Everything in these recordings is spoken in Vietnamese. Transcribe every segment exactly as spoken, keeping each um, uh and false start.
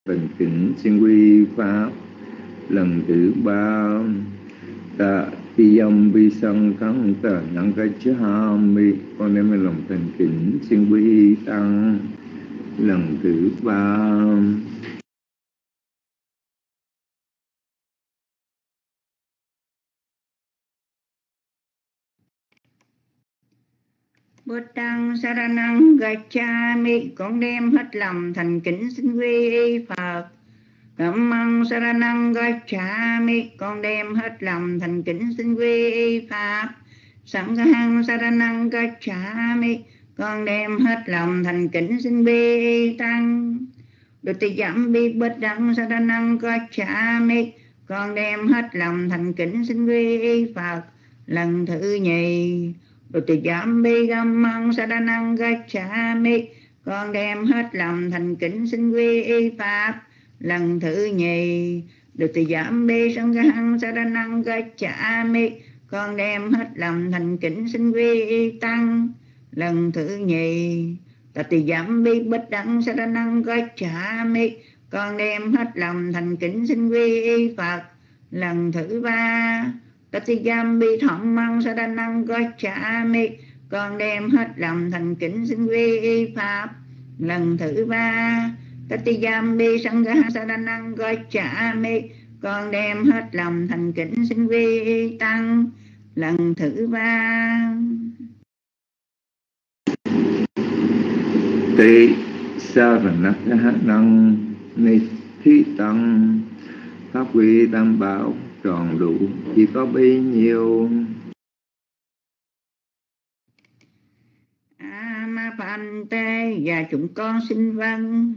thành kính xin quy pháp. Lần thứ ba, tạ ti âm vi sân kháng tờ năng cách chứ ha mi, con đem lòng thành kính xin quy tăng. Lần thứ ba, Bồ Tát Saranang Gacchami, con đem hết lòng thành kính xin quy y Phật. Dhammang Saranang Gacchami, con đem hết lòng thành kính xin quy y Pháp. Sanghang Saranang Gacchami, con đem hết lòng thành kính xin quy y Tăng. Dutiyampi Buddhang Saranang Gacchami, con đem hết lòng thành kính xin quy y Phật. Lần thứ nhì, Dutiyampi Dhammang Saranang Gacchami, con đem hết lòng thành kính xin quy y Pháp. Lần thứ nhì, Dutiyampi Sanghang Saranang Gacchami, con đem hết lòng thành kính xin quy y Tăng. Lần thứ nhì, Tatiyampi Buddhang Saranang Gacchami, con đem hết lòng thành kính xin quy y Phật. Lần thứ ba, Tatiyampi Dhammang Saranang Gacchami, con đem hết lòng thành kính xin quy y Pháp. Lần thứ ba, Tatiyampi Sanghang Saranang Gacchami, con đem hết lòng thành kính xin quy y Tăng. Lần thứ ba, Tị Saranang Ni Thi Tăng, pháp quy tam bảo tròn đủ chỉ có bấy nhiêu. Amapante, và chúng con xin vâng.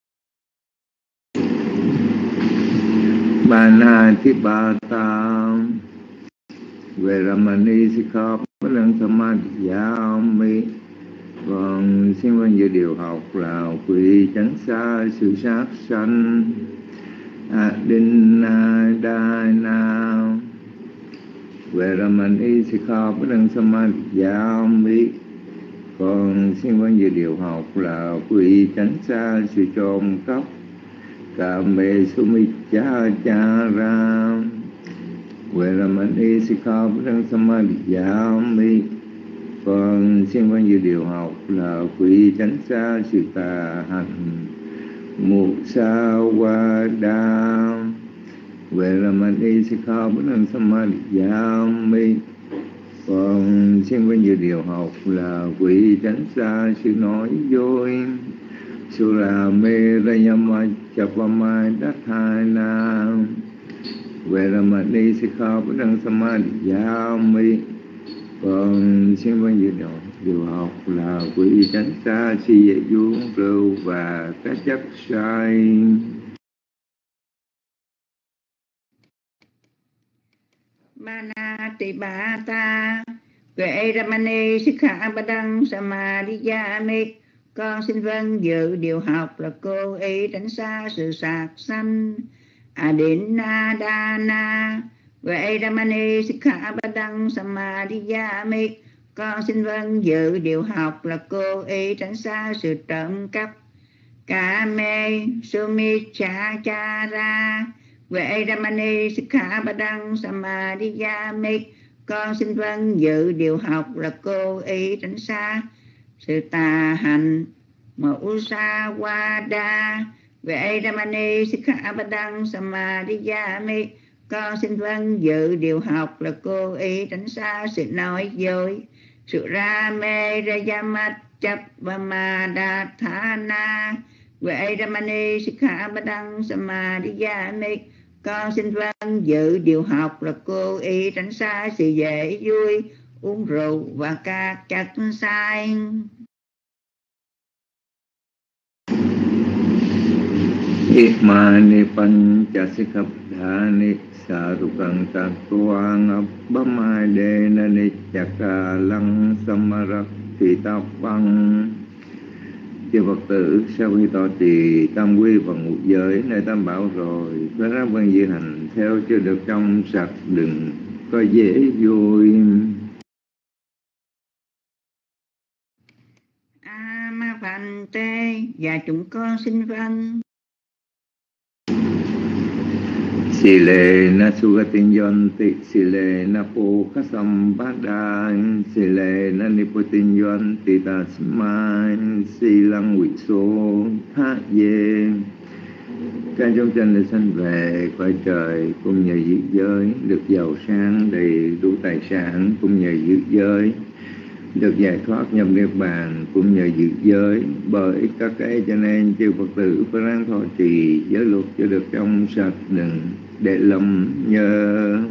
Manatipata Veramani Sikkhapadang Samadhiyami, con xin vâng giữ điều học là quy tránh xa sự sát sanh. Adinadana Veramani Sikkhapadang Samadhiyami, con xin vâng giữ điều học là quy tránh xa sự trộm cắp. Kame Sumichachara Veramani Sikkhapadang Samadhiyami, con xin vâng giữ điều học là quy tránh xa sự tà hành. Musawada Veramani Sikkhapadang Samadhiyami, con xin vâng giữ điều học là quy tránh xa sự nói dối. Suramera Chapamadatthana Veramani Sikkhapadang Samadhiyami, con xin vâng giữ điều học là quy tránh xa si dạy uống rượu và các chất sai. Manatipata Veramani Sikkhapadang Samadhiyami, con xin vâng giữ điều học là cố ý tránh xa sự sạc sanh. Adinadana Veramani Sikkhapadang Samadhiyami, con xin vâng giữ điều học là cố ý tránh xa sự trộm cắp. Kame Sumichachara Veramani Sikkhapadang Samadhiyami, con xin vâng giữ điều học là cố ý tránh xa sự tà hành. Musawada Veramani Sikkhapadang Samadhiyami, con xin vâng giữ điều học là cố ý tránh xa sự nói dối. Surame Rajamachapamadathana Veramani Sikkhapadang Samadhiyami, con xin vâng giữ điều học là cố ý tránh xa sự dễ vui, uống rượu và các chất sai. Imani Panchasikapdhani Sarukang Tattvang Abhamadena Nichakalang Samarakthitapang. Chư Phật tử, sau khi tọa trì tam quy và ngũ giới nơi tam bảo rồi, phải ráng vâng giữ hành theo cho được trong sạch, đừng có dễ vui. Amapante, và chúng con xin vâng. Silena Sugatinyanti, Silena Pokasambhada, Silena Niputinyanti Tasmai, Silang Vitso Tha Ye. Các chúng sanh được sanh về cõi trời cũng nhờ diệt giới, được giàu sang đầy đủ tài sản cũng nhờ diệt giới, được giải thoát nhập niết bàn cũng nhờ diệt giới. Bởi các cái cho nên chư Phật tử phải ráng thọ trì giới luật cho được trong sạch, đừng để lầm nhờ.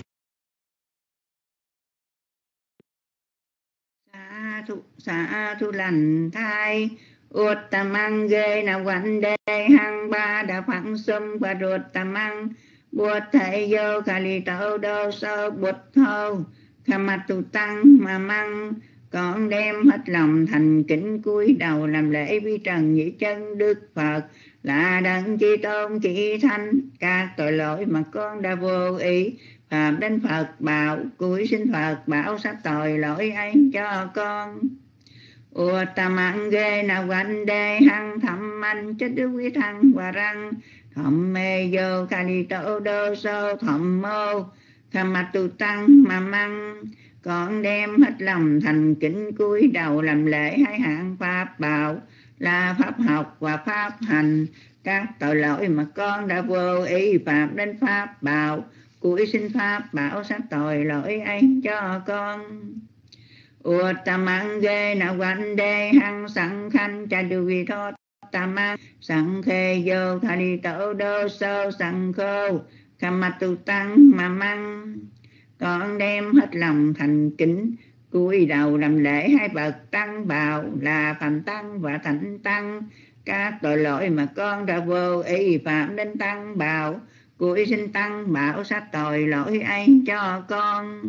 Sa thu sa thu lành thai Uttamang ghê na quanh đê hăng ba đà phẳng xâm và ruột tamang bột thầy vô khả lì tâu đô sơ bột thâu khả mặt tù tăng mà măng con đem hết lòng thành kính cúi đầu làm lễ vi trần nhị chân Đức Phật là đấng chi tôn chỉ thánh các tội lỗi mà con đã vô ý phạm đến Phật bảo cúi xin Phật bảo sát tội lỗi ấy cho con. Uttamang ghê na quanh đê hăng thầm anh chết đức quý thăng và răng thầm mê vô khả li tổ đô sô thầm mô khả mặt tu tăng mà măng con đem hết lòng thành kính cúi đầu làm lễ hai hạng pháp bảo là pháp học và pháp hành các tội lỗi mà con đã vô ý phạm đến pháp bảo cúi xin pháp bảo sát tội lỗi ấy cho con. Uttamang ghê na quanh đê hăng sẵn khanh cha đu vi thô tamang sẵn khê vô khả li tổ đô sô sẵn khô khả mặt tu tăng mà măng con đem hết lòng thành kính cúi đầu làm lễ hai bậc tăng bảo là phạm tăng và thánh tăng các tội lỗi mà con đã vô ý phạm đến tăng bảo cúi xin tăng bảo sát tội lỗi ấy cho con.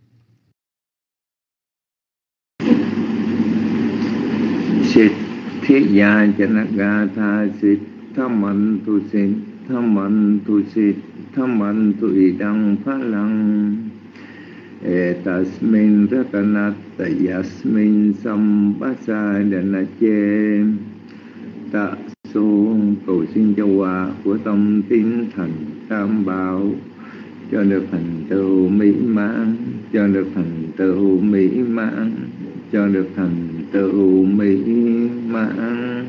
Sit thiết gia chana tha sit thamman tu sit thamman tu sit thamman tu idang phalang etasmin ratanata yasmin sampasadana che ta số cầu xin cho hòa của tâm tín thành tam bảo cho được thành tựu mỹ mãn, cho được thành tựu mỹ mãn, cho được thành tựu mỹ mãn.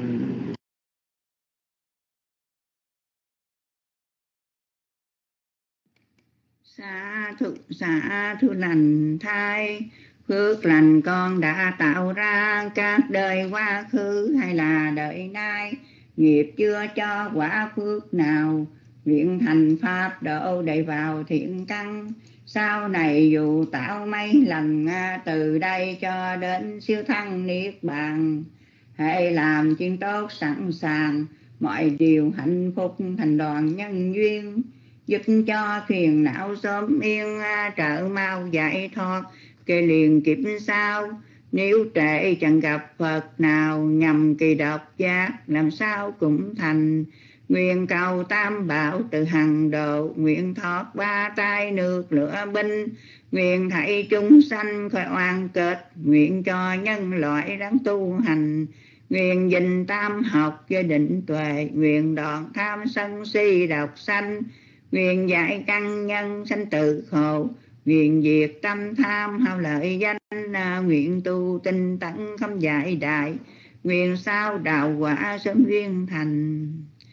Sa thu sa thu lành thai phước lành con đã tạo ra các đời quá khứ hay là đời nay nghiệp chưa cho quả phước nào luyện thành pháp độ đầy vào thiện căn sau này dù tạo mấy lần từ đây cho đến siêu thăng niết bàn hãy làm chuyện tốt sẵn sàng mọi điều hạnh phúc thành đoàn nhân duyên giúp cho phiền não sớm yên trợ mau giải thoát kề liền kiếp sau nếu trễ chẳng gặp Phật nào nhằm kỳ độc giác làm sao cũng thành nguyện cầu tam bảo từ hằng độ nguyện thoát ba tai nước lửa binh nguyện thảy chúng sanh khỏi oan kết nguyện cho nhân loại đáng tu hành nguyện dình tam học cho định tuệ nguyện đoạn tham sân si độc sanh nguyện giải căn nhân sanh tử khổ nguyện diệt tâm tham hao lợi danh nguyện tu tinh tấn không giải đại nguyện sao đạo quả sớm duyên thành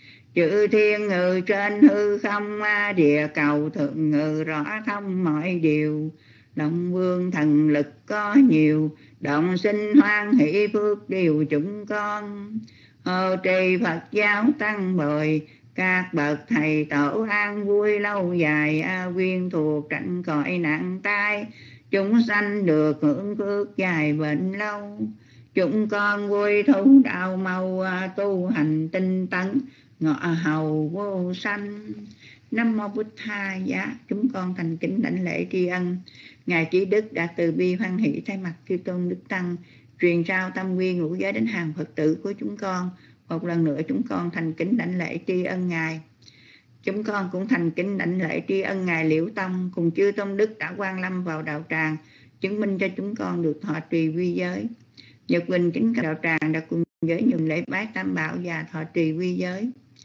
chữ thiên ngự trên hư không địa cầu thượng ngự rõ thông mọi điều Long vương thần lực có nhiều động sinh hoan hỷ phước điều chúng con hộ trì Phật giáo tăng bồi các bậc thầy tổ an vui lâu dài a quyên thuộc tránh khỏi nạn tai chúng sanh được hưởng phước dài bệnh lâu chúng con vui thú đạo mau tu hành tinh tấn ngọ hầu vô sanh. Nam mô Bụt Tha giá. Chúng con thành kính đảnh lễ tri ân ngài trí đức đã từ bi hoan hỷ thay mặt chư tôn đức tăng truyền trao tâm quy ngũ giới đến hàng Phật tử của chúng con. Một lần nữa chúng con thành kính đảnh lễ tri ân ngài. Chúng con cũng thành kính đảnh lễ tri ân ngài Liễu Tông cùng chư tôn đức đã quang lâm vào đạo tràng, chứng minh cho chúng con được thọ trì quy giới. Nhật Bình kính các đạo tràng đã cùng với nhường lễ bái tam bảo và thọ trì quy giới.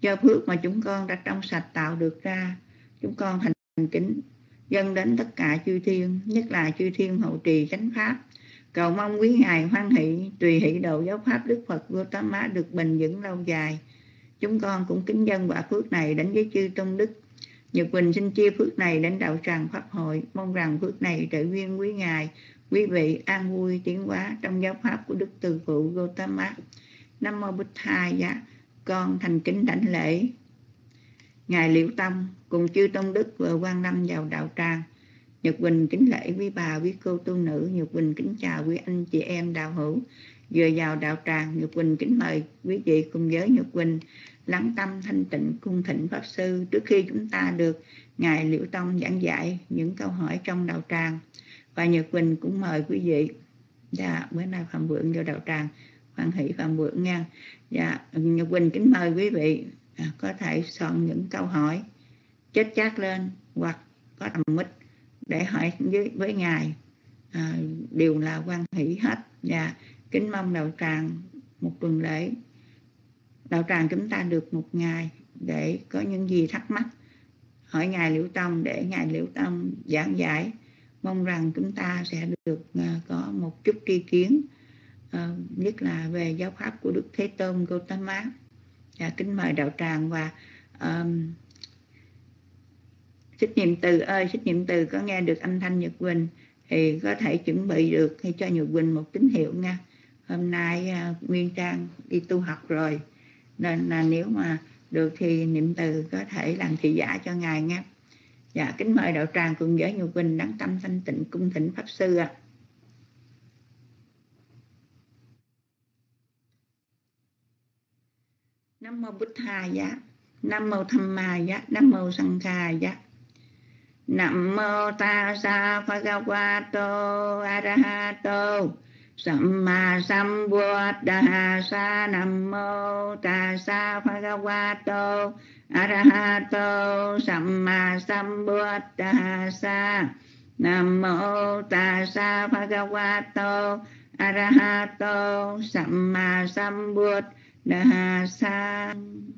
do phước mà chúng con đã trong sạch tạo được ra, chúng con thành kính dâng đến tất cả chư thiên, nhất là chư thiên hộ trì chánh pháp, cầu mong quý ngài hoan hỷ tùy hỷ độ giáo pháp Đức Phật Gautama được bền vững lâu dài. Chúng con cũng kính dâng quả phước này đến với chư tôn đức. Nhật Quỳnh xin chia phước này đến đạo tràng pháp hội, mong rằng phước này trợ duyên quý ngài, quý vị an vui tiến hóa trong giáo pháp của Đức Từ Phụ Gautama. Nam mô Bụt Thầy. Dạ, con thành kính đảnh lễ ngài Liễu Tông cùng chư tôn đức vừa quan lâm vào đạo tràng. Nhật Quỳnh kính lễ quý bà, quý cô tu nữ. Nhật Quỳnh kính chào quý anh chị em đạo hữu vừa vào đạo tràng. Nhật Quỳnh kính mời quý vị cùng với Nhật Quỳnh lắng tâm thanh tịnh cung thỉnh Pháp Sư trước khi chúng ta được ngài Liễu Tông giảng dạy những câu hỏi trong đạo tràng. Và Nhật Quỳnh cũng mời quý vị, dạ, bữa nay Phạm Vượng vào đạo tràng, hoan hỷ Phạm Vượng nha. Dạ, Nhật Quỳnh kính mời quý vị à, có thể soạn những câu hỏi chết chát lên hoặc có tầm mic để hỏi với, với ngài, à, đều là hoan hỷ hết. Và kính mong đạo tràng một tuần lễ, đạo tràng chúng ta được một ngày để có những gì thắc mắc hỏi ngài Liễu Tông để ngài Liễu Tông giảng giải. Mong rằng chúng ta sẽ được uh, có một chút tri kiến, uh, nhất là về giáo pháp của Đức Thế Tôn Gautama. Dạ, kính mời đạo tràng. Và um, Xích Niệm Từ ơi, Xích Niệm Từ có nghe được âm thanh Nhật Quỳnh thì có thể chuẩn bị được hay cho Nhật Quỳnh một tín hiệu nha. Hôm nay uh, Nguyên Trang đi tu học rồi, nên là nếu mà được thì Niệm Từ có thể làm thị giả cho ngài nha. Dạ, kính mời đạo tràng cùng với Nhật Quỳnh đắng tâm thanh tịnh cung thỉnh Pháp Sư ạ. À. Nam mô Bụt Thầy. Nam mô Tham Ma. Nam mô Sanh Kha. Nam mô Tassa Bhagavato Arahato Samma Sambuddhassa. Nam mô Tassa Bhagavato Arahato Samma Sambuddhassa. Nam mô Tassa Bhagavato Arahato Samma Sambuddhassa.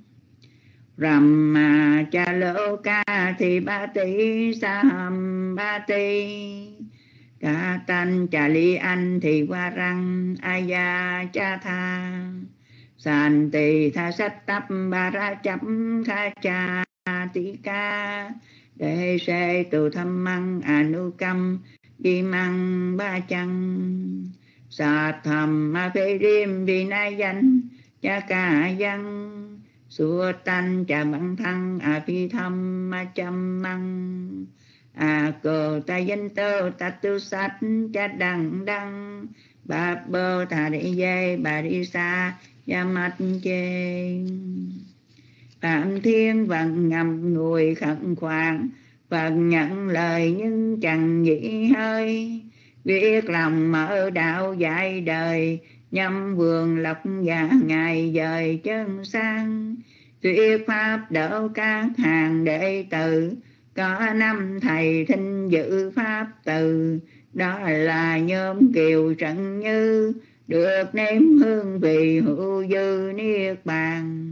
Brahma Chaloka Thi Bati Saham Bati Cả Tan Chali An Thì Qua Răng Aya Cha Tha Santi Tha Sát Tập Bà Ra Chấm Kha Cha Ti Ca Đề Sê Tu Tham Măng Anukam Di Măng Ba Chăng Sát Tham Ma Phê Riêm Vi Na Danh Cha Ca Văn Sua Tan Cha Bằng Thăng A Phi Tham Ma Cham Măng A Cô Ta Danh Tơ Ta Tu Sát Cha Đăng Đăng Bà Bơ Thà Đi Dê Bà Đi Sa Gia Mạch Chê Phạm Thiên Vận ngầm ngồi khẩn khoản Phật nhận lời nhưng chẳng nghĩ hơi Biết lòng mở đạo dạy đời Nhâm vườn lộc giả ngày dời chân sang Thuyết pháp đỡ các hàng đệ tử Có năm thầy thinh dự pháp từ Đó là nhóm Kiều Trận Như Được nếm hương vị hữu dư niết bàn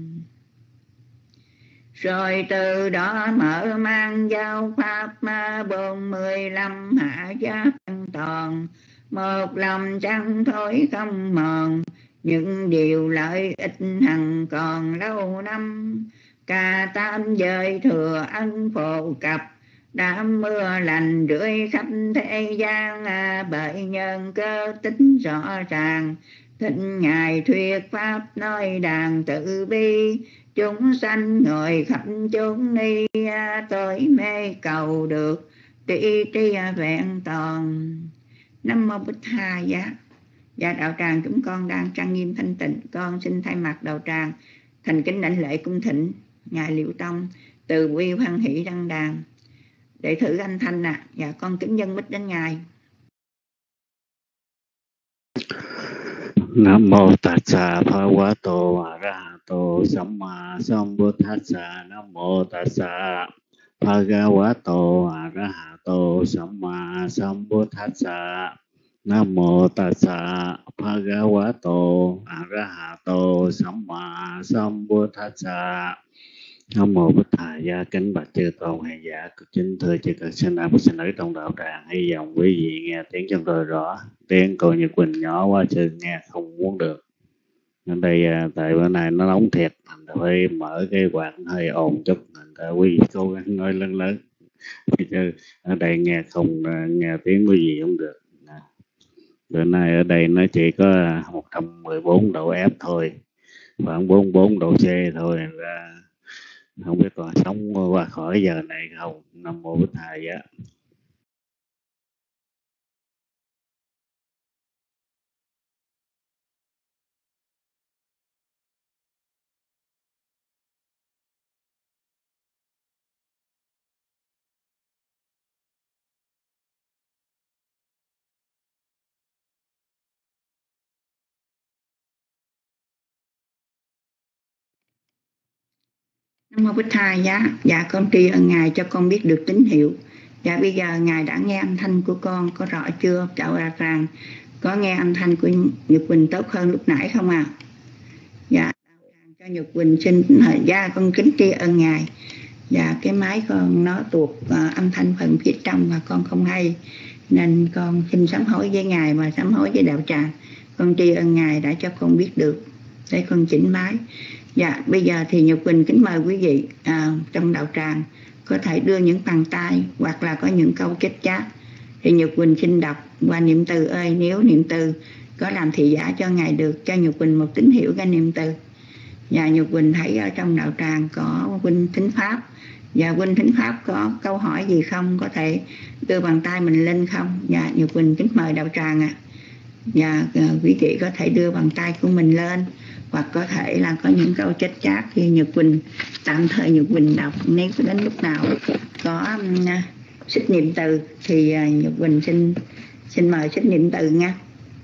Rồi từ đó mở mang giáo pháp ma bốn mươi lăm hạ giáp an toàn Một lòng chẳng thối không mòn Những điều lợi ích hằng còn lâu năm Cả tam giới thừa ân phổ cập Đám mưa lành rưỡi khắp thế gian à, Bởi nhân cơ tính rõ ràng Thịnh Ngài thuyết pháp nói đàn tự bi Chúng sanh ngồi khắp chốn ni à, Tối mê cầu được tri tri vẹn toàn. Nam mô Bụt Thầy. Dạ. Dạ, đạo tràng chúng con đang trang nghiêm thanh tịnh. Con xin thay mặt đạo tràng thành kính đảnh lễ cung thỉnh ngài Liễu Tông từ quy hoan hỷ đăng đàn để thử âm thanh nè. Dạ, con kính dân mít đến ngài. Nam mô Tassa Bhagavato Arahato Samma Sambuddhassa. Nam mô Tassa Bhagavato Arahato Samma Sambuddhassa. Nam mô tassa bhagavato arahato samma sambuddhassa. Nam mô Bích Thầy Gia. Kính bạch chư tôn hay giả, kính thưa chư Phật sinh nam sinh nữ trong đạo tràng, hy vọng quý vị nghe tiếng trong tôi rõ. Tiếng cô Nhật Quỳnh nhỏ quá chứ nghe không muốn được. Ở đây tại bữa nay nó nóng thiệt, thành ra phải mở cái quạt hơi ồn chút, thành ra quý vị cố gắng nói lớn lớn. Chứ ở đây nghe không nghe tiếng quý vị không được. Bữa nay ở đây nó chỉ có một trăm mười bốn độ F thôi, khoảng bốn mươi bốn độ C thôi, ra không biết còn sống qua khỏi giờ này không. Nam mô Bích Thầy á. Nam mô Bích Thầy giá. Dạ con tri ân Ngài cho con biết được tín hiệu. Dạ bây giờ Ngài đã nghe âm thanh của con có rõ chưa? Chào ra rằng có nghe âm thanh của Nhật Quỳnh tốt hơn lúc nãy không à? Dạ cho Nhật Quỳnh xin thời gia con kính tri ân Ngài. Dạ cái máy con nó tuột uh, âm thanh phần phía trong và con không hay, nên con xin sám hối với Ngài và sám hối với đạo tràng. Con tri ân Ngài đã cho con biết được để con chỉnh máy. Dạ bây giờ thì Nhật Quỳnh kính mời quý vị à, trong đạo tràng có thể đưa những bàn tay hoặc là có những câu kết chát thì Nhật Quỳnh xin đọc qua niệm từ ơi. Nếu niệm từ có làm thị giả cho Ngài được, cho Nhật Quỳnh một tín hiệu ra niệm từ. Và Nhật Quỳnh thấy ở trong đạo tràng có huynh thính pháp, và huynh thính pháp có câu hỏi gì không, có thể đưa bàn tay mình lên không? Và Nhật Quỳnh kính mời đạo tràng ạ. À. Và uh, quý vị có thể đưa bàn tay của mình lên, hoặc có thể là có những câu chết chát thì Nhật Quỳnh tạm thời Nhật Quỳnh đọc. Nếu đến lúc nào có uh, xích niệm từ thì uh, Nhật Quỳnh xin xin mời xích niệm từ nha.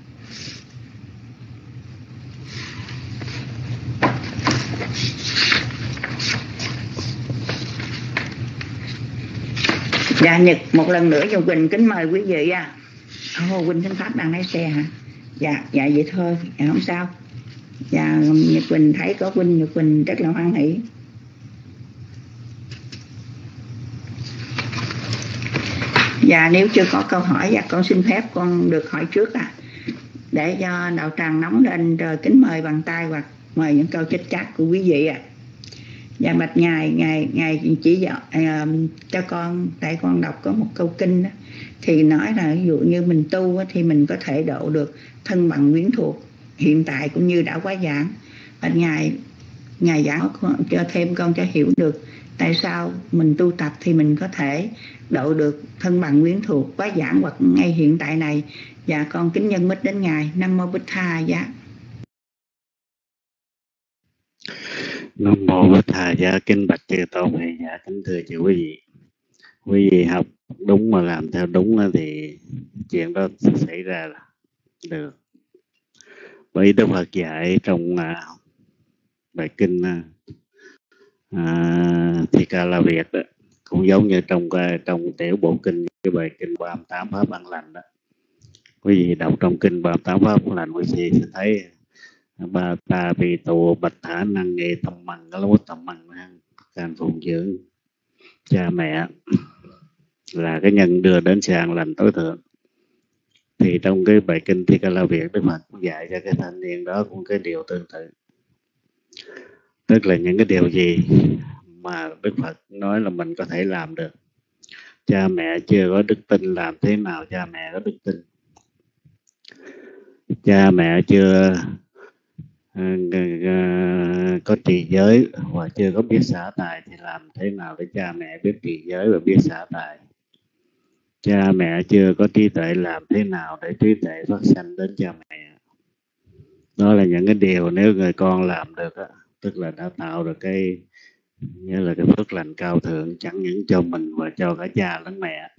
Dạ Nhật một lần nữa Nhật Quỳnh kính mời quý vị à. Hồ huynh thính pháp đang lái xe hả? Dạ dạ vậy thôi, dạ, không sao. Dạ Nhật Quỳnh thấy có huynh, Nhật Quỳnh rất là hoan hỷ. Dạ nếu chưa có câu hỏi, dạ con xin phép con được hỏi trước à, để cho đạo tràng nóng lên rồi kính mời bằng tay hoặc mời những câu chết chát của quý vị ạ. À. Dạ bạch ngài, ngài ngài chỉ dọ uh, cho con, tại con đọc có một câu kinh đó, thì nói là ví dụ như mình tu thì mình có thể độ được thân bằng quyến thuộc hiện tại cũng như đã quá giảng. Bạch ngài, ngài giảng cho thêm con cho hiểu được tại sao mình tu tập thì mình có thể độ được thân bằng quyến thuộc quá giảng hoặc ngay hiện tại này. Dạ con kính nhân mít đến ngài. Nam mô Bích Tha Giá. Nam mô Bích Thầy Giá. Kính bạch chư tôn hay giả, kính thưa chư quý vị. Quý vị học đúng mà làm theo đúng thì chuyện đó sẽ xảy ra là được. Bởi Đức Phật dạy trong uh, bài kinh uh, Thi Ca La Việt đó, cũng giống như trong uh, trong tiểu bộ kinh cái bài kinh ba mươi tám pháp an lành đó. Quý vị đọc trong kinh ba mươi tám pháp an lành, quý vị sẽ thấy ba ta bị tù bạch thả năng nghệ tâm măng cái lối tâm măng càng phụng dưỡng cha mẹ là cái nhân đưa đến sự an lành tối thượng. Thì trong cái bài kinh Thi Ca La Việt, Đức Phật cũng dạy cho cái thanh niên đó cũng cái điều tương tự. Tức là những cái điều gì mà Đức Phật nói là mình có thể làm được. Cha mẹ chưa có đức tin, làm thế nào cha mẹ có đức tin? Cha mẹ chưa có trì giới và chưa có biết xả tài thì làm thế nào để cha mẹ biết trì giới và biết xả tài? Cha mẹ chưa có trí tuệ, làm thế nào để trí tuệ phát sanh đến cha mẹ? Đó là những cái điều nếu người con làm được, tức là đã tạo được cái như là cái phước lành cao thượng, chẳng những cho mình và cho cả cha lẫn mẹ.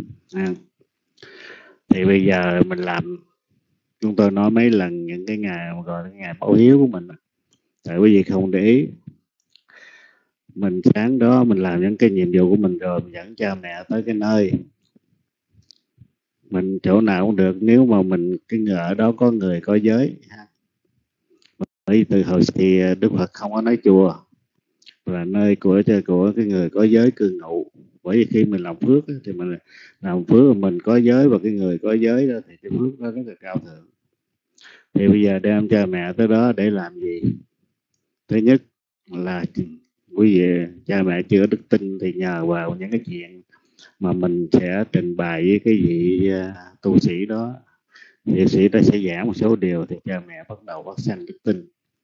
Thì bây giờ mình làm, chúng tôi nói mấy lần những cái ngày gọi là ngày báo hiếu của mình, tại quý vị không để ý, mình sáng đó mình làm những cái nhiệm vụ của mình rồi, mình dẫn cha mẹ tới cái nơi mình chỗ nào cũng được nếu mà mình cái người ở đó có người có giới. Bởi từ hồi thì Đức Phật không có nói chùa là nơi của của cái người có giới cư ngụ. Bởi vì khi mình làm phước thì mình làm phước mà mình có giới và cái người có giới đó thì cái phước đó rất là cao thượng. Thì bây giờ đem cha mẹ tới đó để làm gì? Thứ nhất là quý vị cha mẹ chưa đức tin thì nhờ vào những cái chuyện mà mình sẽ trình bày với cái vị uh, tu sĩ đó, vị sĩ đó sẽ giảng một số điều thì cha mẹ bắt đầu phát sanh đức tin.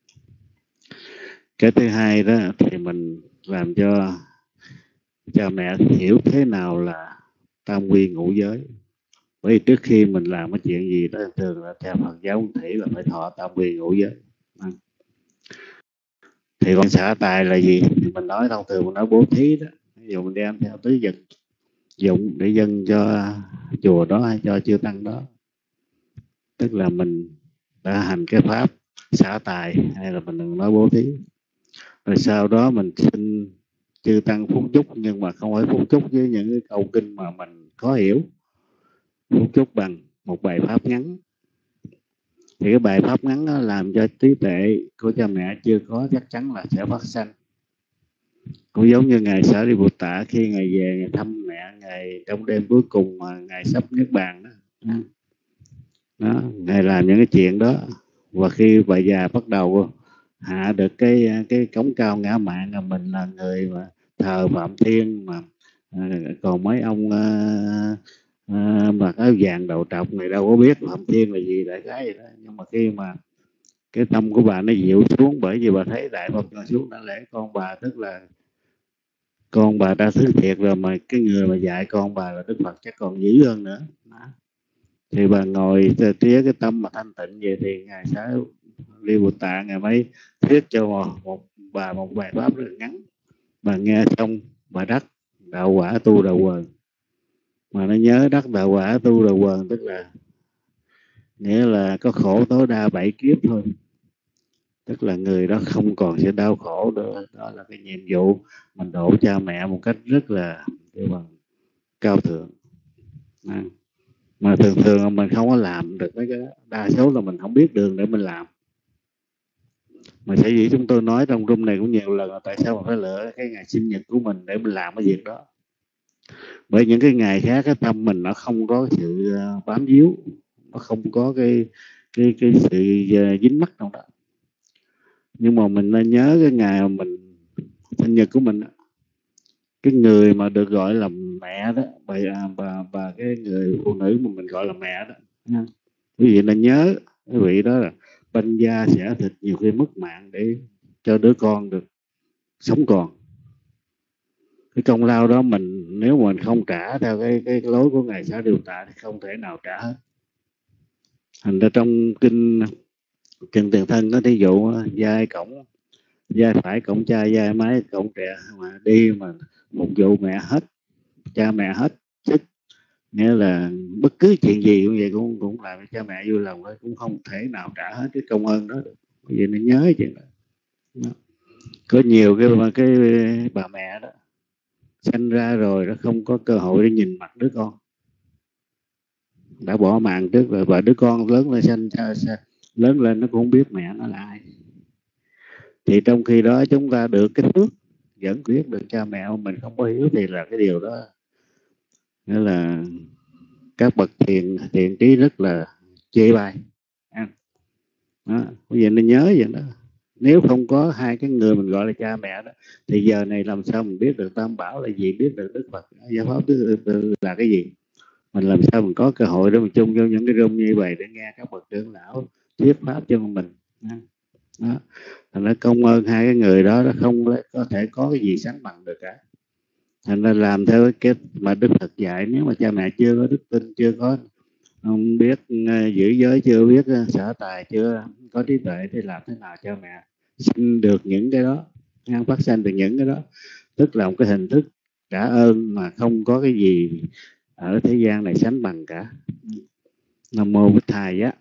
Cái thứ hai đó thì mình làm cho cha mẹ hiểu thế nào là tam quy ngũ giới. Bởi vì trước khi mình làm cái chuyện gì đó thường là theo Phật giáo Nguyên Thủy là phải thọ tam quy ngũ giới. Thì còn xả tài là gì? Thì mình nói thông thường mình nói bố thí đó. Ví dụ mình đem theo tứ vật dụng để dâng cho chùa đó hay cho chư tăng đó. Tức là mình đã hành cái pháp xả tài hay là mình đừng nói bố thí. Rồi sau đó mình xin chư tăng phúc chúc, nhưng mà không phải phúc chúc với những cái câu kinh mà mình khó hiểu. Phúc chúc bằng một bài pháp ngắn. Thì cái bài pháp ngắn đó làm cho trí tuệ của cha mẹ chưa có chắc chắn là sẽ phát sanh. Cũng giống như Ngài Xá利Bụt Tát khi Ngài về Ngài thăm mẹ Ngài trong đêm cuối cùng mà Ngài sắp niết bàn đó. Đó, Ngài làm những cái chuyện đó. Và khi bà già bắt đầu hạ được cái cái cống cao ngã mạn là mình là người mà thờ Phạm Thiên, mà à, còn mấy ông à, à, mặc áo vàng đầu trọc này đâu có biết Phạm Thiên là gì, đại khái vậy đó. Nhưng mà khi mà cái tâm của bà nó dịu xuống, bởi vì bà thấy Đại Phật ngồi xuống đã lễ con bà, tức là con bà đã thứ thiệt rồi, mà cái người mà dạy con bà là Đức Phật chắc còn dữ hơn nữa đó. Thì bà ngồi tía cái tâm mà thanh tịnh vậy thì Ngài Xá利Bụt Tát Ngài mới thuyết cho một, một bà một bài pháp rất là ngắn. Bà nghe xong bà đắc đạo quả tu đạo quần. Mà nó nhớ đắc đạo quả tu đạo quần tức là nghĩa là có khổ tối đa bảy kiếp thôi. Tức là người đó không còn sẽ đau khổ nữa. Đó là cái nhiệm vụ mình độ cha mẹ một cách rất là cao thượng. À. Mà thường thường mình không có làm được mấy cái đó. Đa số là mình không biết đường để mình làm. Mà sở dĩ chúng tôi nói trong room này cũng nhiều lần là tại sao mình phải lựa cái ngày sinh nhật của mình để mình làm cái việc đó. Bởi những cái ngày khác cái tâm mình nó không có sự bám víu, nó không có cái cái cái sự dính mắc trong đó. Nhưng mà mình nên nhớ cái ngày mà mình sinh nhật của mình đó, cái người mà được gọi là mẹ đó, bà, bà, bà cái người phụ nữ mà mình gọi là mẹ đó, quý vị nên nhớ cái vị đó là banh da xẻ thịt, nhiều khi mất mạng để cho đứa con được sống còn. Cái công lao đó mình nếu mình không trả theo cái cái lối của Ngài Xá利Bụt Tát thì không thể nào trả hết. Thành ra trong kinh Kinh Tiền Thân có thí dụ vai cổng vai phải cổng cha, vai mái cổng trẻ, mà đi mà phục vụ mẹ hết, cha mẹ hết sức, nghĩa là bất cứ chuyện gì cũng vậy cũng cũng làm cho cha mẹ vui lòng thôi, cũng không thể nào trả hết cái công ơn đó được. Vậy nên nhớ chuyện đó. Đó. Có nhiều cái cái bà mẹ đó sinh ra rồi nó không có cơ hội để nhìn mặt đứa con, đã bỏ mạng trước rồi, và đứa con lớn lên sinh lớn lên nó cũng không biết mẹ nó là ai. Thì trong khi đó chúng ta được cái phước vẫn biết được cha mẹ mình không có hiểu thì là cái điều đó nghĩa là các bậc thiện thiện trí rất là chê bai. Đó, vậy nên nhớ vậy đó. Nếu không có hai cái người mình gọi là cha mẹ đó thì giờ này làm sao mình biết được Tam Bảo là gì, biết được Đức Phật Giáo pháp là cái gì. Mình làm sao mình có cơ hội để mình chung vô những cái room như vậy để nghe các bậc trưởng lão thuyết pháp cho mình. Đó. Thành ra công ơn hai cái người đó nó không có thể có cái gì sánh bằng được cả. Thành ra làm theo cái mà Đức Phật dạy, nếu mà cha mẹ chưa có đức tin, chưa có không biết giữ giới, chưa biết xả tài, chưa có trí tuệ thì làm thế nào cho mẹ sinh được những cái đó, phát sinh được những cái đó, tức là một cái hình thức trả ơn mà không có cái gì ở thế gian này sánh bằng cả. Nam mô Bụt Thầy á.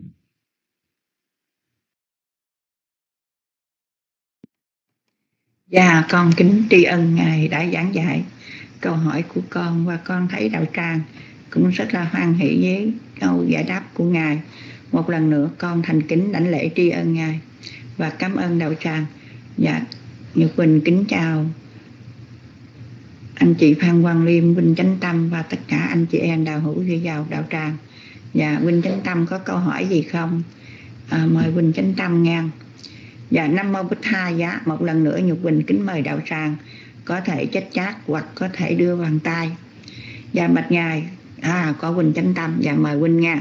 Dạ, con kính tri ân Ngài đã giảng dạy câu hỏi của con, và con thấy đạo tràng cũng rất là hoan hỷ với câu giải đáp của Ngài. Một lần nữa con thành kính đảnh lễ tri ân Ngài và cảm ơn đạo tràng. Dạ, Nhật Quỳnh kính chào anh chị Phan Quang Liêm, Quỳnh Chánh Tâm và tất cả anh chị em đạo hữu đi vào đạo tràng. Dạ, Quỳnh Chánh Tâm có câu hỏi gì không? À, mời Quỳnh Chánh Tâm nghe. Dạ, Nam Mô Bích Tha Giá. Một lần nữa Nhật Quỳnh kính mời đạo tràng có thể chết chat hoặc có thể đưa bàn tay. Dạ, bạch Ngài. À, có Quỳnh Chánh Tâm. Dạ, mời Quỳnh nghe.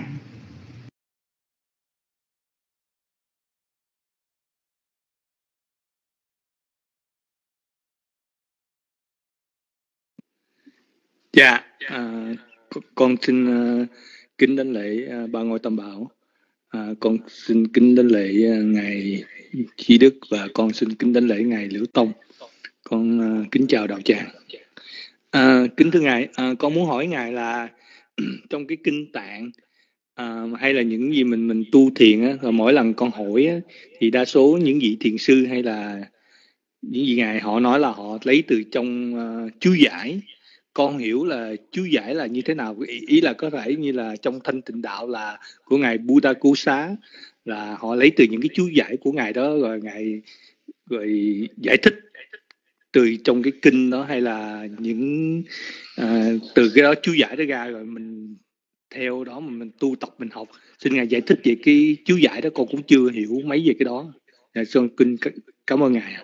Dạ, à, con xin uh, kính đảnh lễ uh, ba ngôi Tam Bảo. À, con xin kính đảnh lễ uh, ngài Trí Đức và con xin kính đảnh lễ ngài Liễu Tông. Con uh, kính chào đạo tràng. À, kính thưa ngài, à, con muốn hỏi ngài là trong cái kinh tạng à, hay là những gì mình mình tu thiền á, rồi mỗi lần con hỏi á, thì đa số những vị thiền sư hay là những gì ngài họ nói là họ lấy từ trong uh, chú giải. Con hiểu là chú giải là như thế nào, ý, ý là có thể như là trong Thanh Tịnh Đạo là của ngài Buddha Cố Xá, là họ lấy từ những cái chú giải của ngài đó rồi ngài rồi giải thích từ trong cái kinh đó, hay là những uh, từ cái đó chú giải đó ra rồi mình theo đó mà mình tu tập mình học. Xin ngài giải thích về cái chú giải đó, con cũng chưa hiểu mấy về cái đó. Dạ, con kinh cảm ơn ngài.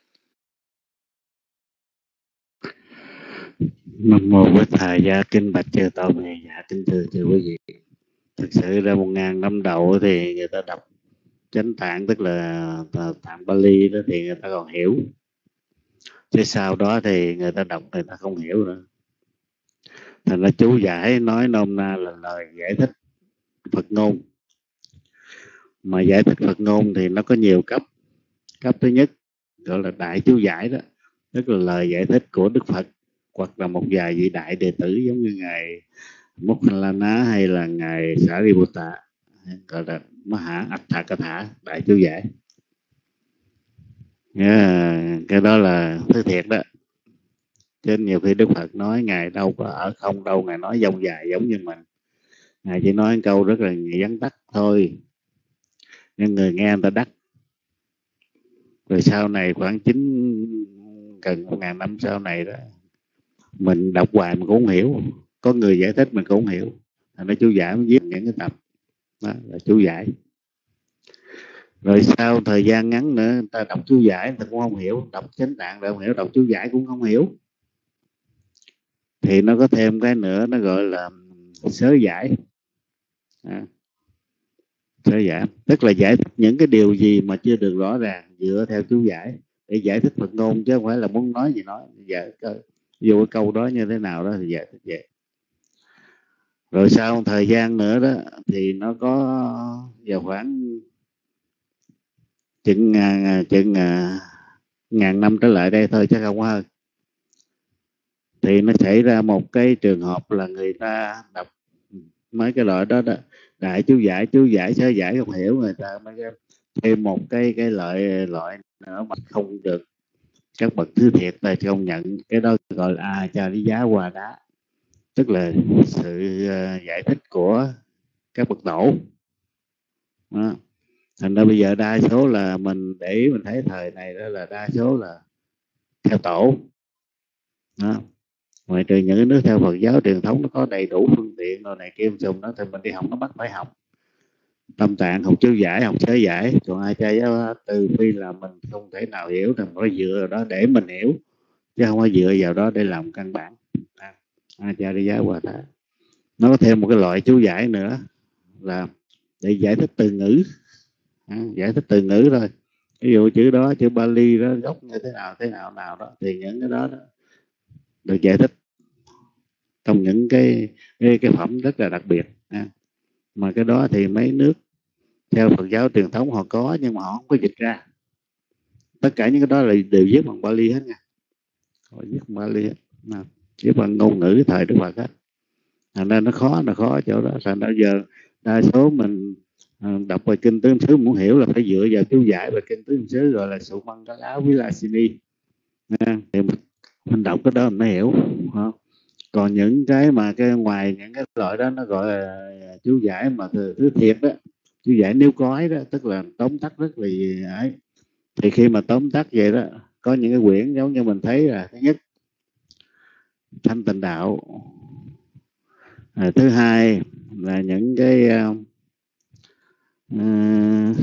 Nam Mô Bích Tha Giá. Kính bạch chư Tôn thầy dạ, kính thưa chư quý vị. Thực sự ra một ngàn năm đầu thì người ta đọc chánh tạng, tức là tạng Bali đó, thì người ta còn hiểu. Chứ sau đó thì người ta đọc người ta không hiểu nữa. Thành ra chú giải nói nôm na là lời giải thích Phật ngôn. Mà giải thích Phật ngôn thì nó có nhiều cấp. Cấp thứ nhất gọi là đại chú giải đó, tức là lời giải thích của Đức Phật hoặc là một vài vị đại đệ tử giống như ngài Mokkhalana hay là ngài Sariputta, gọi là Maha Atthakatha, đại chú giải. Yeah, cái đó là thứ thiệt đó. Chứ nhiều khi Đức Phật nói ngài đâu có ở không đâu, ngài nói dông dài giống như mình. Ngài chỉ nói câu rất là vắn tắt thôi, nhưng người nghe người ta đắc. Rồi sau này khoảng chín gần một ngàn năm sau này đó, mình đọc hoài mình cũng không hiểu, có người giải thích mình cũng không hiểu. Thành ra chú giải mới viết những cái tập đó là chú giải. Rồi sau thời gian ngắn nữa người ta đọc chú giải người ta cũng không hiểu, đọc chánh tạng rồi không hiểu, đọc chú giải cũng không hiểu. Thì nó có thêm cái nữa, nó gọi là sớ giải. À, sớ giải tức là giải thích những cái điều gì mà chưa được rõ ràng dựa theo chú giải để giải thích Phật ngôn, chứ không phải là muốn nói gì nói. Giải vô cái câu đó như thế nào đó thì giải thích vậy. Rồi sau một thời gian nữa đó thì nó có vào khoảng chừng chừng ngàn năm trở lại đây thôi, chắc không hơn, thì nó xảy ra một cái trường hợp là người ta đọc mấy cái loại đó, đó đại chú giải, chú giải, sớ giải không hiểu, người ta mới thêm một cái cái loại loại nữa mà không được các bậc thứ thiệt ta công nhận. Cái đó gọi là Acharya Hoa Đá, tức là sự uh, giải thích của các bậc tổ đó. Thành ra bây giờ đa số là mình để ý mình thấy thời này đó là đa số là theo tổ đó. Ngoài trừ những cái nước theo Phật giáo truyền thống nó có đầy đủ phương tiện rồi này kia dùng đó, thì mình đi học nó bắt phải học tâm tạng, học chú giải, học sớ giải. Còn Acharya từ phi là mình không thể nào hiểu thì phải dựa vào đó để mình hiểu, chứ không phải dựa vào đó để làm căn bản. Acharya Hoa Đá nó có thêm một cái loại chú giải nữa là để giải thích từ ngữ. À, giải thích từ ngữ thôi, ví dụ chữ đó, chữ Bali đó gốc như thế nào thế nào nào đó, thì những cái đó, đó được giải thích trong những cái cái, cái phẩm rất là đặc biệt. À, mà cái đó thì mấy nước theo Phật giáo truyền thống họ có, nhưng mà họ không có dịch ra. Tất cả những cái đó là đều viết bằng Bali hết nha, họ viết bằng Bali hết, à, viết bằng ngôn ngữ thời Đức Phật hết. Thành ra nó khó, nó khó chỗ đó. Thành ra giờ đa số mình đọc bài kinh Tứ Xứ muốn hiểu là phải dựa vào chú giải bài kinh Tứ Xứ gọi là Sumangala Vilasini. Thì mình, mình đọc cái đó mình mới hiểu. Còn những cái mà cái ngoài những cái loại đó nó gọi là chú giải mà thứ, thứ thiệt đó, chú giải nếu có ấy đó, tức là tóm tắt rất là ấy. Thì khi mà tóm tắt vậy đó, có những cái quyển giống như mình thấy là thứ nhất Thanh Tịnh Đạo, à, thứ hai là những cái uh, uh,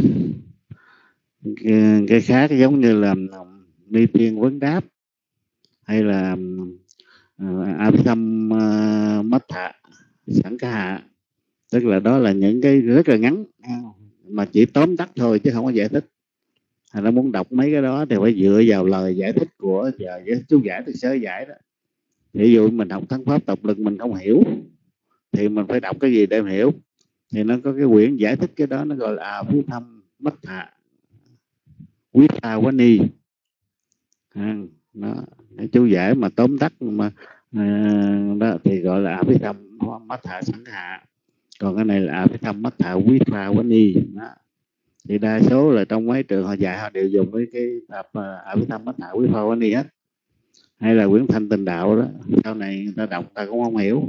cái, cái khác giống như là Ni Tiên Vấn Đáp, hay là uh, Abhidhamma uh, Matha Sẵn Ca Hạ, tức là đó là những cái rất là ngắn mà chỉ tóm tắt thôi chứ không có giải thích. Thành ra muốn đọc mấy cái đó thì phải dựa vào lời giải thích của giờ chú giải từ sớ giải đó. Ví dụ mình học Thắng Pháp Tập Lực mình không hiểu thì mình phải đọc cái gì để mình hiểu, thì nó có cái quyển giải thích cái đó, nó gọi là Abhidhamma Matha Vitavani, à, nó cái chú giải mà tóm tắt mà à, đó thì gọi là Abhidhamma Matha Sẵn Ca Hạ. Còn cái này là Abhidhamma Matha Vitavani đó. Thì đa số là trong mấy trường họ dạy họ đều dùng cái cái tập uh, Abhidhamma Matha Vitavani hết, hay là quyển Thanh Tịnh Đạo đó. Sau này người ta đọc ta cũng không hiểu.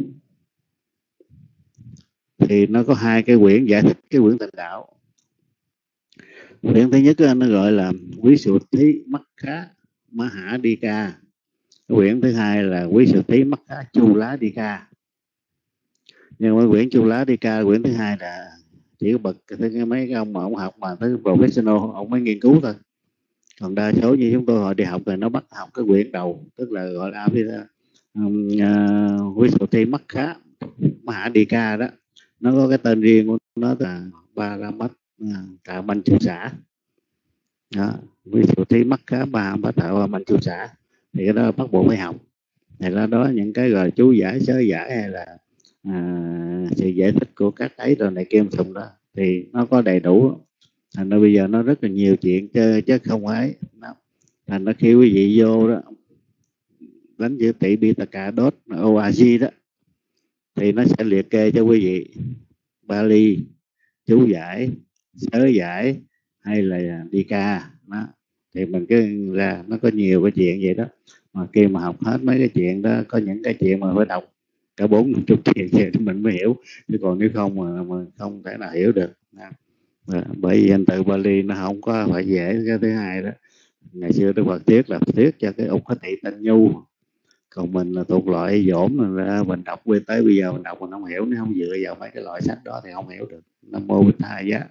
Thì nó có hai cái quyển giải thích cái quyển Tịnh Đạo. Quyển thứ nhất nó gọi là Quý Sự Thí Mắc Khá Maha Dika. Quyển thứ hai là Quý Sự Thí Mắc Khá Chu Lá Dika. Nhưng mà quyển Chu Lá Dika, quyển thứ hai là chỉ có bậc cái mấy cái ông mà ông học mà tới professional ông mới nghiên cứu thôi. Còn đa số như chúng tôi họ đi học thì nó bắt học cái quyển đầu, tức là gọi là um, uh, Quý Sự Thí Mắc Khá Maha Dika đó. Nó có cái tên riêng của nó là Paramat Tạ Banh Chu Xã đó. Quý Sự Thí Mắc Khá Paramat Tạ Banh Chu Xã thì cái đó bắt buộc phải học. Thì là đó những cái gọi chú giải, sớ giải hay là à, sự giải thích của các ấy rồi này kia sùng đó thì nó có đầy đủ. Thành ra bây giờ nó rất là nhiều chuyện chứ, chứ không ấy. Thành ra khi quý vị vô đó đánh chữ tỷ Pitaka dot org đó thì nó sẽ liệt kê cho quý vị Bali, chú giải, sớ giải hay là Dika đó. Thì mình cứ ra nó có nhiều cái chuyện vậy đó. Mà khi mà học hết mấy cái chuyện đó, có những cái chuyện mà phải đọc cả bốn chục chuyện vậy thì mình mới hiểu, chứ còn nếu không mà, mà không thể nào hiểu được. Bởi vì danh từ Bali nó không có phải dễ. Cái thứ hai đó, ngày xưa Đức Phật thuyết là thuyết cho cái Úc Thị Tinh Nhu, còn mình là thuộc loại dỗm, mình, mình đọc quê tới bây giờ mình đọc mình không hiểu, nếu không dựa vào mấy cái loại sách đó thì không hiểu được. Nam mô Bích Thầy giá.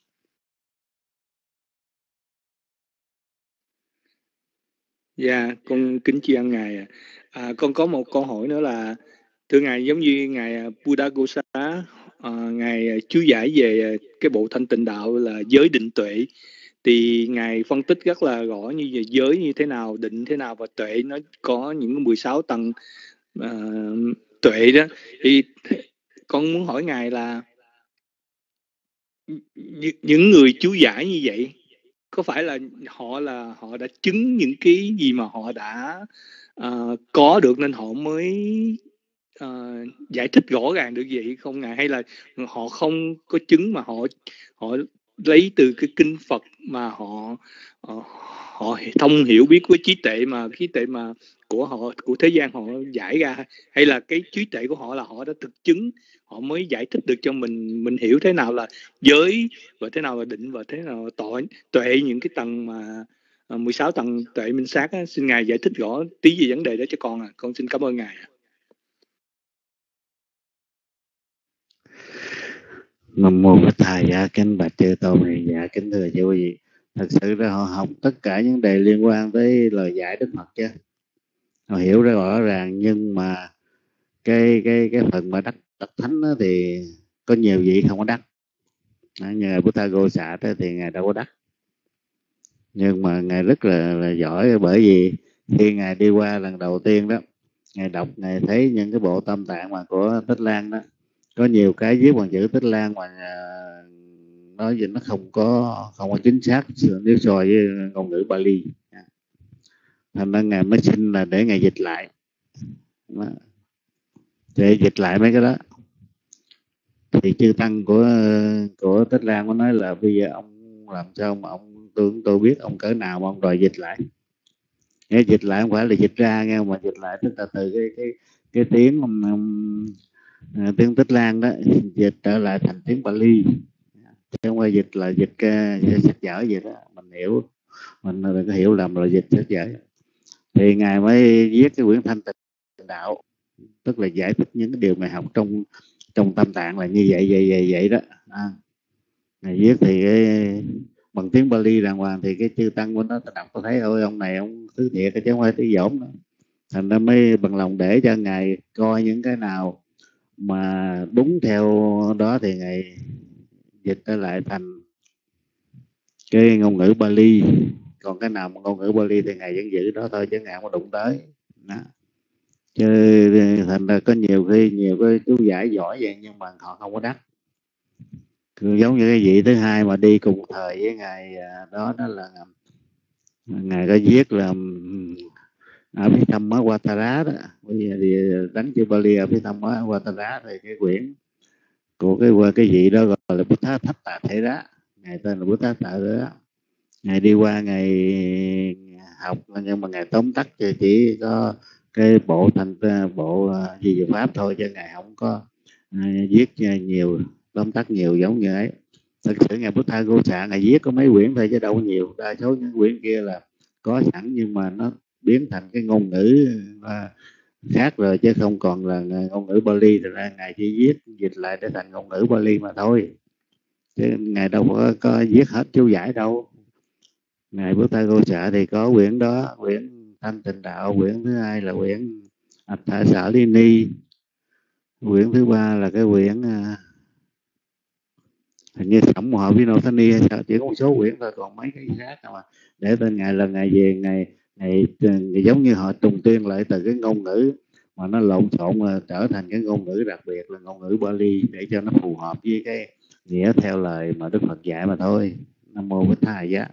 Dạ, con kính tri ân Ngài. À, con có một câu hỏi nữa là, thưa Ngài, giống như Ngài Buddhaghosa, à, Ngài chú giải về cái bộ Thanh Tịnh Đạo là giới định tuệ, thì Ngài phân tích rất là rõ như về giới như thế nào, định thế nào và tuệ nó có những mười sáu tầng uh, tuệ đó. Thì con muốn hỏi Ngài là những người chú giải như vậy có phải là họ là họ đã chứng những cái gì mà họ đã uh, có được nên họ mới uh, giải thích rõ ràng được vậy không Ngài, hay là họ không có chứng mà họ họ lấy từ cái kinh Phật mà họ uh, họ thông hiểu biết với trí tuệ mà trí tuệ mà của họ, của thế gian họ giải ra, hay là cái trí tuệ của họ là họ đã thực chứng, họ mới giải thích được cho mình mình hiểu thế nào là giới và thế nào là định và thế nào là tội, tuệ, những cái tầng mà uh, mười sáu tầng tuệ minh sát á. Xin Ngài giải thích rõ tí về vấn đề đó cho con à. Con xin cảm ơn Ngài. Nam mô Bích Thầy giá. Kính bạch chư tôn hiền dạ, kính thưa chư quý vị, thật sự ra họ học tất cả những đề liên quan tới lời giải Đức Phật chứ, họ hiểu ra rõ ràng, nhưng mà cái cái cái phần mà đắc đắc thánh đó thì có nhiều vị không có đắc. Như ngài Buddhaghosa thì ngài đâu có đắc, nhưng mà ngài rất là, là giỏi, bởi vì khi ngài đi qua lần đầu tiên đó, ngài đọc, ngài thấy những cái bộ Tâm Tạng mà của Tích Lan đó, có nhiều cái viết bằng chữ Tích Lan mà nói gì nó không có không có chính xác nếu so với ngôn ngữ Bali. Thành ra ngài mới xin là để ngài dịch lại, để dịch lại mấy cái đó. Thì chư tăng của của Tích Lan có nói là bây giờ ông làm sao mà ông tôi tôi biết ông cỡ nào mà ông đòi dịch lại. Nghe dịch lại không phải là dịch ra nghe, mà dịch lại tức là từ cái cái cái tiếng um, uh, tiếng Tích Lan đó dịch trở lại thành tiếng Bali, chứ không phải dịch là dịch uh, sách vở vậy đó. Mình hiểu, mình đừng có hiểu lầm là dịch sách vở. Thì ngài mới viết cái quyển Thanh Tịnh Đạo, tức là giải thích những cái điều mà học trong trong Tam Tạng là như vậy vậy vậy vậy đó. À, ngài viết thì cái bằng tiếng Bali đàng hoàng, thì cái chư tăng của nó ta đọc có thấy ôi ông này ông thứ thiệt chứ không phải thứ dỗm nữa. Thành ra mới bằng lòng để cho ngài coi những cái nào mà đúng theo đó thì ngài dịch trở lại thành cái ngôn ngữ Bali, còn cái nào mà ngôn ngữ Bali thì ngài vẫn giữ đó thôi, chứ ngài không có đụng tới đó. Chứ thành ra có nhiều khi nhiều cái chú giải giỏi vậy nhưng mà họ không có đắc. Cứ giống như cái vị thứ hai mà đi cùng thời với ngài đó, đó là ngài có viết là Abhidhamma Vatara đó. Bây giờ thì đánh chữ Bali Abhidhamma Vatara thì cái quyển của cái cái vị đó gọi là Buddha Thách Tạ Thể Rá, ngài tên là Buddha Tạ Thể Rá. Ngài đi qua ngày học nhưng mà ngài tóm tắt thì chỉ có cái bộ thành bộ gì uh, pháp thôi, chứ ngài không có uh, viết nhiều, tóm tắt nhiều giống như ấy. Thật sự ngài Buddha Ghosa ngài viết có mấy quyển thôi chứ đâu có nhiều, đa số những quyển kia là có sẵn nhưng mà nó biến thành cái ngôn ngữ uh, khác rồi, chứ không còn là ngôn ngữ Bali. Thật ra ngài chỉ viết dịch lại để thành ngôn ngữ Bali mà thôi, chứ ngài đâu có, có viết hết chú giải đâu. Ngài Buddha Ghosa thì có quyển đó, quyển Thanh Tịnh Đạo, quyển thứ hai là quyển Atthasarini, quyển thứ ba là cái quyển uh, hình như Sẩm Họ Vinodani hay sao, chỉ có một số quyển thôi, còn mấy cái khác mà để tên ngài là ngài về ngài ngày giống như họ trùng tuyên lại từ cái ngôn ngữ mà nó lộn xộn là trở thành cái ngôn ngữ đặc biệt là ngôn ngữ Bali để cho nó phù hợp với cái nghĩa theo lời mà Đức Phật dạy mà thôi. Nam mô Bích Thầy Giá.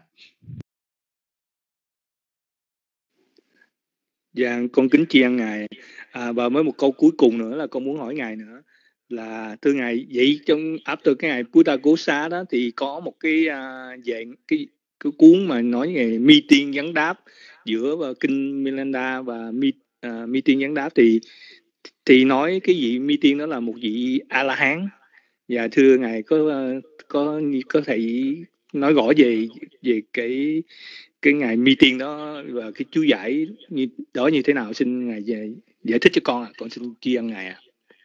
Dạ, con kính tri ân ngài. À, và mới một câu cuối cùng nữa là con muốn hỏi ngài nữa là thưa ngài, vậy trong after cái ngày Buddha Ghosa đó thì có một cái uh, dạng cái cái cuốn mà nói về mi tiên vấn đáp giữa và kinh Milanda và mi uh, mi tiên vấn đáp thì thì nói cái vị mi tiên đó là một vị A La Hán. Và thưa ngài có có có thể nói rõ về về cái cái ngày mi tiên đó và cái chú giải như đó như thế nào, xin ngài giải, giải thích cho con ạ. À. Con xin tri ân ngài ạ. À.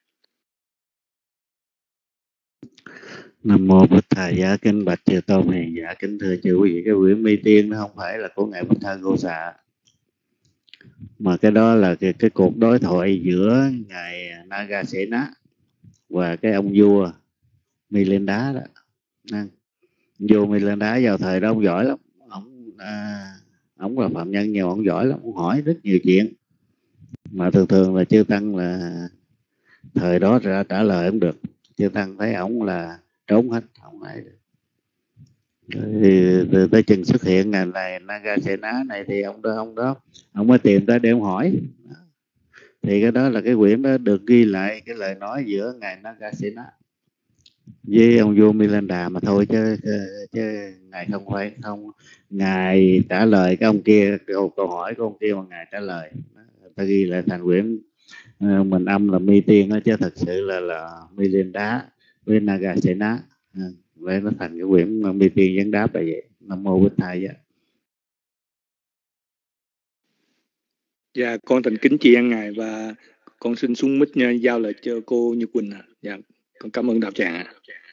Nam mô Bích Thầy Giá. Kính bạch chư tôn hiền giả, kính thưa chư quý vị, cái quyển mi tiên nó không phải là của ngài Buddha Ghosa, mà cái đó là cái, cái cuộc đối thoại giữa ngài Nagasena và cái ông vua Milinda đó. Nên, vua Milinda vào thời đó ông giỏi lắm, ông à, ông là phạm nhân nhiều, ông giỏi lắm, ông hỏi rất nhiều chuyện mà thường thường là chư tăng là thời đó ra trả lời không được, chư tăng thấy ông là trốn hết, không ai được. Thì từ tới chừng xuất hiện ngày này Nagasena này thì ông đó ông đó ông mới tìm tới để ông hỏi. Thì cái đó là cái quyển đó được ghi lại cái lời nói giữa ngài Nagasena với ông vua Milinda mà thôi, chứ chứ ngài không phải không ngài trả lời cái ông kia câu, câu hỏi của ông kia mà ngài trả lời. Ta ghi lại thành quyển uh, mình âm là mi tiên đó, chứ thật sự là là Milinda với Nagasena. Uh, vậy nó thành cái quyển mi tiên vấn đáp là vậy. Nam mô Bích Thầy Giá. Dạ, con thành kính tri ân ngài và con xin xuống mic nha, giao lại cho cô Như Quỳnh ạ. À. Dạ, con cảm ơn đạo tràng ạ. À.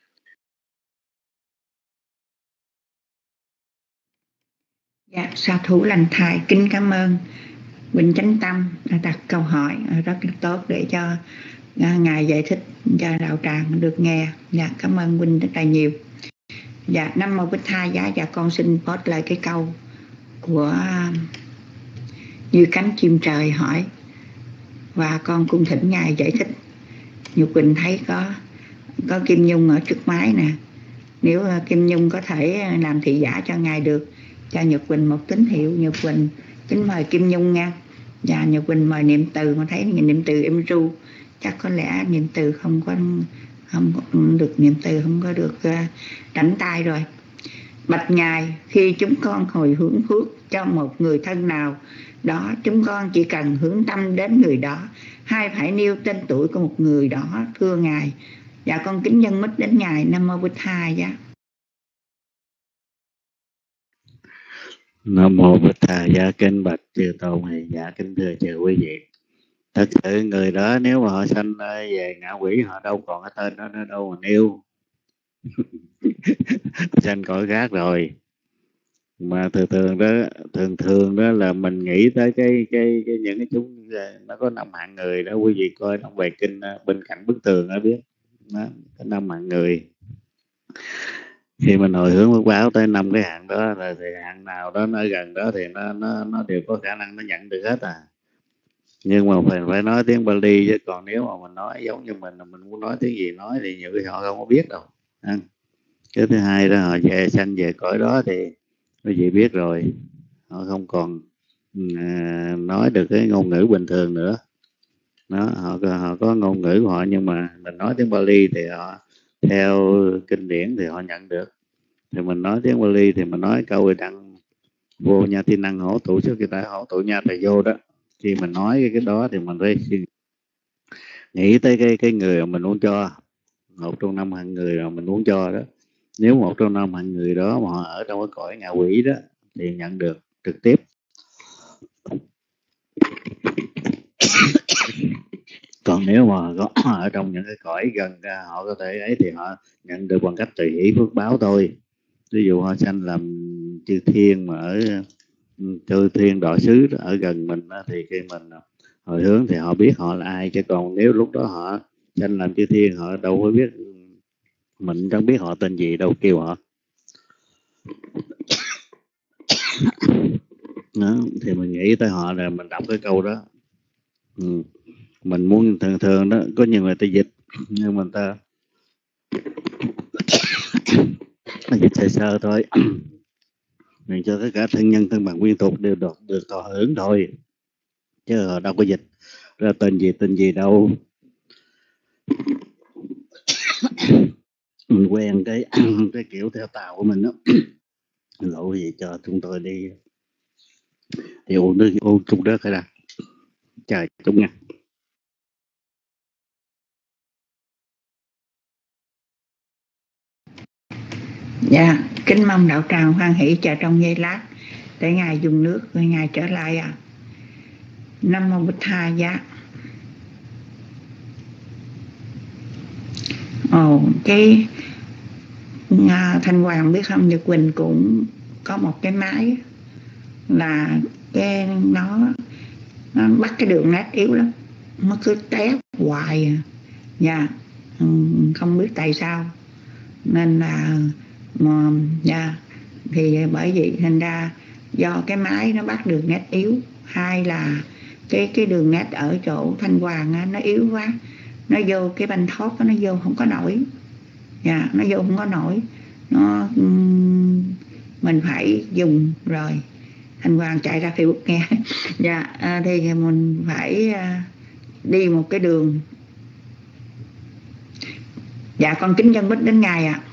Dạ, sa thủ lành thai kính cảm ơn Quỳnh Chánh Tâm đã đặt câu hỏi rất là tốt để cho ngài giải thích cho đạo tràng được nghe. Dạ, cảm ơn Quỳnh rất là nhiều. Dạ, Nam mô Bích Thầy Giá. Dạ, con xin post lại cái câu của Như Cánh Chim Trời hỏi và con cung thỉnh ngài giải thích. Như Quỳnh thấy có có Kim Nhung ở trước máy nè, nếu Kim Nhung có thể làm thị giả cho ngài được, cho Nhật Quỳnh một tín hiệu. Nhật Quỳnh kính mời Kim Nhung nha. Và Nhật Quỳnh mời niệm từ, mà thấy niệm từ em ru chắc có lẽ niệm từ không có không được niệm từ không có được uh, đánh tay rồi. Bạch Ngài, khi chúng con hồi hướng phước cho một người thân nào đó, chúng con chỉ cần hướng tâm đến người đó, hay phải nêu tên tuổi của một người đó, thưa Ngài? Dạ con kính dâng mít đến Ngài. Nam mô Bụt Thầy. Dạ. Nam mô Bụt Thầy. Dạ kính bạch chư tôn thầy. Dạ kính thưa chư quý vị, thật sự người đó nếu mà họ sanh về ngạ quỷ, họ đâu còn cái tên đó nữa đâu mà nêu. Sanh cõi khác rồi. Mà thường thường đó thường thường đó là mình nghĩ tới cái cái, cái những cái chúng nó có năm hạng người đó, quý vị coi trong bài kinh bên cạnh bức tường đó biết đó, có năm hạng người. Khi mình hồi hướng phước báo tới năm cái hạng đó là thì hạng nào đó nó gần đó thì nó nó nó đều có khả năng nó nhận được hết à. Nhưng mà phải phải nói tiếng Bali, chứ còn nếu mà mình nói giống như mình là mình muốn nói tiếng gì nói thì nhiều khi họ không có biết đâu. À. Cái thứ hai đó, họ về sanh về cõi đó thì quý vị biết rồi, họ không còn à, nói được cái ngôn ngữ bình thường nữa. Đó, họ họ có ngôn ngữ của họ, nhưng mà mình nói tiếng Bali thì họ theo kinh điển thì họ nhận được. Thì mình nói tiếng Bali thì mình nói câu đăng vô nha thi năng hổ tụ trước khi ta hổ tụ nha thầy vô đó. Khi mình nói cái, cái đó thì mình phải nghĩ tới cái cái người mà mình muốn cho, một trong năm hạng người mà mình muốn cho đó. Nếu một trong năm hạng người đó mà họ ở trong cái cõi ngạ quỷ đó thì nhận được trực tiếp. Còn nếu mà có ở trong những cái cõi gần họ có thể ấy thì họ nhận được bằng cách tùy hỷ phước báo thôi. Ví dụ họ sanh làm chư thiên mà ở chư thiên đọa xứ ở gần mình đó, thì khi mình hồi hướng thì họ biết họ là ai. Chứ còn nếu lúc đó họ sanh làm chư thiên, họ đâu có biết, mình chẳng biết họ tên gì đâu kêu họ. Đó, thì mình nghĩ tới họ là mình đọc cái câu đó. Ừ. Mình muốn thường thường đó, có nhiều người ta dịch nhưng mà người ta dịch sơ sơ thôi. Mình cho tất cả thân nhân thân bằng quyến thuộc đều được được thọ hưởng thôi, chứ họ đâu có dịch ra tên gì tên gì đâu. Mình quen cái cái kiểu theo tàu của mình đó. Lộ gì cho chúng tôi đi thì uống nước uống chung đất hay là trời chung nha. Dạ, kính mong đạo tràng hoan hỷ chờ trong giây lát để Ngài dùng nước rồi Ngài trở lại à. Nam mô Bụt Thầy. Dạ. Ồ, cái à, Thanh Hoàng biết không, Nhật Quỳnh cũng có một cái máy là cái nó nó bắt cái đường nét yếu lắm, nó cứ tét hoài à. Dạ, không biết tại sao nên là mà dạ thì bởi vậy thành ra do cái máy nó bắt đường nét yếu, hai là cái cái đường nét ở chỗ Thanh Hoàng á, nó yếu quá, nó vô cái banh thóp nó vô không có nổi. Dạ, nó vô không có nổi, nó mình phải dùng rồi. Thanh Hoàng chạy ra Facebook nghe. Dạ, à, thì mình phải à, đi một cái đường. Dạ con kính dân bích đến Ngài ạ.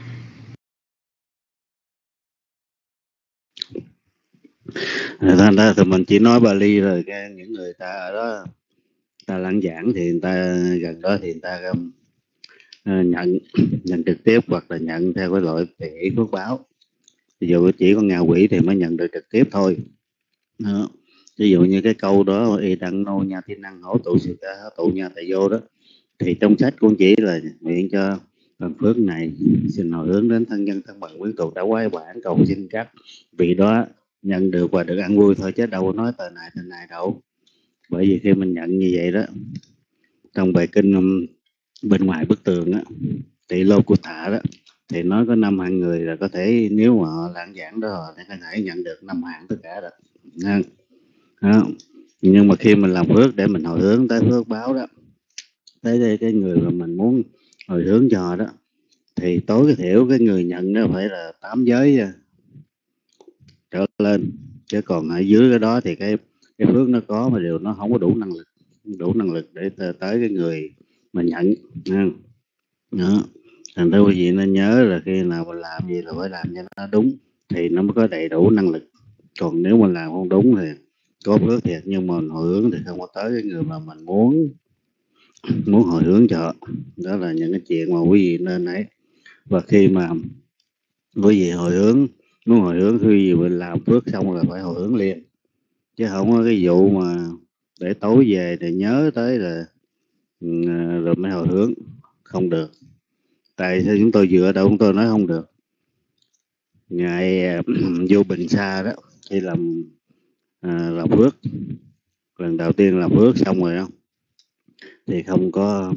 À. Thành ra thì mình chỉ nói Bali rồi cái những người ta ở đó ta lãng giảng thì người ta gần đó thì người ta um, nhận nhận trực tiếp hoặc là nhận theo cái loại tùy hỷ phước báo. Ví dụ chỉ có ngạ quỷ thì mới nhận được trực tiếp thôi. Đó. Ví dụ như cái câu đó y đặng nô nha thiên năng hổ tụ sự ca tụ nha thầy vô đó, thì trong sách cũng chỉ là nguyện cho phần phước này xin hồi hướng đến thân nhân thân bằng quyến thuộc đã quay bản, cầu xin các vị đó nhận được và được ăn vui thôi, chứ đâu nói tờ này tờ này đâu. Bởi vì khi mình nhận như vậy đó, trong bài kinh bên ngoài bức tường á, Tỳ Lô Cu Thả đó, thì nói có năm hạng người là có thể, nếu mà họ lãng giảng đó họ có thể nhận được năm hạng tất cả đó. Đó. Nhưng mà khi mình làm phước để mình hồi hướng tới phước báo đó, tới đây cái người mà mình muốn hồi hướng cho họ đó, thì tối cái thiểu cái người nhận đó phải là tám giới trở lên, chứ còn ở dưới cái đó thì cái cái phước nó có mà điều nó không có đủ năng lực đủ năng lực để tới cái người mà nhận. Đó. Thành ra quý vị nên nhớ là khi nào mình làm gì là phải làm cho nó đúng thì nó mới có đầy đủ năng lực. Còn nếu mình làm không đúng thì có phước thiệt, nhưng mà mình hồi hướng thì không có tới cái người mà mình muốn muốn hồi hướng cho. Đó là những cái chuyện mà quý vị nên ấy. Và khi mà quý vị hồi hướng, muốn hồi hướng, khi quý vị mình làm phước xong là phải hồi hướng liền, chứ không có cái vụ mà để tối về thì nhớ tới là rồi mới hồi hướng. Không được. Tại sao chúng tôi vừa ở đâu chúng tôi nói không được. Ngài vô Bình Sa đó, khi làm à, làm phước lần đầu tiên làm phước xong rồi đó thì không có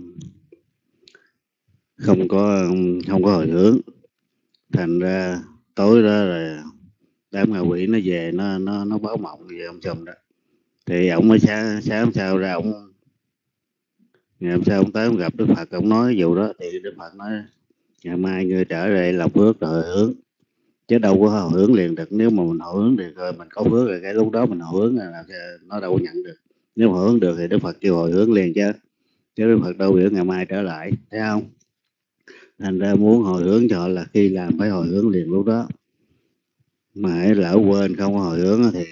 không có không có hồi hướng, thành ra tối đó là đám ngạ quỷ nó về, nó nó nó báo mộng về ông chồng đó. Thì ông mới sáng sáng sau ra, ông ngày hôm sau ông tới ông gặp Đức Phật, ông nói cái vụ đó. Thì Đức Phật nói ngày mai ngươi trở lại làm phước rồi hồi hướng, chứ đâu có hồi hướng liền được. Nếu mà mình hồi hướng được rồi mình có phước rồi, cái lúc đó mình hồi hướng là nó đâu có nhận được. Nếu mà hồi hướng được thì Đức Phật kêu hồi hướng liền, chứ chứ Đức Phật đâu biểu ngày mai trở lại, thấy không? Thành ra muốn hồi hướng cho họ là khi làm phải hồi hướng liền lúc đó. Mà hãy lỡ quên không có hồi hướng thì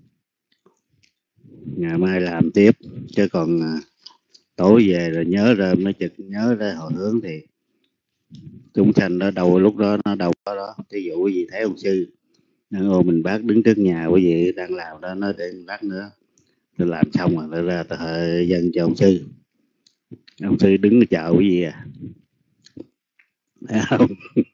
ngày mai làm tiếp. Chứ còn à, tối về rồi nhớ ra mới chực nhớ ra hồi hướng thì chúng sanh đó đâu lúc đó nó đâu có đó. Ví dụ quý vị thấy ông sư ô mình bác đứng trước nhà quý vị đang làm đó, nói để lát nữa tôi làm xong rồi tôi ra tôi dâng cho ông sư. Ông sư đứng chờ quý vị à, thấy không?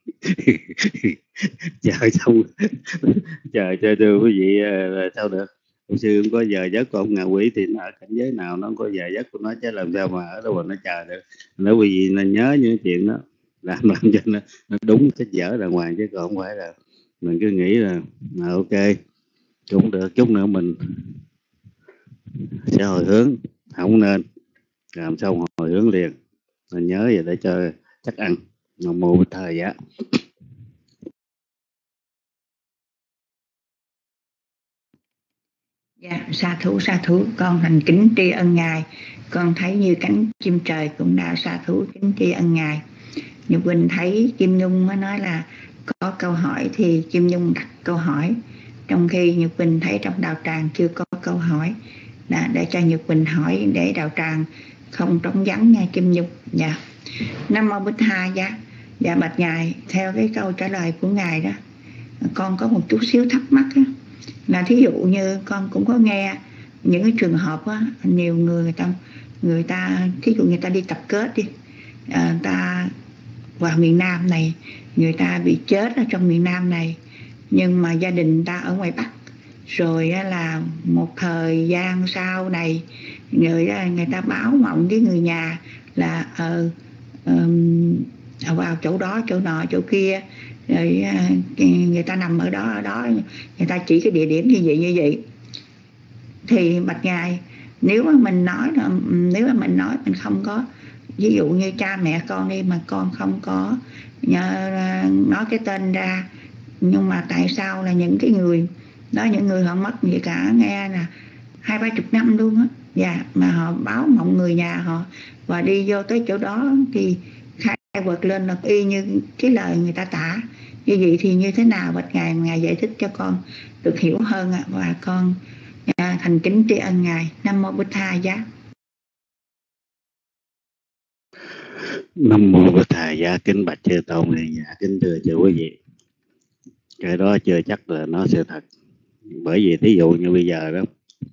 Chờ xong chờ cho đưa quý vị là sao được. Ông sư không có giờ giấc của ông ngạ quỷ thì nó ở cảnh giới nào nó không có giờ giấc của nó, chứ làm sao mà ở đâu mà nó chờ được. Nếu quý vị nên nhớ những chuyện đó, làm làm cho nó, nó đúng sách vở đàng hoàng, chứ còn không phải là mình cứ nghĩ là à, ok cũng được, chút nữa mình sẽ hồi hướng. Không nên làm xong hồi hướng liền, mình nhớ vậy để cho chắc ăn. Nam mô Bích Thầy Giá. Dạ, sa thú sa thú, con thành kính tri ân ngài. Con thấy như cánh chim trời cũng đã sa thú kính tri ân ngài. Nhật Quỳnh thấy Kim Nhung mới nói là có câu hỏi thì Kim Nhung đặt câu hỏi, trong khi Nhật Quỳnh thấy trong đạo tràng chưa có câu hỏi. Đã, để cho Nhật Quỳnh hỏi để đạo tràng không trống vắng nha Kim Nhung. Dạ. Nam mô Bích Tha Giá. Dạ bạch ngài, theo cái câu trả lời của ngài đó, con có một chút xíu thắc mắc đó, là thí dụ như con cũng có nghe những cái trường hợp á, nhiều người người ta người ta thí dụ người ta đi tập kết đi, à, người ta vào miền Nam này, người ta bị chết ở trong miền Nam này, nhưng mà gia đình ta ở ngoài Bắc, rồi là một thời gian sau này người người ta báo mộng với người nhà là ờ uh, vào chỗ đó chỗ nọ chỗ kia, rồi người ta nằm ở đó ở đó, người ta chỉ cái địa điểm như vậy như vậy. Thì bạch ngài, nếu mà mình nói là nếu mà mình nói mình không có, ví dụ như cha mẹ con đi mà con không có nói cái tên ra, nhưng mà tại sao là những cái người đó, những người họ mất gì cả nghe là hai ba chục năm luôn á, dạ, mà họ báo mộng người nhà họ và đi vô tới chỗ đó thì khai quật lên là y như cái lời người ta tả. Như vậy thì như thế nào bạch ngài, ngài giải thích cho con được hiểu hơn ạ, và con à, thành kính tri ân ngài. Nam mô Bích Tha Giá. Nam mô Bích Tha Giá. Kính bạch chư tôn này, dạ, kính thưa chư quý vị, cái đó chưa chắc là nó sự thật. Bởi vì thí dụ như bây giờ đó,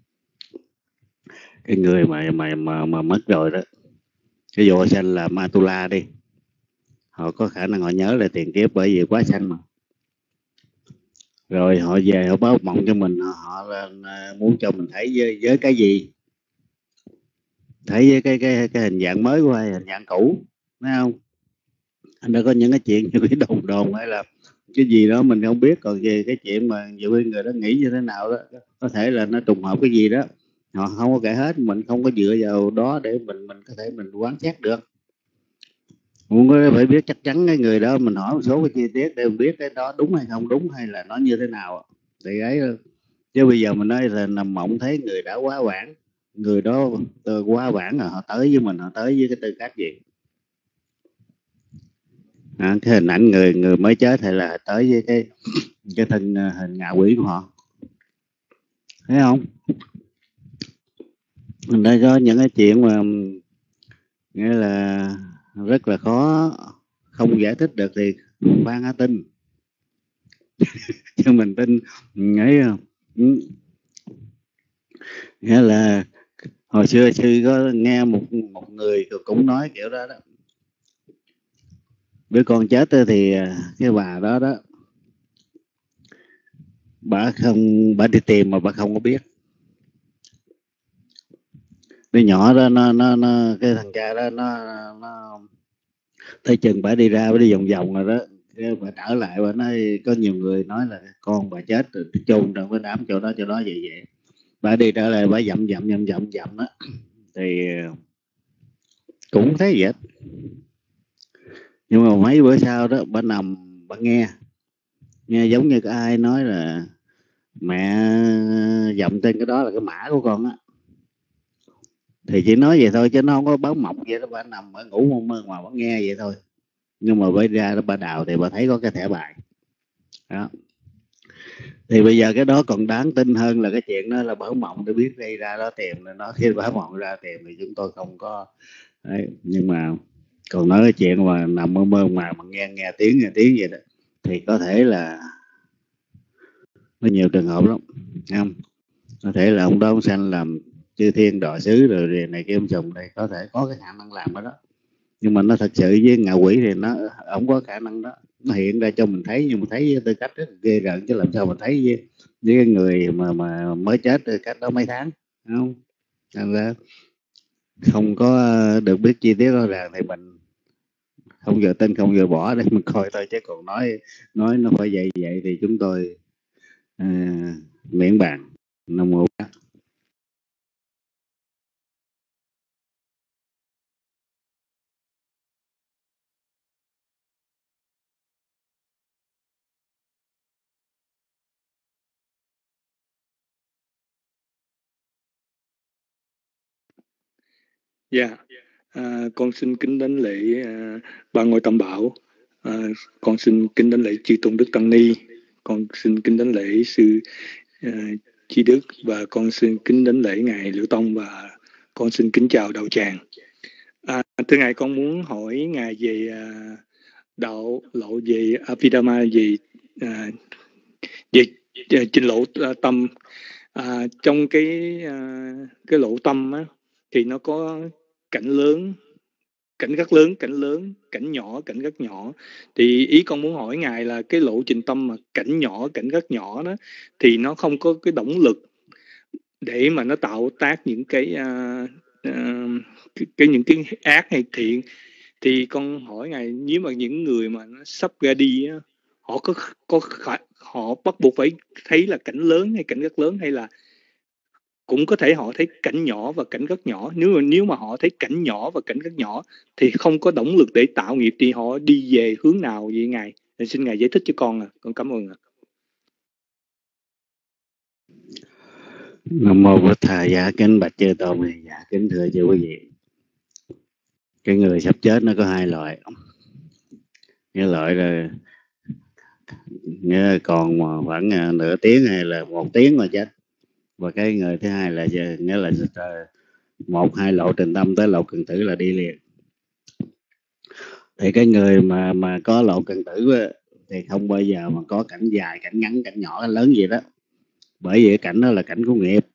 cái người mà mà mà, mà mất rồi đó, ví dụ sanh là Matula đi, họ có khả năng họ nhớ lại tiền kiếp bởi vì quá sanh mà. Rồi họ về họ báo mộng cho mình, họ là muốn cho mình thấy với, với cái gì, thấy với cái cái cái hình dạng mới của hay hình dạng cũ, thấy không? Anh đã có những cái chuyện như cái đồn đồn hay là cái gì đó mình không biết. Còn về cái chuyện mà nhiều người đó nghĩ như thế nào đó, có thể là nó trùng hợp cái gì đó, họ không có kể hết, mình không có dựa vào đó để mình mình có thể mình quán xét được. Muốn có phải biết chắc chắn cái người đó, mình hỏi một số cái chi tiết để mình biết cái đó đúng hay không đúng, hay là nó như thế nào thì ấy. Chứ bây giờ mình nói là nằm mộng thấy người đã quá vãng, người đó quá vãng rồi họ tới với mình, họ tới với cái tư cách gì? À, cái hình ảnh người người mới chết hay là tới với cái cái thân hình ngạ quỷ của họ, thấy không? Mình đây có những cái chuyện mà nghĩa là rất là khó không giải thích được thì khoan hả tin chứ mình tin nghĩ nghĩa là hồi xưa sư có nghe một một người cũng nói kiểu đó đó, đứa con chết thì cái bà đó đó bà không bà đi tìm mà bà không có biết. Đứa nhỏ đó nó nó nó cái thằng cha đó nó nó thấy chừng bà đi ra bà đi vòng vòng rồi đó, cái bà trở lại bà nói có nhiều người nói là con bà chết rồi chôn trong cái đám chỗ đó chỗ đó vậy vậy. Bà đi trở lại bà dậm dậm dậm dậm dậm đó thì cũng thấy vậy. Nhưng mà mấy bữa sau đó bà nằm bà nghe nghe giống như có ai nói là mẹ dậm trên cái đó là cái mã của con á, thì chỉ nói vậy thôi chứ nó không có báo mộng vậy đó. Bà nằm bà ngủ mơ mơ mà bà nghe vậy thôi, nhưng mà bây ra đó bà đào thì bà thấy có cái thẻ bài đó. Thì bây giờ cái đó còn đáng tin hơn là cái chuyện đó là báo mộng để biết gây ra đó tìm, nó khi báo mộng ra tìm thì chúng tôi không có đấy. Nhưng mà còn nói cái chuyện mà nằm mơ mơ mà mà nghe nghe tiếng nghe tiếng vậy đó thì có thể là có nhiều trường hợp lắm, không? Có thể là ông đó ông sanh làm chư thiên đọa sứ rồi, rồi này kia ông chồng đây có thể có cái khả năng làm đó, đó. Nhưng mà nó thật sự với ngạ quỷ thì nó không có khả năng đó, nó hiện ra cho mình thấy nhưng mà thấy với tư cách rất là ghê rợn, chứ làm sao mình thấy với, với cái người mà mà mới chết cách đó mấy tháng, không? Thành ra không có được biết chi tiết rõ ràng thì mình không giờ tin không giờ bỏ để mình coi thôi, chứ còn nói nói nó phải vậy vậy thì chúng tôi à, miễn bàn. Nam mô. Dạ, yeah. à, con xin kính đến lễ à, ba ngôi tam bảo. À, con xin kính đến lễ chư tôn đức tăng ni. Con xin kính đến lễ sư à, Chi Đức, và con xin kính đến lễ ngài Liễu Tông, và con xin kính chào đạo tràng. À, thưa ngài, con muốn hỏi ngài về à, đạo lộ về Abhidhamma, về à, về à, trình lộ à, tâm. À, trong cái à, cái lộ tâm á, thì nó có cảnh lớn, cảnh rất lớn, cảnh lớn, cảnh nhỏ, cảnh rất nhỏ. Thì ý con muốn hỏi ngài là cái lộ trình tâm mà cảnh nhỏ, cảnh rất nhỏ đó, thì nó không có cái động lực để mà nó tạo tác những cái, uh, uh, cái, cái những cái ác hay thiện. Thì con hỏi ngài, nếu mà những người mà nó sắp ra đi á, họ có có họ bắt buộc phải thấy là cảnh lớn hay cảnh rất lớn, hay là cũng có thể họ thấy cảnh nhỏ và cảnh rất nhỏ? Nếu mà nếu mà họ thấy cảnh nhỏ và cảnh rất nhỏ thì không có động lực để tạo nghiệp, thì họ đi về hướng nào vậy ngài? Thì xin ngài giải thích cho con. À, con cảm ơn ạ. Nam mô Bổn Thầy. Dạ kính bạch chư tôn này, dạ kính thưa chư quý vị. Cái người sắp chết nó có hai loại. Cái loại là nghĩa còn mà khoảng nửa tiếng hay là một tiếng mà chết, và cái người thứ hai là nghĩa là một hai lộ trình tâm tới lộ cần tử là đi liền. Thì cái người mà mà có lộ cần tử thì không bao giờ mà có cảnh dài, cảnh ngắn, cảnh nhỏ, cảnh lớn gì đó, bởi vì cảnh đó là cảnh của nghiệp.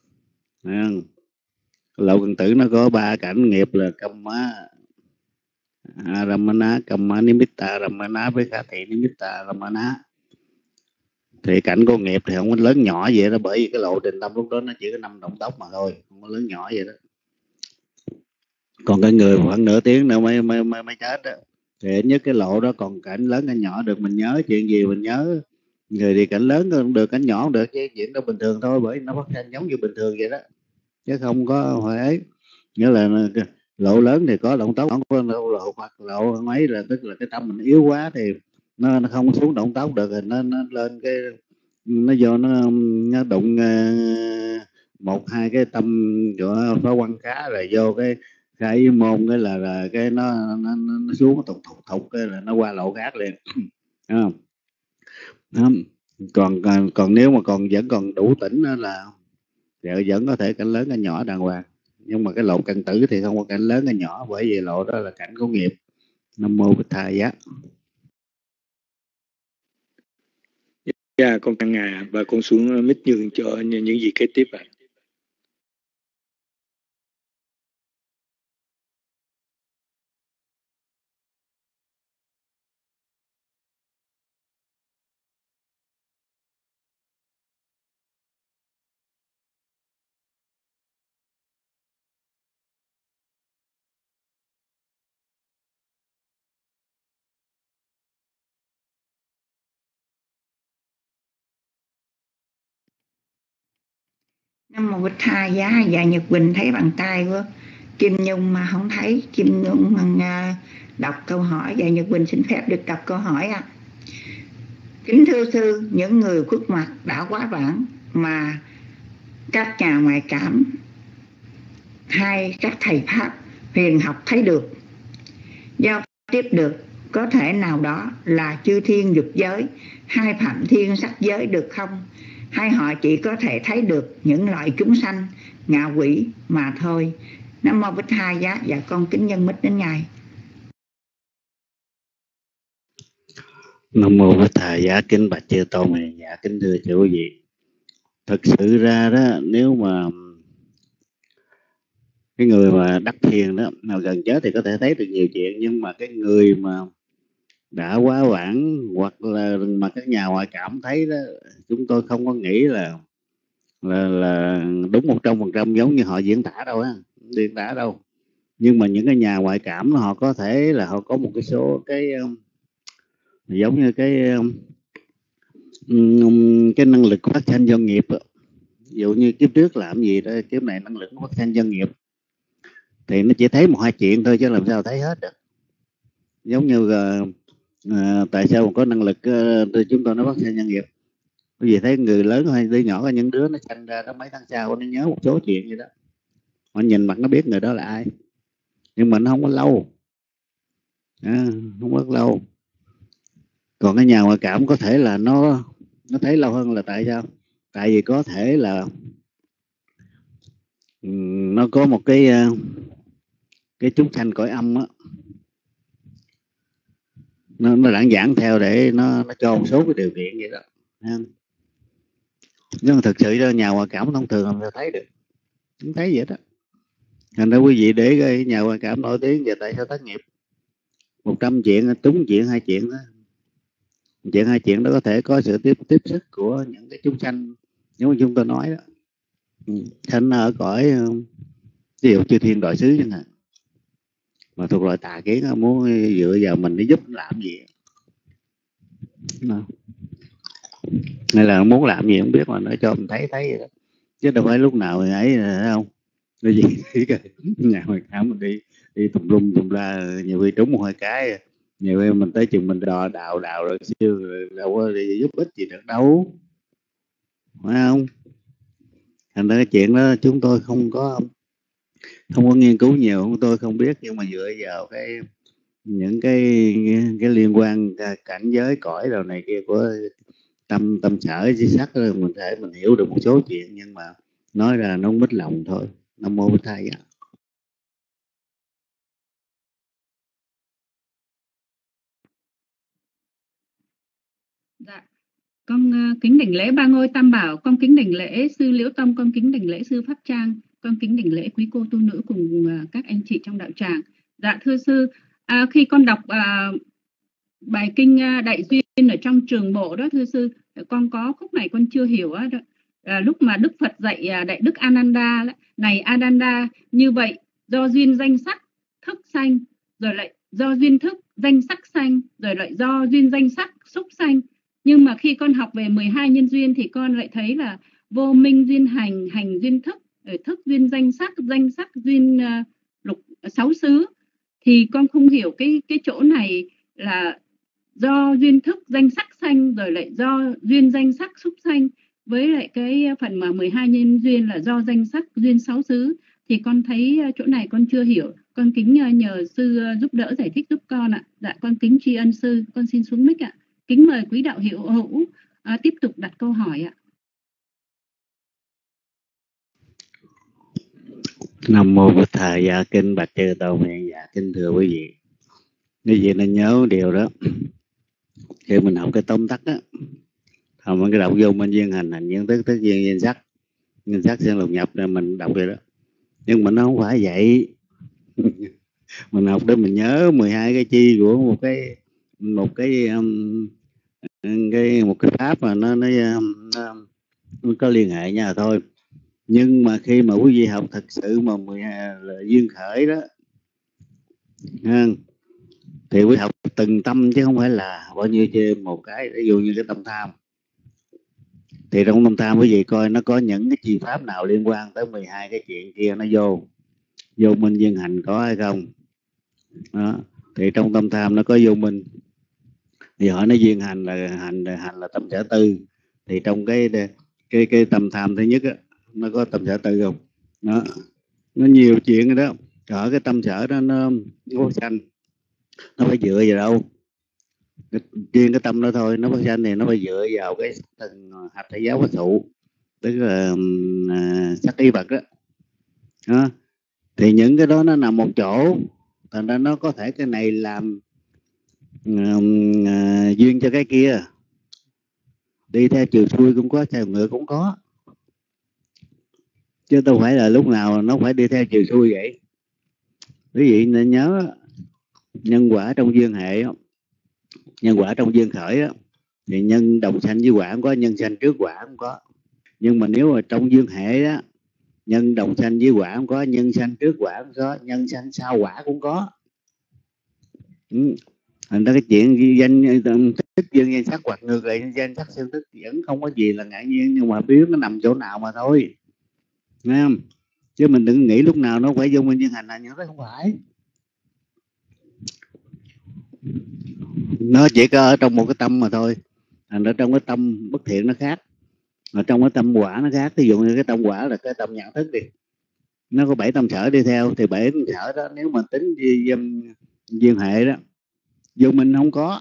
Lộ cần tử nó có ba cảnh nghiệp là Kamma Ramana, Kamma Nimitta Ramana với Khả Thị Nimitta Ramana. Thì cảnh của nghiệp thì không có lớn nhỏ vậy đó, bởi vì cái lộ trình tâm lúc đó nó chỉ có năm động tốc mà thôi, không có lớn nhỏ vậy đó. Còn cái người khoảng nửa tiếng nữa mới mới mới, mới chết đó, thì ít nhất cái lộ đó còn cảnh lớn cảnh nhỏ được, mình nhớ chuyện gì mình nhớ. Người thì cảnh lớn không được, cảnh nhỏ không được, chứ chuyện đó bình thường thôi, bởi nó phát sinh giống như bình thường vậy đó, chứ không có phải ấy. Nghĩa là lộ lớn thì có động tốc, không có lộ, lộ hoặc lộ mấy là tức là cái tâm mình yếu quá thì nó, nó không xuống động tốc được, thì nó, nó lên cái nó vô nó, nó đụng uh, một hai cái tâm của phá quan khá rồi vô cái khai môn cái là, là cái nó nó, nó xuống thục thục thục cái là nó qua lộ khác liền. Không? Không. Còn, còn còn nếu mà còn vẫn còn đủ tỉnh đó là vợ vẫn có thể cảnh lớn cảnh nhỏ đàng hoàng, nhưng mà cái lộ cảnh tử thì không có cảnh lớn cảnh nhỏ, bởi vì lộ đó là cảnh của nghiệp. Nam mô Bích Tha Giá. Dạ, con căn ngà và con xuống mít nhường cho những gì kế tiếp ạ. Nam mô Bích Tha Giá. Dạ Nhật Quỳnh thấy bằng tay của Kim Nhung mà không thấy Kim Nhung uh, đọc câu hỏi. Dạ Nhật Quỳnh xin phép được đọc câu hỏi ạ. À. Kính thưa sư, những người khuất mặt đã quá vãng mà các nhà ngoại cảm hay các thầy pháp huyền học thấy được, giao tiếp được, có thể nào đó là chư thiên dục giới hay phạm thiên sắc giới được không? Hay họ chỉ có thể thấy được những loại chúng sanh ngạ quỷ mà thôi? Nam mô Bích Tha Giá. Dạ con kính nhân mít đến ngài. Nam mô Bích Tha Giá. Kính bạch chư tôn này. Dạ kính thưa chư quý vị, thật sự ra đó, nếu mà cái người mà đắc thiền đó nào gần chết thì có thể thấy được nhiều chuyện, nhưng mà cái người mà đã quá vãng hoặc là mà các nhà ngoại cảm thấy đó, chúng tôi không có nghĩ là là là đúng một trăm phần trăm giống như họ diễn tả đâu á, diễn tả đâu. Nhưng mà những cái nhà ngoại cảm họ có thể là họ có một cái số cái um, giống như cái um, cái năng lực phát sanh do nghiệp. Ví dụ như kiếp trước làm gì đó, kiếp này năng lực phát sanh do nghiệp thì nó chỉ thấy một hai chuyện thôi, chứ làm sao thấy hết được. Giống như uh, uh, tại sao có năng lực uh, chúng tôi nó phát sanh do nghiệp, bởi vì thấy người lớn hay đứa nhỏ, có những đứa nó sanh ra đó mấy tháng sau nó nhớ một số chuyện vậy đó, họ nhìn mặt nó biết người đó là ai, nhưng mà nó không có lâu à, không có lâu. Còn cái nhà ngoại cảm có thể là nó nó thấy lâu hơn, là tại sao? Tại vì có thể là nó có một cái cái chúng sanh cõi âm á, nó nó lãng giảng theo để nó nó cho một số cái điều kiện vậy đó. Nhưng mà thực sự nhà ngoại cảm thông thường làm sao thấy được, không thấy vậy đó. Thành ra quý vị để cái nhà ngoại cảm nổi tiếng về tại sao thất nghiệp một trăm chuyện, trúng chuyện hai chuyện đó, chuyện hai chuyện đó có thể có sự tiếp tiếp sức của những cái chúng sanh giống như chúng tôi nói đó, sanh ở cõi ví dụ chư thiên đội xứ chẳng hạn, mà thuộc loại tà kiến muốn dựa vào mình để giúp làm gì hay là muốn làm gì không biết, mà nó cho mình thấy thấy vậy đó, chứ đâu phải lúc nào thì ấy là không. Cái gì nhà ngoại cảm mình đi đi tùm lum tùm la, nhiều khi trúng một hai cái, nhiều khi mình tới chừng mình đò đào đào rồi siêu đâu có đi giúp ích gì được đâu, phải không? Thành ra cái chuyện đó chúng tôi không có không có nghiên cứu nhiều, chúng tôi không biết, nhưng mà dựa vào cái những cái cái liên quan cảnh giới cõi đầu này kia của tâm tâm sở di sắc, mình thể mình hiểu được một số chuyện, nhưng mà nói ra nó không mít lòng thôi. Nam mô Bích Tha Giá. Dạ, con uh, kính đảnh lễ ba ngôi tam bảo, con kính đảnh lễ sư Liễu Tông, con kính đảnh lễ sư Pháp Trang, con kính đảnh lễ quý cô tu nữ cùng uh, các anh chị trong đạo tràng. Dạ thưa sư, uh, khi con đọc uh, bài kinh uh, Đại Duyên ở trong Trường Bộ đó thưa sư, con có khúc này con chưa hiểu á. À, lúc mà Đức Phật dạy uh, Đại Đức Ananda, này Ananda, như vậy do duyên danh sắc thức sanh, rồi lại do duyên thức danh sắc sanh, rồi lại do duyên danh sắc xúc sanh. Nhưng mà khi con học về mười hai nhân duyên thì con lại thấy là vô minh duyên hành, hành duyên thức, thức duyên danh sắc, danh sắc duyên uh, lục sáu xứ. Thì con không hiểu cái cái chỗ này là do duyên thức danh sắc sanh, rồi lại do duyên danh sắc xúc sanh, với lại cái phần mà mười hai nhân duyên là do danh sắc duyên sáu xứ. Thì con thấy chỗ này con chưa hiểu. con kính uh, nhờ sư uh, giúp đỡ giải thích giúp con ạ. Dạ con kính tri ân sư, con xin xuống mic ạ. Kính mời quý đạo hữu hữu uh, tiếp tục đặt câu hỏi ạ. Nam mô Bụt Thầy. Dạ kinh bạch chư Tôn Hiền. Dạ kính thưa quý vị, quý vị nên nhớ điều đó, khi mình học cái tóm tắt á, không mình cái đọc vô minh duyên hành, hành duyên thức, thức duyên danh sắc, danh sắc xen lục nhập, nên mình đọc vậy đó. Nhưng mà nó không phải vậy. Mình học để mình nhớ mười hai cái chi của một cái một cái um, cái một cái pháp mà nó nó, um, nó có liên hệ nha thôi. Nhưng mà khi mà quý vị học thật sự mà mười hai là duyên khởi đó ha, thì quý học từng tâm chứ không phải là bao nhiêu trên một cái. Ví dụ như cái tâm tham, thì trong tâm tham quý vị coi nó có những cái chi pháp nào liên quan tới mười hai cái chuyện kia, nó vô vô minh duyên hành có hay không đó. Thì trong tâm tham nó có vô minh, thì hỏi nó duyên hành là hành hành là tâm sở tư, thì trong cái cái cái tâm tham thứ nhất á, nó có tâm sở tư không đó. Nó nhiều chuyện rồi đó. Ở cái tâm sở đó nó có sanh, nó phải dựa vào đâu? Riêng cái tâm đó thôi, nó phát sanh thì nó phải dựa vào cái từng hạt thể giáo pháp thụ, tức là uh, sắc y vật đó. đó thì những cái đó nó nằm một chỗ, thành ra nó có thể cái này làm uh, uh, duyên cho cái kia, đi theo chiều xuôi cũng có, theo ngựa cũng có, chứ đâu phải là lúc nào nó phải đi theo chiều xuôi vậy. Quý vị nên nhớ nhân quả trong duyên hệ, nhân quả trong duyên khởi đó, thì nhân đồng sanh với quả không có, nhân sanh trước quả không có. Nhưng mà nếu mà trong duyên hệ đó, nhân đồng sanh với quả không có, nhân sanh trước quả không có, nhân sanh sau quả cũng có. ừ. Thành ra cái chuyện danh thức dương danh sắc hoặc ngược lại danh sắc siêu thức vẫn không có gì là ngạc nhiên, nhưng mà biết nó nằm chỗ nào mà thôi, nghe không? Chứ mình đừng nghĩ lúc nào nó phải vô minh duyên hành là những cái không phải. Nó chỉ có ở trong một cái tâm mà thôi. Thành ra trong cái tâm bất thiện nó khác, ở trong cái tâm quả nó khác. Ví dụ như cái tâm quả là cái tâm nhận thức đi, nó có bảy tâm sở đi theo, thì bảy tâm sở đó nếu mà tính duyên hệ đó, vô minh không có,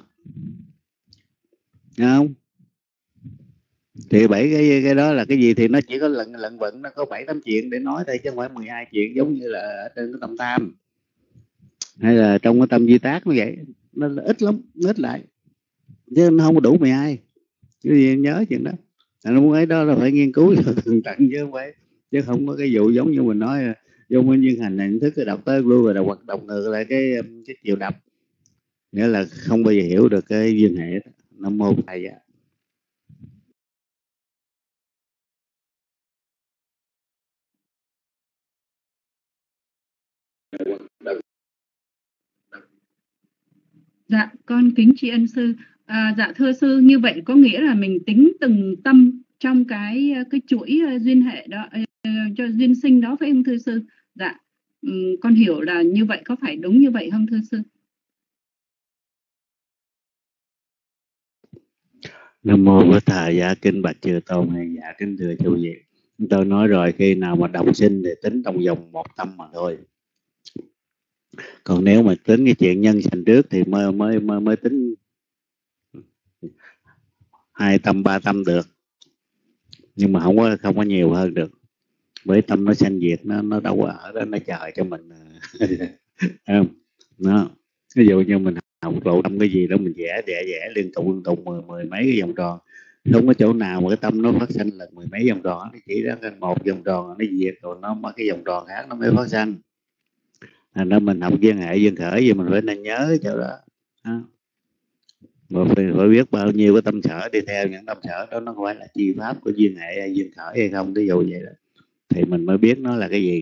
nghe không? Thì bảy cái cái đó là cái gì? Thì nó chỉ có lần lần vận, nó có bảy tám chuyện để nói thôi, chứ không phải mười hai chuyện giống như là ở trên cái tâm tham hay là trong cái tâm di tác. Nó vậy, nó ít lắm, nó ít lại, chứ nó không có đủ mười hai. Chứ gì nhớ chuyện đó. Nó muốn ấy đó là phải nghiên cứu cho tường tận, chứ không phải, chứ không có cái vụ giống như mình nói vô minh duyên hành này thức, cái đọc tới luôn rồi đọc, đọc ngược lại cái cái chiều đập, nghĩa là không bao giờ hiểu được cái duyên hệ. Nam mô Thầy. Dạ. Dạ con kính tri ân sư. À, dạ thưa sư, như vậy có nghĩa là mình tính từng tâm trong cái cái chuỗi duyên hệ đó, cho duyên sinh đó phải không thưa sư? Dạ um, con hiểu là như vậy, có phải đúng như vậy không thưa sư? Nam mô Bổn Thầy. Dạ kinh bạch chư Tôn Hiền. Dạ kính thưa chư vị, tôi nói rồi, khi nào mà đồng sinh thì tính trong vòng một tâm mà thôi. Còn nếu mà tính cái chuyện nhân sanh trước thì mới mới mới, mới tính hai tâm ba tâm được, nhưng mà không có không có nhiều hơn được, bởi tâm nó sanh diệt, nó nó đâu có ở đó nó chờ cho mình. Không, nó ví dụ như mình học lộ tâm cái gì đó, mình vẽ vẽ vẽ liên tục liên tục mười mười mấy cái vòng tròn, không có chỗ nào mà cái tâm nó phát sanh lần mười mấy vòng tròn. Nó chỉ ra một vòng tròn nó diệt rồi nó mất cái vòng tròn khác nó mới phát sanh. Thành ra mình học duyên hệ duyên khởi gì mình phải nên nhớ chỗ đó. À. Mà phải, phải biết bao nhiêu cái tâm sở đi theo, những tâm sở đó nó phải là chi pháp của duyên hệ hay duyên khởi hay không, ví dụ vậy đó, thì mình mới biết nó là cái gì.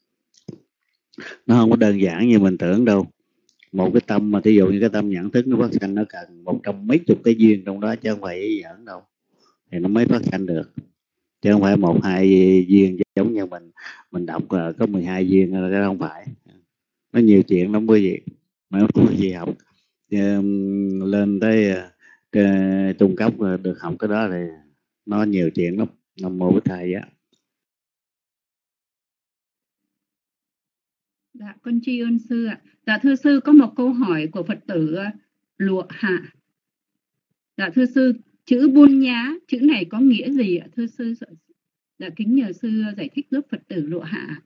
Nó không có đơn giản như mình tưởng đâu. Một cái tâm mà thí dụ như cái tâm nhận thức nó phát sanh, nó cần một trăm mấy chục cái duyên trong đó, chứ không phải giỡn đâu, thì nó mới phát sanh được, chứ không phải một hai duyên giống như mình mình đọc là có mười hai duyên, là cái không phải. Nó nhiều chuyện lắm quý vị, mà quý vị học lên tới uh, trung cấp được học cái đó thì nó nhiều chuyện lắm. Nam mô Bổn Thầy á. Dạ, con tri ân sư ạ. Dạ thưa sư, có một câu hỏi của Phật tử Lụa Hạ. Dạ thưa sư, chữ buôn nhá, chữ này có nghĩa gì ạ thưa sư? Dạ kính nhờ sư giải thích giúp Phật tử Lụa Hạ.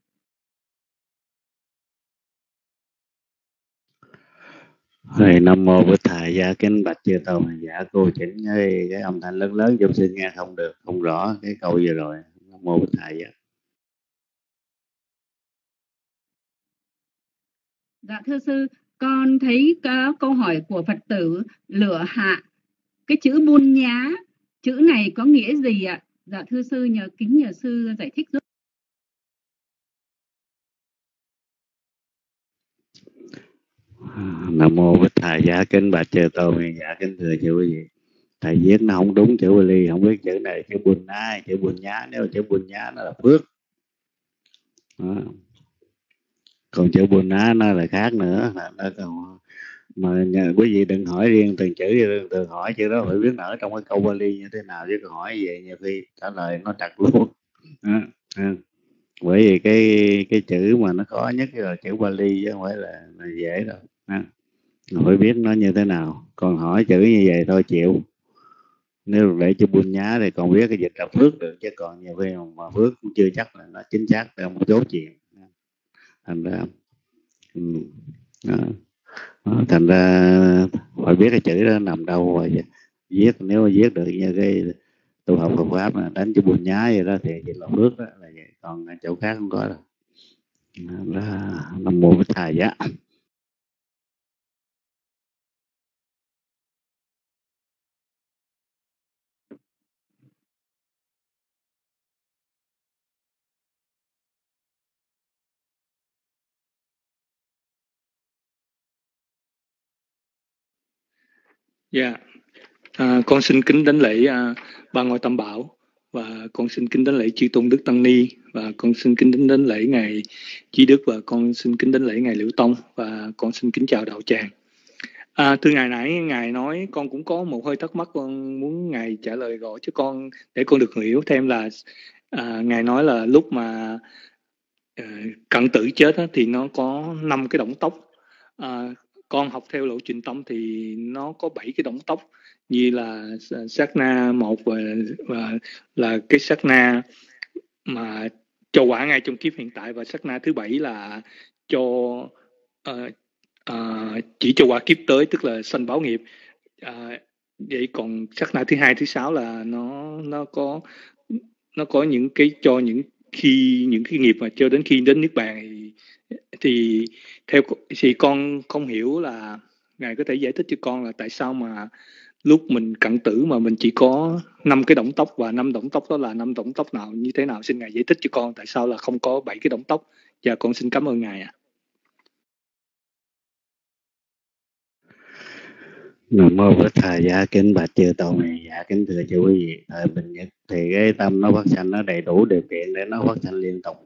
Rồi Nam Mô Bổn Thầy Gia kính bạch chư tôn hành giả, cô chỉnh cái, cái âm thanh lớn lớn giúp sư nghe không được, không rõ cái câu vừa rồi. Nam Mô Bổn Thầy Gia. Dạ thưa sư, con thấy có câu hỏi của Phật tử Lửa Hạ, cái chữ buôn nhá, chữ này có nghĩa gì ạ? Dạ thưa sư, nhờ kính nhờ sư giải thích giúp. Nam Mô Bổn Thầy Gia kính bạch chư tôn hành giả, kính thưa chư quý vị, thầy viết nó không đúng chữ Bali, không biết chữ này chữ buôn nhá, chữ buôn nhá, nếu chữ buôn nhá nó là phước. Đó. Còn chữ buôn nhá nó là khác nữa, nó còn mà nhà, quý vị đừng hỏi riêng từng chữ, đừng, đừng hỏi chữ đó phải biết nở trong cái câu Bali như thế nào, chứ câu hỏi vậy nhiều khi trả lời nó trật luôn. Đó. À. Bởi vì cái cái chữ mà nó khó nhất là chữ Bali chứ không phải là, là dễ đâu. À. Phải biết nó như thế nào, còn hỏi chữ như vậy thôi chịu. Nếu để chữ buôn nhá thì còn biết cái dịch là phước được, chứ còn nhiều khi mà phước cũng chưa chắc là nó chính xác để một số chuyện. Thành ra ừ. Đó. Đó, thành ra phải biết cái chữ đó nằm đâu và viết, nếu mà viết được như cái tu học Phật pháp mà đánh chữ buôn nhá vậy đó thì chỉ là phước đó, là vậy. Còn chỗ khác không có đâu. Đó, Nam Mô Bổn Thầy Giá. Dạ, yeah. à, con xin kính đảnh lễ à, Ba Ngôi Tam Bảo, và con xin kính đảnh lễ chư Tôn Đức Tăng Ni, và con xin kính đảnh lễ ngài Chí Đức, và con xin kính đảnh lễ ngài Liễu Tông, và con xin kính chào đạo tràng. À, thưa ngài, nãy ngài nói con cũng có một hơi thắc mắc, con muốn ngài trả lời rõ cho con để con được hiểu thêm là à, ngài nói là lúc mà à, cận tử chết á, thì nó có năm cái động tóc. À, con học theo lộ trình tâm thì nó có bảy cái động tóc, như là sát na một và, và là cái sát na mà cho quả ngay trong kiếp hiện tại, và sát na thứ bảy là cho uh, uh, chỉ cho quả kiếp tới, tức là sanh báo nghiệp. Uh, vậy còn sát na thứ hai, thứ sáu là nó nó có nó có những cái cho những khi những cái nghiệp mà cho đến khi đến niết bàn thì, thì theo thì con không hiểu là ngài có thể giải thích cho con là tại sao mà lúc mình cận tử mà mình chỉ có năm cái động tóc, và năm động tóc đó là năm động tóc nào như thế nào? Xin ngài giải thích cho con tại sao là không có bảy cái động tóc. Và con xin cảm ơn ngài ạ. À. Nam Mô Bổn Thầy Giá kính bạch chư tôn hành giả, kính thưa chư quý vị, thời bình nhất thì cái tâm nó phát sanh nó đầy đủ điều kiện để nó phát sanh liên tục.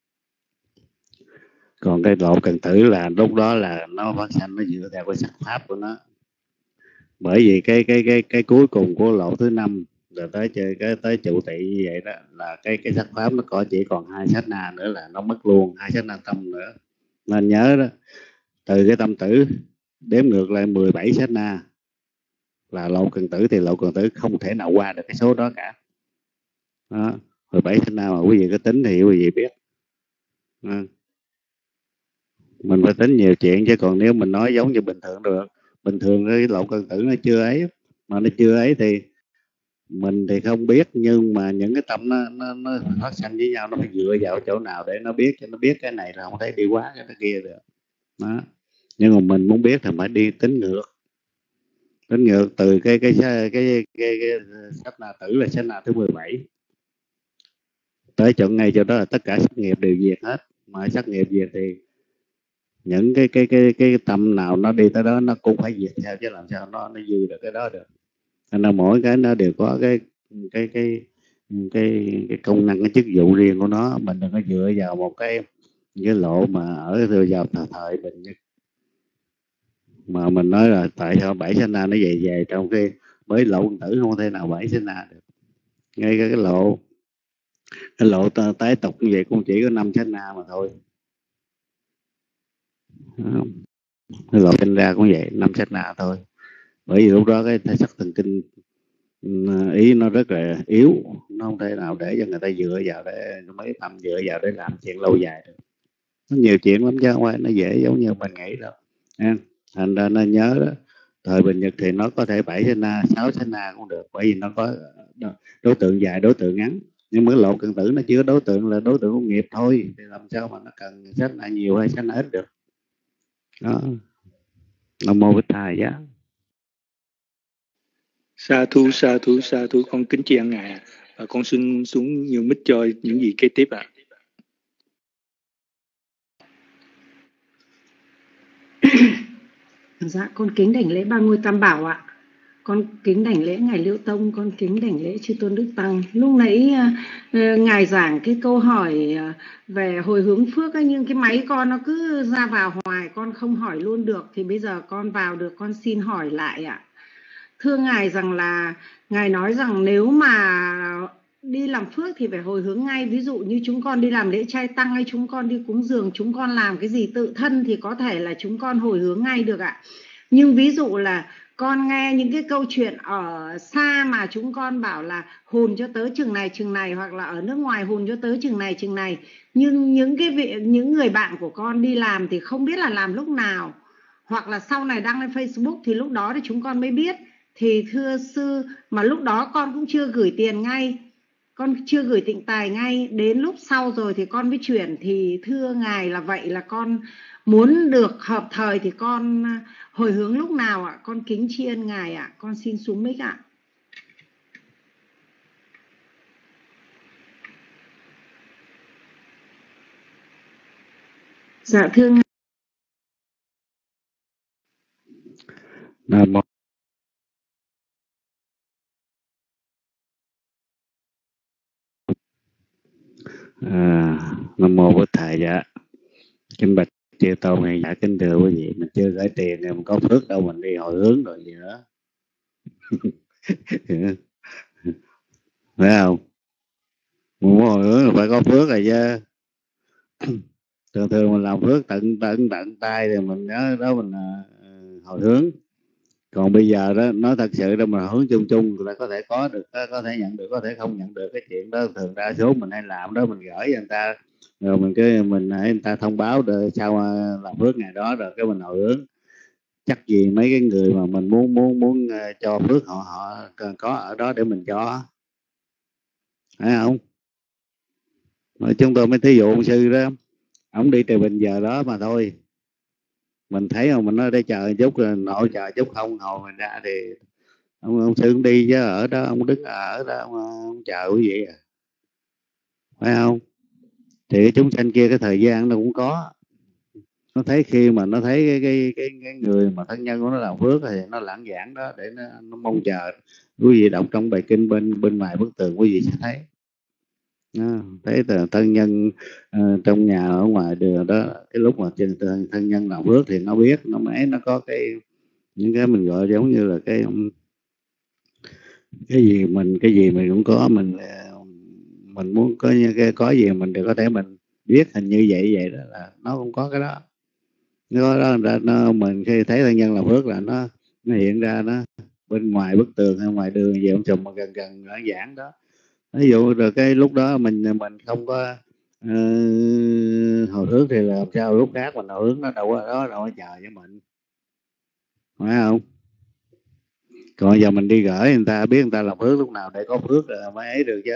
Còn cái lộ cận tử là lúc đó là nó phát sanh nó dựa theo cái sắc pháp của nó. Bởi vì cái cái cái cái cuối cùng của lộ thứ năm rồi tới chơi cái tới trụ tỵ như vậy đó là cái cái sắc pháp nó có chỉ còn hai sát na nữa là nó mất luôn, hai sát na tâm nữa. Nên nhớ đó, từ cái tâm tử đếm ngược lại mười bảy sát na là lộ cận tử, thì lộ cận tử không thể nào qua được cái số đó cả. Đó, mười bảy sát na mà quý vị có tính thì quý vị biết. Đó. Mình phải tính nhiều chuyện, chứ còn nếu mình nói giống như bình thường được, bình thường cái lộ cận tử nó chưa ấy, mà nó chưa ấy thì mình thì không biết, nhưng mà những cái tâm nó, nó, nó phát sanh với nhau, nó phải dựa vào chỗ nào để nó biết, cho nó biết cái này là không thể đi quá cái kia được. Đó. Nhưng mà mình muốn biết thì phải đi tính ngược, tính ngược từ cái cái cái cái cái, cái sát na tử là sát na thứ mười bảy tới chỗ ngay chỗ đó là tất cả sát nghiệp đều diệt hết. Mà sát nghiệp diệt thì những cái cái cái cái tâm nào nó đi tới đó nó cũng phải diệt theo, chứ làm sao nó nó dư được cái đó được. Nên là mỗi cái nó đều có cái cái cái cái cái công năng, cái chức vụ riêng của nó. Mình đừng có dựa vào một cái cái lộ mà ở vào thời, thời bình nhất mà mình nói là tại sao bảy sát na nó về về trong khi mới lộ tử không thể nào bảy sát na được. Ngay cái, cái lộ cái lộ tái tục như vậy cũng chỉ có năm sát na mà thôi. Cái lộ sinh ra cũng vậy, năm sát na thôi. Bởi vì lúc đó cái thể sắc thần kinh ý nó rất là yếu, nó không thể nào để cho người ta dựa vào để mấy tâm dựa vào để làm chuyện lâu dài được. Nó nhiều chuyện lắm chứ không phải nó dễ giống như mình nghĩ đâu. Thành ra nó nhớ đó, thời bình nhật thì nó có thể bảy sát na, sáu sát na cũng được, bởi vì nó có đối tượng dài, đối tượng ngắn. Nhưng mà cái lộ cận tử nó chỉ có đối tượng là đối tượng của nghiệp thôi, thì làm sao mà nó cần sát na nhiều hay sát na ít được. Đó. Nam mô Bích Thầy giá. Sa thu, sa thu, sa thu, con kính tri ân ngài. Và con xin xuống nhường mic cho những gì kế tiếp ạ. À. Dạ, con kính đảnh lễ ba ngôi tam bảo ạ. Con kính đảnh lễ ngài Liễu Tông, con kính đảnh lễ chư tôn đức tăng. Lúc nãy uh, ngài giảng cái câu hỏi uh, về hồi hướng phước ấy, nhưng cái máy con nó cứ ra vào hoài, con không hỏi luôn được, thì bây giờ con vào được, con xin hỏi lại ạ. Thưa ngài rằng là ngài nói rằng nếu mà đi làm phước thì phải hồi hướng ngay. Ví dụ như chúng con đi làm lễ trai tăng hay chúng con đi cúng dường, chúng con làm cái gì tự thân thì có thể là chúng con hồi hướng ngay được ạ. Nhưng ví dụ là con nghe những cái câu chuyện ở xa mà chúng con bảo là hồn cho tới chừng này chừng này, hoặc là ở nước ngoài hồn cho tới chừng này chừng này, nhưng những cái vị, những người bạn của con đi làm thì không biết là làm lúc nào, hoặc là sau này đăng lên Facebook thì lúc đó thì chúng con mới biết. Thì thưa sư, mà lúc đó con cũng chưa gửi tiền ngay, con chưa gửi tịnh tài ngay, đến lúc sau rồi thì con mới chuyển. Thì thưa ngài là vậy là con muốn được hợp thời thì con hồi hướng lúc nào ạ? Con kính tri ân ngài ạ. Con xin xuống mic ạ. Dạ thưa ngài. Nam mô À, Nam mô Bổn Thầy dạ. Kính bạch chư tôn hay dạ, kính thưa quý vị, mình chưa gửi tiền thì mình có phước đâu mình đi hồi hướng rồi gì nữa. Phải không? Mình muốn hồi hướng là phải có phước rồi chứ. Thường thường mình làm phước tận tận tận tay thì mình nhớ đó mình uh, hồi hướng. Còn bây giờ đó nói thật sự đâu mà hướng chung chung người ta có thể có được, có thể nhận được, có thể không nhận được. Cái chuyện đó thường đa số mình hay làm đó, mình gửi cho người ta rồi mình cái mình hãy người ta thông báo rồi sao làm phước ngày đó rồi cái mình hồi hướng. Chắc gì mấy cái người mà mình muốn muốn muốn uh, cho phước họ họ có ở đó để mình cho, phải không? Mà chúng tôi mới thí dụ ông sư đó, ông đi Trà Bình giờ đó mà thôi, mình thấy không, mình nói để chờ chút rồi nội chờ chút không hồi mình ra thì ông, ông sư cũng đi chứ, ở đó ông đứng ở đó ông, ông chờ quý vị à, phải không? Thì cái chúng sanh kia cái thời gian nó cũng có, nó thấy khi mà nó thấy cái cái cái, cái người mà thân nhân của nó làm phước thì nó lãng giảng đó để nó, nó mong chờ. Quý vị đọc trong bài kinh bên bên ngoài bức tường quý vị sẽ thấy. À, thấy thân nhân uh, trong nhà ở ngoài đường đó, cái lúc mà thân, thân nhân làm phước thì nó biết, nó mấy nó có cái những cái mình gọi giống như là cái cái gì mình cái gì mình cũng có, mình mình muốn có những cái có gì mình đều có thể mình biết, hình như vậy vậy đó là nó cũng có cái đó. Nó đó nó, nó mình khi thấy thân nhân làm phước là nó nó hiện ra nó bên ngoài bức tường hay ngoài đường gì ông chùm mà gần gần ở giảng đó. Ví dụ rồi cái lúc đó mình mình không có uh, hồi hướng thì làm sao lúc khác mình hồi hướng nó đâu có đó, đâu có chờ với mình, phải không? Còn giờ mình đi gửi người ta biết người ta làm phước lúc nào để có phước là mới ấy được chứ.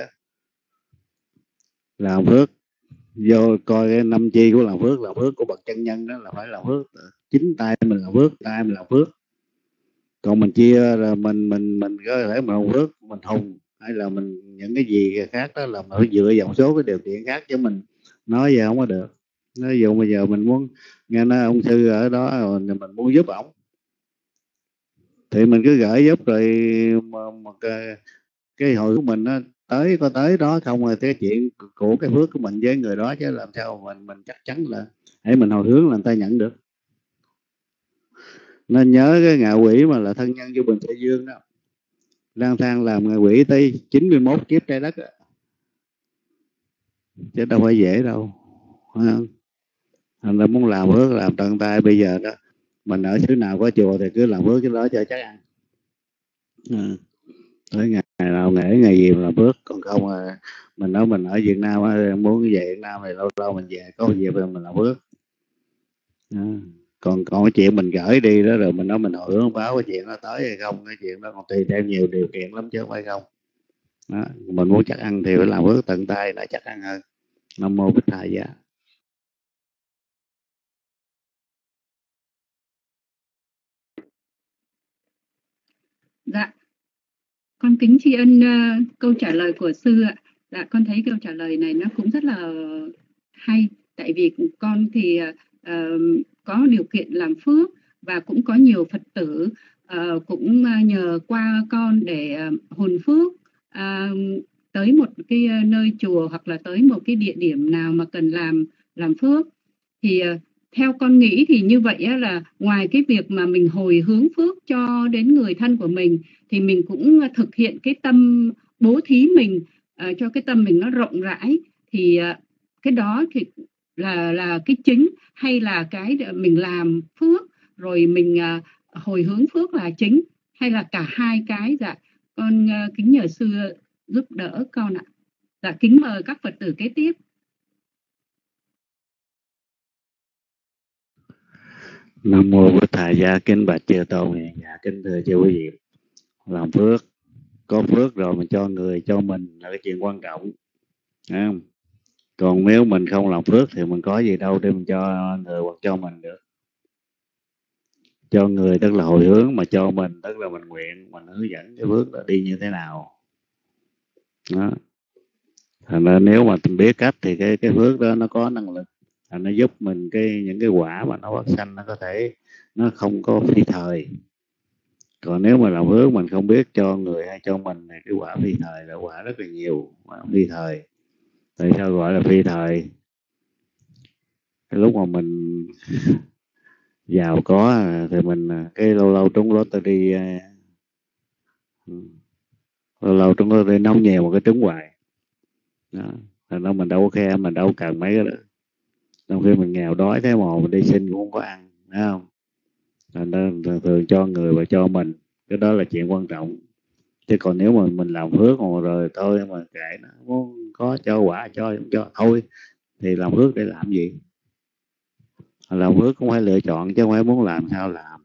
Làm phước vô coi cái năm chi của làm phước, làm phước của bậc chân nhân đó là phải làm phước chính tay mình làm phước, tay mình làm phước. Còn mình chia là mình mình mình có thể mình làm phước mình hùng hay là mình những cái gì khác đó là mình phải dựa vào một số cái điều kiện khác chứ mình nói vậy không có được. Ví dụ bây giờ mình muốn nghe nói ông sư ở đó rồi mình muốn giúp ổng thì mình cứ gửi giúp rồi mà, mà cái, cái hồi của mình nó tới có tới đó không rồi cái chuyện của cái phước của mình với người đó chứ làm sao mình mình chắc chắn là hãy mình hồi hướng là người ta nhận được. Nên nhớ cái ngạ quỷ mà là thân nhân vô Bình Tây Dương đó, lang thang làm ngạ quỷ tới chín mươi mốt kiếp trái đất đó. Chứ đâu phải dễ đâu, phải không? Thành ra muốn làm phước làm tận tay. Bây giờ đó mình ở xứ nào có chùa thì cứ làm phước cái đó cho chắc ăn. À, tới ngày nào nghỉ ngày gì mà làm phước, còn không à, mình nói mình ở Việt Nam muốn về Việt Nam thì lâu lâu mình về có dịp rồi mình làm phước. À, còn còn cái chuyện mình gửi đi đó rồi mình nói mình hồi hướng báo cái chuyện nó tới hay không, cái chuyện đó còn tùy theo nhiều điều kiện lắm chứ không phải không. Đó, mình muốn chắc ăn thì phải làm phước tận tay là chắc ăn hơn. Nam mô Bích Thầy Giá. Dạ, con kính tri ân uh, câu trả lời của sư ạ. Dạ, con thấy câu trả lời này nó cũng rất là hay. Tại vì con thì uh, có điều kiện làm phước và cũng có nhiều Phật tử uh, cũng uh, nhờ qua con để uh, hồn phước uh, tới một cái uh, nơi chùa hoặc là tới một cái địa điểm nào mà cần làm làm phước. Thì uh, theo con nghĩ thì như vậy á, là ngoài cái việc mà mình hồi hướng phước cho đến người thân của mình thì mình cũng thực hiện cái tâm bố thí mình uh, cho cái tâm mình nó rộng rãi. Thì uh, cái đó thì là là cái chính, hay là cái mình làm phước rồi mình uh, hồi hướng phước là chính, hay là cả hai cái? Dạ, con uh, kính nhờ sư giúp đỡ con ạ. Dạ, kính mời các Phật tử kế tiếp. Nam mô Bích Thầy Giá. Kính bạch chư tôn hiền giả, kính thưa chư quý vị, làm phước có phước rồi mình cho người cho mình là cái chuyện quan trọng, thấy không? Còn nếu mình không làm phước thì mình có gì đâu để mình cho người hoặc cho mình được. Cho người tức là hồi hướng, mà cho mình tức là mình nguyện, mình hướng dẫn cái phước đó đi như thế nào. Đó. Thành ra nếu mà mình biết cách thì cái cái phước đó nó có năng lực, nó giúp mình cái những cái quả mà nó phát sanh nó có thể nó không có phi thời. Còn nếu mà làm phước mình không biết cho người hay cho mình thì cái quả phi thời là quả rất là nhiều, quả phi thời. Tại sao gọi là phi thời? Cái lúc mà mình giàu có thì mình cái lâu lâu trúng lottery, lâu lâu trúng lottery nóng nhiều một cái trúng hoài. Đó. Thành ra mình đâu có khe, mình đâu cần mấy cái đó. Trong khi mình nghèo đói thế mà mình đi xin cũng không có ăn, thấy không? Thành ra thường, thường cho người và cho mình, cái đó là chuyện quan trọng. Chứ còn nếu mà mình làm phước mà rồi thôi mà kệ nó, muốn có cho quả cho không cho thôi thì làm phước để làm gì? Làm phước cũng phải lựa chọn chứ không phải muốn làm sao làm.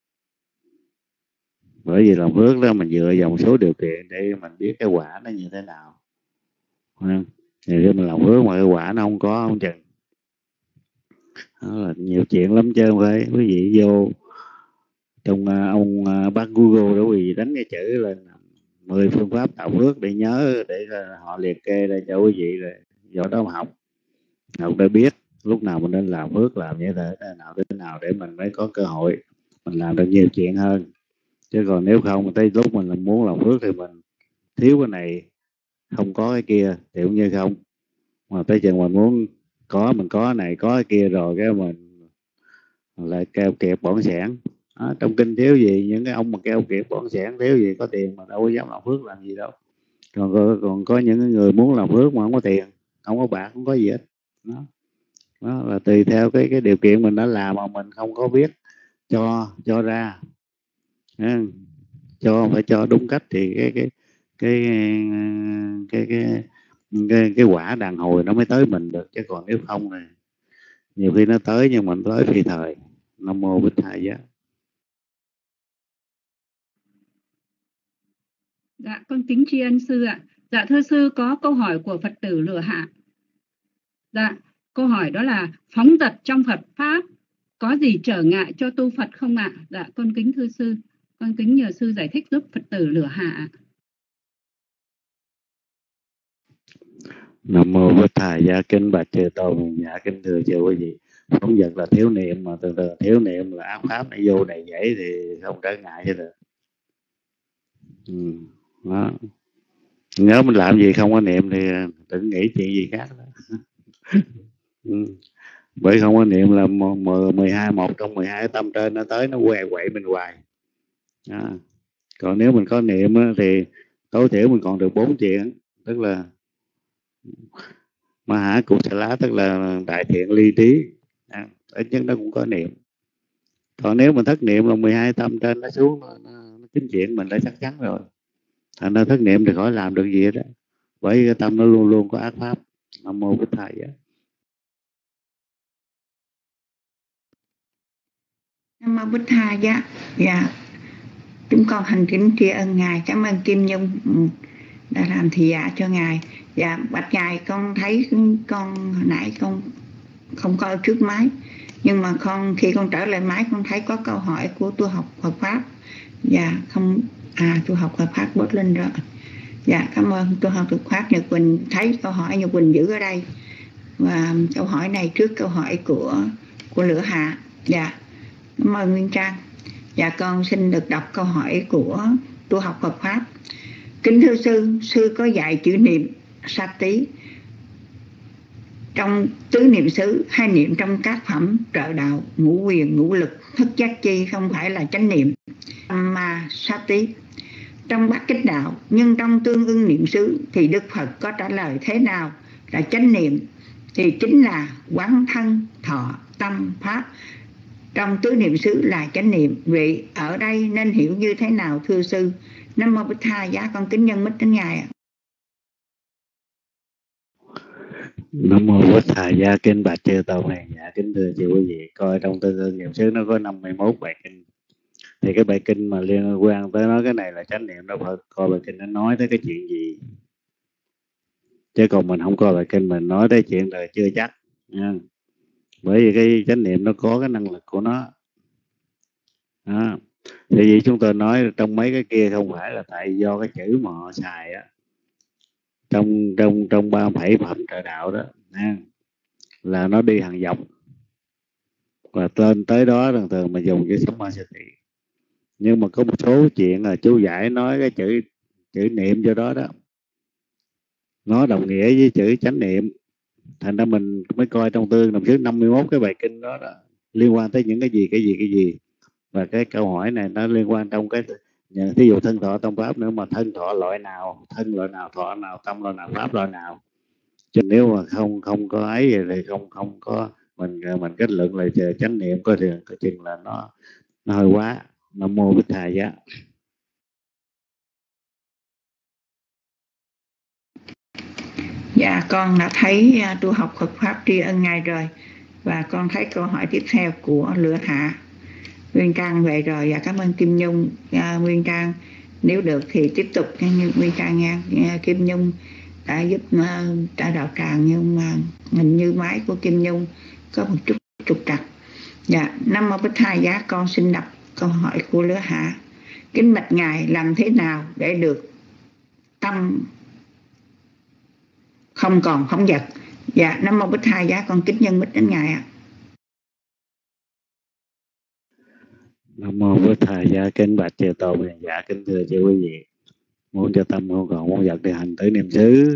Bởi vì làm phước đó mình dựa vào một số điều kiện để mình biết cái quả nó như thế nào. Thì khi mình làm phước mà cái quả nó không có không chừng. Đó là nhiều chuyện lắm chứ không phải quý vị vô trong uh, ông uh, bác Google đó quý vị đánh cái chữ lên mười phương pháp tạo phước để nhớ, để uh, họ liệt kê ra cho quý vị rồi do đó mà học học để biết lúc nào mình nên làm phước, làm như thế nào thế nào để mình mới có cơ hội mình làm được nhiều chuyện hơn. Chứ còn nếu không tới lúc mình muốn làm phước thì mình thiếu cái này không có cái kia thì cũng như không, mà tới chừng mình muốn có mình có cái này có cái kia rồi cái mình lại keo kiệt bỏng sẻn. Đó, trong kinh thiếu gì những cái ông mà keo kiệt bỏng sẻn, thiếu gì có tiền mà đâu có dám làm phước làm gì đâu. Còn có, còn có những người muốn làm phước mà không có tiền, không có bạc, không có gì hết. Đó, đó là tùy theo cái cái điều kiện mình đã làm mà mình không có biết cho cho ra. Đó. Cho phải cho đúng cách thì cái cái cái cái cái cái, cái quả đàn hồi nó mới tới mình được. Chứ còn nếu không thì nhiều khi nó tới nhưng mà nó tới phi thời. Nam mô Bích Thầy Giá. Dạ, con kính tri ân sư ạ. Dạ, thưa sư, có câu hỏi của Phật tử Lửa Hạ. Dạ, câu hỏi đó là phóng dật trong Phật Pháp có gì trở ngại cho tu Phật không ạ? Dạ, con kính thưa sư. Con kính nhờ sư giải thích giúp Phật tử Lửa Hạ. Nam mô Bích Thầy Giá. Kính bạch chư tôn giả, kính thưa chư quý vị. Phóng dật là thiếu niệm, mà từ từ thiếu niệm là ác pháp này vô này dễ thì không trở ngại cho được. Ừ. Đó. Nếu mình làm gì không có niệm thì đừng nghĩ chuyện gì khác đó. Ừ. Bởi không có niệm là mười hai một trong mười hai tâm trên nó tới nó què quậy mình hoài. Đó. Còn nếu mình có niệm thì tối thiểu mình còn được bốn chuyện, tức là ma hả cụ sa lá, tức là đại thiện ly trí, à, ít nhất nó cũng có niệm. Còn nếu mà thất niệm là mười hai tâm trên nó xuống nó, nó, nó chính chuyện mình đã chắc chắn rồi. Thành ra thất niệm thì khỏi làm được gì đó, bởi cái tâm nó luôn luôn có ác pháp. Nam mô Bích Thầy á. Nam mô Bích Thầy giá. Dạ, chúng con thành kính tri ân ngài. Cảm ơn Kim Nhung đã làm thị giả cho ngài. Dạ, bạch ngài, con thấy con hồi nãy con không có ở trước máy, nhưng mà con khi con trở lại máy con thấy có câu hỏi của tu học Phật pháp. Dạ, không à tu học Phật pháp bớt lên rồi. Dạ, cảm ơn tu học Phật pháp Nhật Quỳnh. Thấy câu hỏi Nhật Quỳnh giữ ở đây, và câu hỏi này trước câu hỏi của của Lửa Hạ. Dạ, cảm ơn Nguyên Trang. Dạ, con xin được đọc câu hỏi của tu học Phật pháp. Kính thưa sư, sư có dạy chữ niệm Sati trong tứ niệm xứ hay niệm trong các phẩm trợ đạo, ngũ quyền, ngũ lực, thất giác chi không phải là chánh niệm mà Sati trong bát chánh đạo, nhưng trong tương ưng niệm xứ thì Đức Phật có trả lời thế nào là chánh niệm? Thì chính là quán thân, thọ, tâm, pháp. Trong tứ niệm xứ là chánh niệm. Vậy ở đây nên hiểu như thế nào thưa sư? Nam mô Bích Tha giá, con kính nhân mít đến ngài ạ. Nam mô Bích Thầy Gia. Kinh bạch chư Tôn hàng dạ, kính thưa chư quý vị, coi trong tư ương niệm xứ nó có năm mươi mốt bài kinh. Thì cái bài kinh mà liên quan tới nói cái này là chánh niệm đó, phải coi bài kinh nó nói tới cái chuyện gì. Chứ còn mình không coi bài kinh mình nói tới chuyện là chưa chắc nha. Bởi vì cái chánh niệm nó có cái năng lực của nó đó. Thì vì chúng tôi nói trong mấy cái kia không phải là tại do cái chữ mà họ xài á, trong trong trong ba bảy phẩm trợ đạo đó nha, là nó đi hàng dọc, và tên tới đó thường thường mà dùng chữ Sammasati. Nhưng mà có một số chuyện là chú giải nói cái chữ chữ niệm cho đó đó, nó đồng nghĩa với chữ chánh niệm. Thành ra mình mới coi trong tương năm trước năm mươi mốt cái bài kinh đó, đó liên quan tới những cái gì cái gì cái gì. Và cái câu hỏi này nó liên quan trong cái thí dụ thân thọ tâm pháp nữa, mà thân thọ loại nào, thân loại nào, thọ nào, tâm loại nào, pháp loại nào. Chứ nếu mà không không có ấy thì không không có mình mình kết luận là chờ chánh niệm có thì có chừng là nó nó hơi quá. Nam mô Bích Thầy giá. Dạ, con đã thấy uh, tu học Phật pháp tri ân ngài rồi, và con thấy câu hỏi tiếp theo của Lửa Hạ. Nguyên Trang về rồi. Dạ, cảm ơn Kim Nhung. À, Nguyên Trang nếu được thì tiếp tục như Nguyên Trang nha. Kim Nhung đã giúp uh, trả đạo tràng, nhưng mà hình như máy của Kim Nhung có một chút trục trặc. Dạ, Nam mô Bích Thầy giá, con xin đọc câu hỏi của Lửa Hạ. Kính bạch ngài, làm thế nào để được tâm không còn phóng dật? Dạ, Nam mô Bích Thầy giá, con kính nhân mít đến ngài ạ. Nam mô Bích Thầy giá. Kính bạch chư Tôn hàng dạ, kính thưa chư quý vị, muốn cho tâm không còn phóng dật thì hành tứ niệm xứ.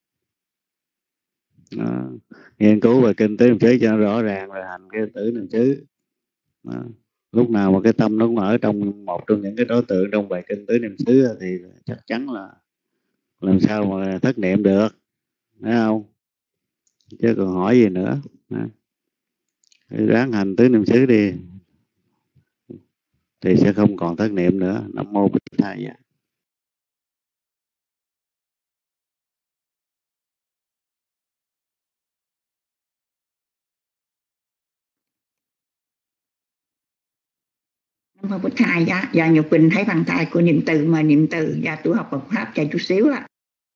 Đó. Nghiên cứu về kinh tứ niệm xứ cho nó rõ ràng là hành cái tứ niệm xứ. Đó. Lúc nào mà cái tâm nó cũng ở trong một trong những cái đối tượng trong bài kinh tứ niệm xứ thì chắc chắn là làm sao mà thất niệm được, thấy không? Chứ còn hỏi gì nữa. Đó. Ráng hành tứ niệm xứ đi thì sẽ không còn thất niệm nữa. Nam mô Bích Thầy giá. Nam mô Bích Thầy giá. Dạ, Nhật Quỳnh thấy bàn tay của niệm từ, mà niệm từ và tu học Phật pháp chạy chút xíu ạ.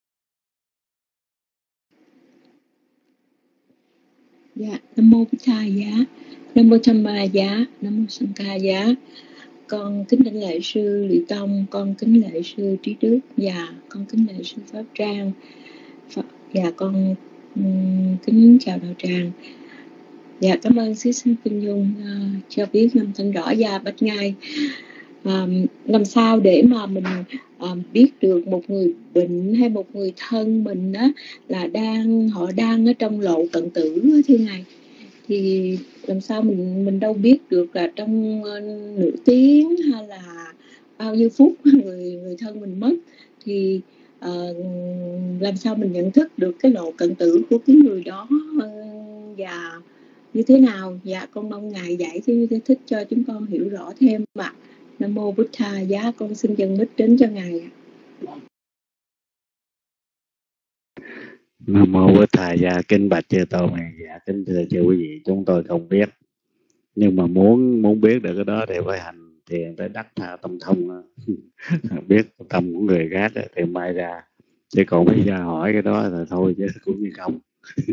Dạ, Nam mô Bích Thầy giá, Nam mô Tham Ma giá, Nam mô Sanh Ca giá. Con kính đảnh lễ sư Lý Tông, con kính lễ sư Trí Đức, và con kính lễ sư Pháp Trang, và con um, kính chào đạo tràng. Dạ, cảm ơn sư sinh Kim Nhung uh, cho biết âm thanh rõ. Và bạch ngài, um, làm sao để mà mình um, biết được một người bệnh hay một người thân mình á, là đang họ đang ở trong lộ cận tử thưa ngài, thì làm sao mình mình đâu biết được là trong uh, nửa tiếng hay là bao nhiêu phút người người thân mình mất, thì uh, làm sao mình nhận thức được cái lộ cận tử của cái người đó, uh, và như thế nào? Dạ con mong ngài giải thích cho chúng con hiểu rõ thêm ạ. Nam mô Bụt Thà giá, con xin dâng mic đến cho ngài ạ. Nam mô Bụt Thà giá, kính bạch chư tôn ngài. Dạ kính thưa chư quý vị, chúng tôi không biết, nhưng mà muốn muốn biết được cái đó thì phải hành thiền tới đắc tha tâm thông. Biết tâm của người khác thì mai ra, chứ còn bây giờ hỏi cái đó là thôi chứ cũng như không.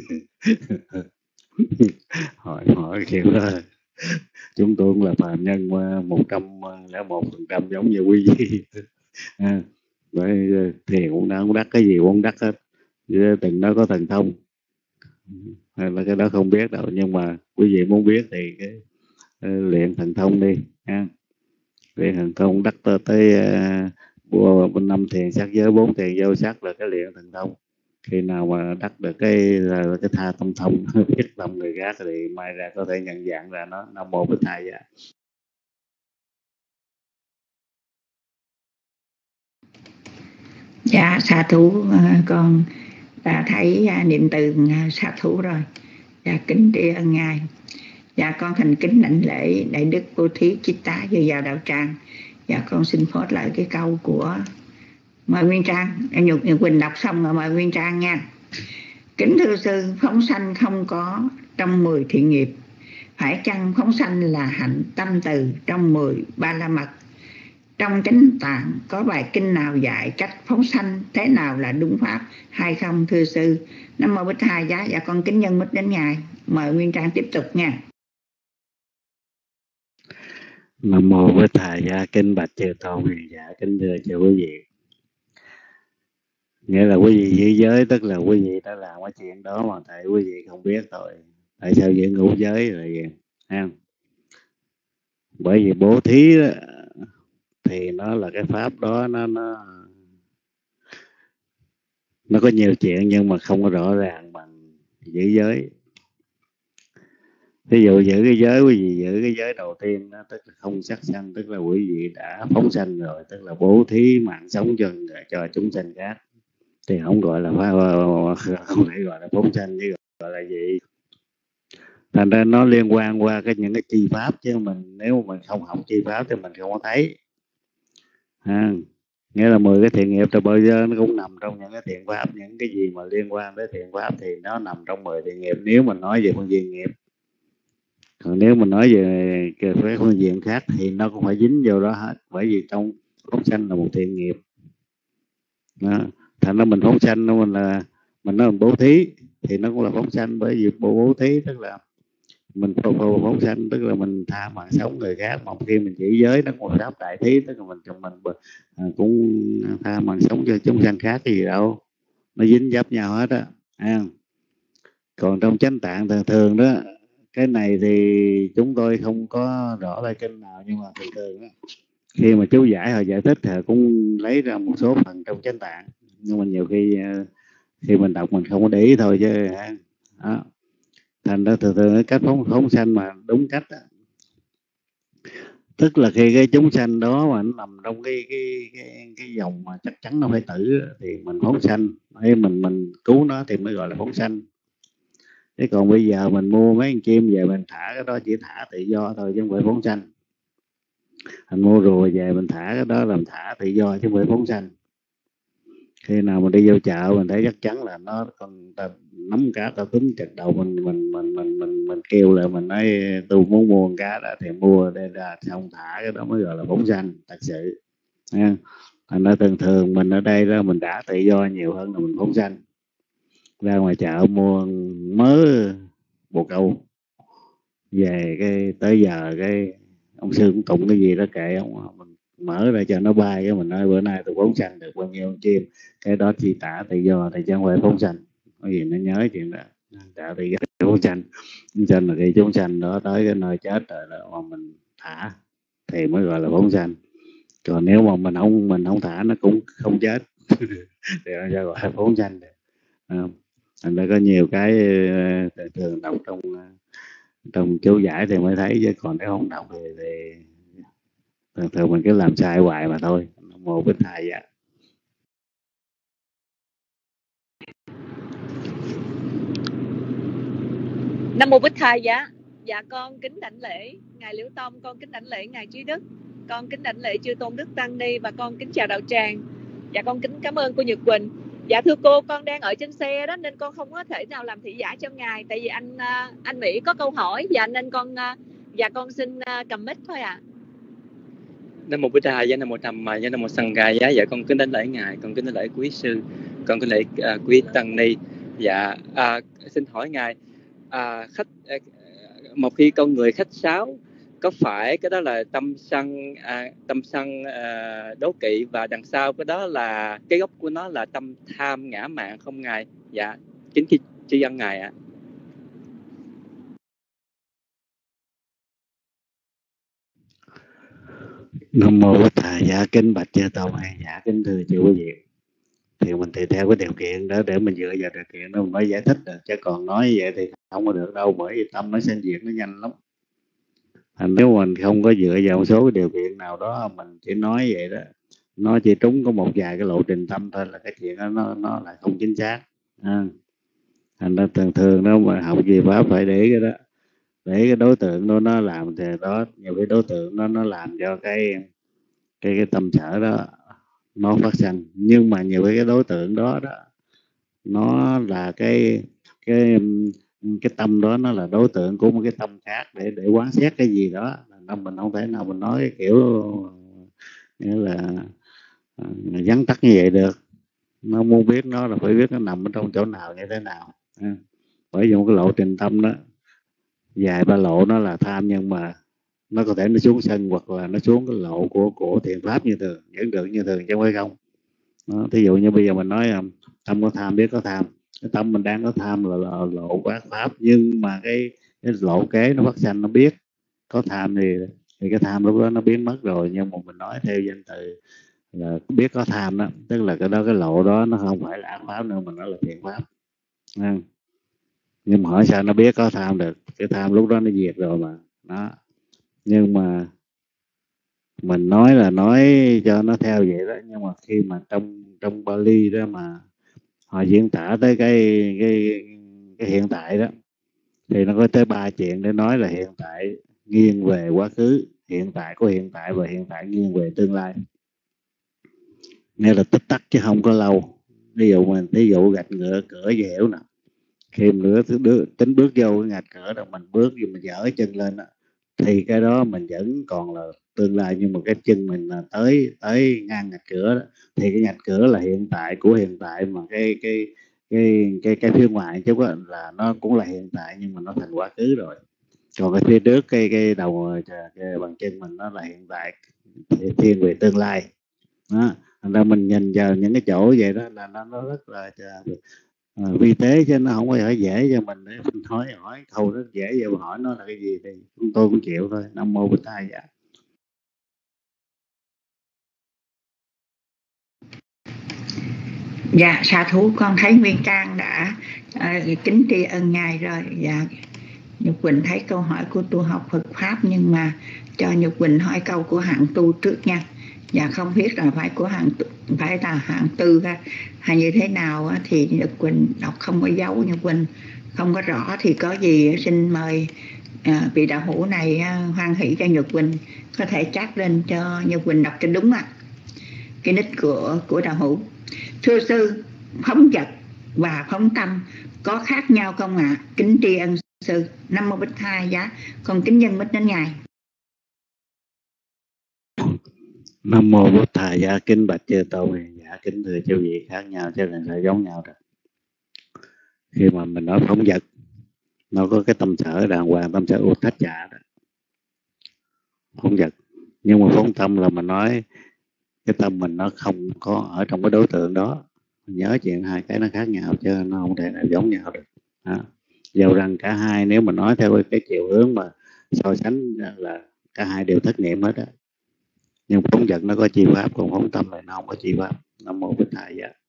hỏi hỏi kiểu đó chúng tôi cũng là phàm nhân một trăm lẻ một phần trăm giống như quý vị. À, bởi thiền cũng đã không đắc cái gì cũng không đắc hết, từng đó có thần thông hay là cái đó không biết đâu, nhưng mà quý vị muốn biết thì cái uh, luyện thần thông đi ha. Luyện thần thông đắc tới, tới uh, năm thiền sắc giới, bốn thiền vô sắc là cái luyện thần thông. Khi nào mà đắc được cái là cái tha tâm thông, biết tâm người khác thì mai ra có thể nhận dạng ra nó. Nam mô Bụt Thầy dạ. Dạ sa thú, con đã thấy niệm từ sa thú rồi. Dạ kính tri ân ngài. Dạ con thành kính đảnh lễ đại đức Bố Thí Chitta vừa vào đạo tràng. Dạ con xin phốt lại cái câu của mời Nguyên Trang. Em Nhục Nhật Quỳnh đọc xong rồi mời Nguyên Trang nha. Kính thưa sư, phóng sanh không có trong mười thiện nghiệp, phải chăng phóng sanh là hạnh tâm từ trong mười ba la mật? Trong Chánh Tạng có bài kinh nào dạy cách phóng sanh thế nào là đúng pháp hay không thưa sư? Nam mô Bích Thầy giá. Dạ con kính nhân mít đến ngài. Mời Nguyên Trang tiếp tục nha. Nam mô Bích Thầy giá, kính bạch chư tôn hiền giả, kính thưa chư quý vị. Nghĩa là quý vị giữ giới, tức là quý vị đã làm cái chuyện đó mà tại quý vị không biết thôi. Tại sao giữ ngũ giới là gì? Ha? Bởi vì bố thí đó, thì nó là cái pháp đó, nó nó nó có nhiều chuyện nhưng mà không có rõ ràng bằng giữ giới. Ví dụ giữ cái giới, quý vị giữ cái giới đầu tiên đó, tức là không sát sanh, tức là quý vị đã phóng sanh rồi, tức là bố thí mạng sống cho cho chúng sanh khác, thì không gọi là không phải gọi là phóng sanh, chứ gọi là gì? Thành ra nó liên quan qua cái những cái chi pháp, chứ mình nếu mà mình không học chi pháp thì mình không có thấy. À, nghĩa là mười cái thiện nghiệp từ bao giờ nó cũng nằm trong những cái thiện pháp. Những cái gì mà liên quan tới thiện pháp thì nó nằm trong mười thiện nghiệp, nếu mình nói về phương diện nghiệp. Còn nếu mình nói về cái phương diện khác thì nó cũng phải dính vào đó hết, bởi vì trong phóng sanh là một thiện nghiệp đó. Thành ra mình phóng sanh, mình là mình nói mình bố thí thì nó cũng là phóng sanh, bởi vì bố thí tức là mình phóng sanh, tức là mình tha mạng sống người khác. Một khi mình chỉ giới nó cũng pháp đại thí, tức là mình trong mình cũng tha mạng sống cho chúng sanh khác, cái gì đâu, nó dính dấp nhau hết á. À, còn trong Chánh Tạng thường thường đó, cái này thì chúng tôi không có rõ bài kinh nào, nhưng mà thường thường đó, khi mà chú giải họ giải thích thì cũng lấy ra một số phần trong Chánh Tạng, nhưng mà nhiều khi khi mình đọc mình không có để ý thôi chứ đó. Thành ra thường thường cái cách phóng, phóng sanh mà đúng cách đó, tức là khi cái chúng sanh đó mà nó nằm trong cái cái cái cái dòng mà chắc chắn nó phải tử thì mình phóng sanh, hay mình mình cứu nó thì mới gọi là phóng sanh. Thế còn bây giờ mình mua mấy con chim về mình thả, cái đó chỉ thả tự do thôi chứ không phải phóng sanh. Mình mua rùa về mình thả, cái đó làm thả tự do chứ không phải phóng sanh. Khi nào mình đi vô chợ mình thấy chắc chắn là nó còn ta nắm cá, ta túm chặt đầu mình, mình mình mình mình mình kêu lại, mình nói tôi muốn mua con cá đó thì mua đây ra xong thả, cái đó mới gọi là phóng sanh thật sự. Thành ra thường thường mình ở đây đó mình đã tự do nhiều hơn là mình phóng sanh. Ra ngoài chợ mua mớ bồ câu về, cái tới giờ cái ông sư cũng tụng cái gì đó kệ ông, mình mở ra cho nó bay, cái mình nói bữa nay tôi phóng sanh được bao nhiêu con chim, cái đó chi tả tự do thì chẳng phải phóng sanh. Có gì nó nhớ chuyện đó, tả tự do phóng sanh. Phóng sanh là khi chúng sanh đó tới cái nơi chết rồi đó, mà mình thả thì mới gọi là phóng sanh. Còn nếu mà mình không mình không thả nó cũng không chết thì nó sẽ gọi là phóng sanh. Thành ra có nhiều cái thường thường đọc trong trong chú giải thì mới thấy, chứ còn nếu không đọc thì, thì thường thường mình cứ làm sai hoài mà thôi. Nam mô Bích Thầy ạ. Nam mô Bích Thầy. Dạ dạ con kính đảnh lễ ngài Liễu Tông, con kính đảnh lễ ngài Trí Đức, con kính đảnh lễ chư tôn đức tăng ni và con kính chào đạo tràng. Dạ con kính cảm ơn cô Nhật Quỳnh. Dạ thưa cô, con đang ở trên xe đó nên con không có thể nào làm thị giả cho ngài, tại vì anh anh Mỹ có câu hỏi, dạ nên con dạ con xin cầm mic thôi ạ. À. Nam mô Bích Thầy, Nam mô Tham Ma, Nam mô Sanh Ca. Dạ dạ con kính đảnh lễ ngài, con kính đảnh lễ quý sư, con kính lễ uh, quý tăng ni. Dạ uh, xin hỏi ngài, uh, khách uh, một khi con người khách sáo, có phải cái đó là tâm sân à, tâm sân à, đố kỵ, và đằng sau cái đó là cái gốc của nó là tâm tham ngã mạn không ngài? Dạ kính tri ân ngài ạ. À. Nam mô Bích Thầy. Dạ kính bạch chư tôn, dạ kính thưa chư quý vị. Thì mình tùy theo cái điều kiện đó để mình dựa vào điều kiện đó mình mới giải thích được, chứ còn nói vậy thì không có được đâu, bởi vì tâm nó sinh diệt nó nhanh lắm. Nếu mình không có dựa vào một số cái điều kiện nào đó, mình chỉ nói vậy đó, nó chỉ trúng có một vài cái lộ trình tâm thôi, là cái chuyện đó nó nó lại không chính xác. À. Thành ra thường thường đó mà học gì pháp phải để cái đó, để cái đối tượng đó nó làm thì đó, nhiều cái đối tượng nó nó làm cho cái cái cái tâm sở đó nó phát sinh, nhưng mà nhiều cái đối tượng đó đó nó là cái cái cái tâm đó nó là đối tượng của một cái tâm khác để để quán xét cái gì đó, nên mình không thể nào mình nói cái kiểu nghĩa là uh, vắn tắt như vậy được. Nó muốn biết nó là phải biết nó nằm ở trong chỗ nào như thế nào. À. Bởi vì một cái lộ trình tâm đó dài ba lộ nó là tham, nhưng mà nó có thể nó xuống sân hoặc là nó xuống cái lộ của của thiện pháp như thường, vẫn được như thường chứ không phải không. Đó, thí dụ như bây giờ mình nói tâm có tham, biết có tham, cái tâm mình đang có tham là, là lộ của ác pháp, nhưng mà cái, cái lộ kế nó phát sinh nó biết có tham thì thì cái tham lúc đó nó biến mất rồi. Nhưng mà mình nói theo danh từ là biết có tham đó, tức là cái đó cái lộ đó nó không phải là ác pháp nữa, mà nó là thiện pháp. À. Nhưng mà hỏi sao nó biết có tham được? Cái tham lúc đó nó diệt rồi mà. Đó. Nhưng mà mình nói là nói cho nó theo vậy đó, nhưng mà khi mà trong trong Bali đó mà họ diễn tả tới cái cái cái hiện tại đó, thì nó có tới ba chuyện để nói là hiện tại nghiêng về quá khứ, hiện tại của hiện tại, và hiện tại nghiêng về tương lai. Nghĩa là tích tắc chứ không có lâu. Ví dụ mình ví dụ gạch ngựa cửa dễ hiểu nè, khi nữa tính bước vô cái gạch cửa đó, mình bước vô mình dở chân lên đó, thì cái đó mình vẫn còn là tương lai, nhưng mà cái chân mình là tới tới ngang ngạch cửa đó, thì cái ngạch cửa là hiện tại của hiện tại, mà cái cái cái cái cái phía ngoài chứ có là nó cũng là hiện tại, nhưng mà nó thành quá khứ rồi. Còn cái phía trước cái cái đầu cái bàn chân mình nó là hiện tại thì thiên về tương lai đó. Thành ra mình nhìn vào những cái chỗ vậy đó là nó, nó rất là à, vi tế, chứ nó không có phải dễ cho mình để mình hỏi hỏi câu rất dễ vậy mà hỏi nó là cái gì thì chúng tôi cũng chịu thôi. Nam mô Bích Thầy. Dạ. Dạ sa thú, con thấy Nguyên Trang đã uh, kính tri ân ngài rồi. Dạ Nhật Quỳnh thấy câu hỏi của tu học Phật pháp, nhưng mà cho Nhật Quỳnh hỏi câu của hạng tu trước nha. Dạ không biết là phải của hạng phải là hạng tư ha, hay như thế nào thì Nhật Quỳnh đọc không có dấu, Nhật Quỳnh không có rõ, thì có gì xin mời à, vị đạo hữu này hoan hỷ cho Nhật Quỳnh có thể chat lên cho Nhật Quỳnh đọc cho đúng ạ. À. Cái nick của của đạo hữu. Thưa sư, phóng dật và phóng tâm có khác nhau không ạ? À? Kính tri ân sư. Nam mô Bích Thầy. Giá con kính dân mít đến ngài. Nam mô Bích Thầy. Dạ kính bạch chư tôn. Dạ kính thưa chư vị, khác nhau chứ là phải giống nhau được. Khi mà mình nói phóng dật, nó có cái tâm sở đàng hoàng, tâm sở ưu thách trả đó, phóng dật. Nhưng mà phóng tâm là mình nói cái tâm mình nó không có ở trong cái đối tượng đó. Mình nhớ chuyện hai cái nó khác nhau chứ nó không thể nào giống nhau được. Đó. Dầu rằng cả hai nếu mà nói theo cái chiều hướng mà so sánh là cả hai đều thất niệm hết á. Nhưng phóng dật nó có chi pháp, còn phóng tâm là nó không có chi pháp. Nam mô Bích Thầy. Dạ.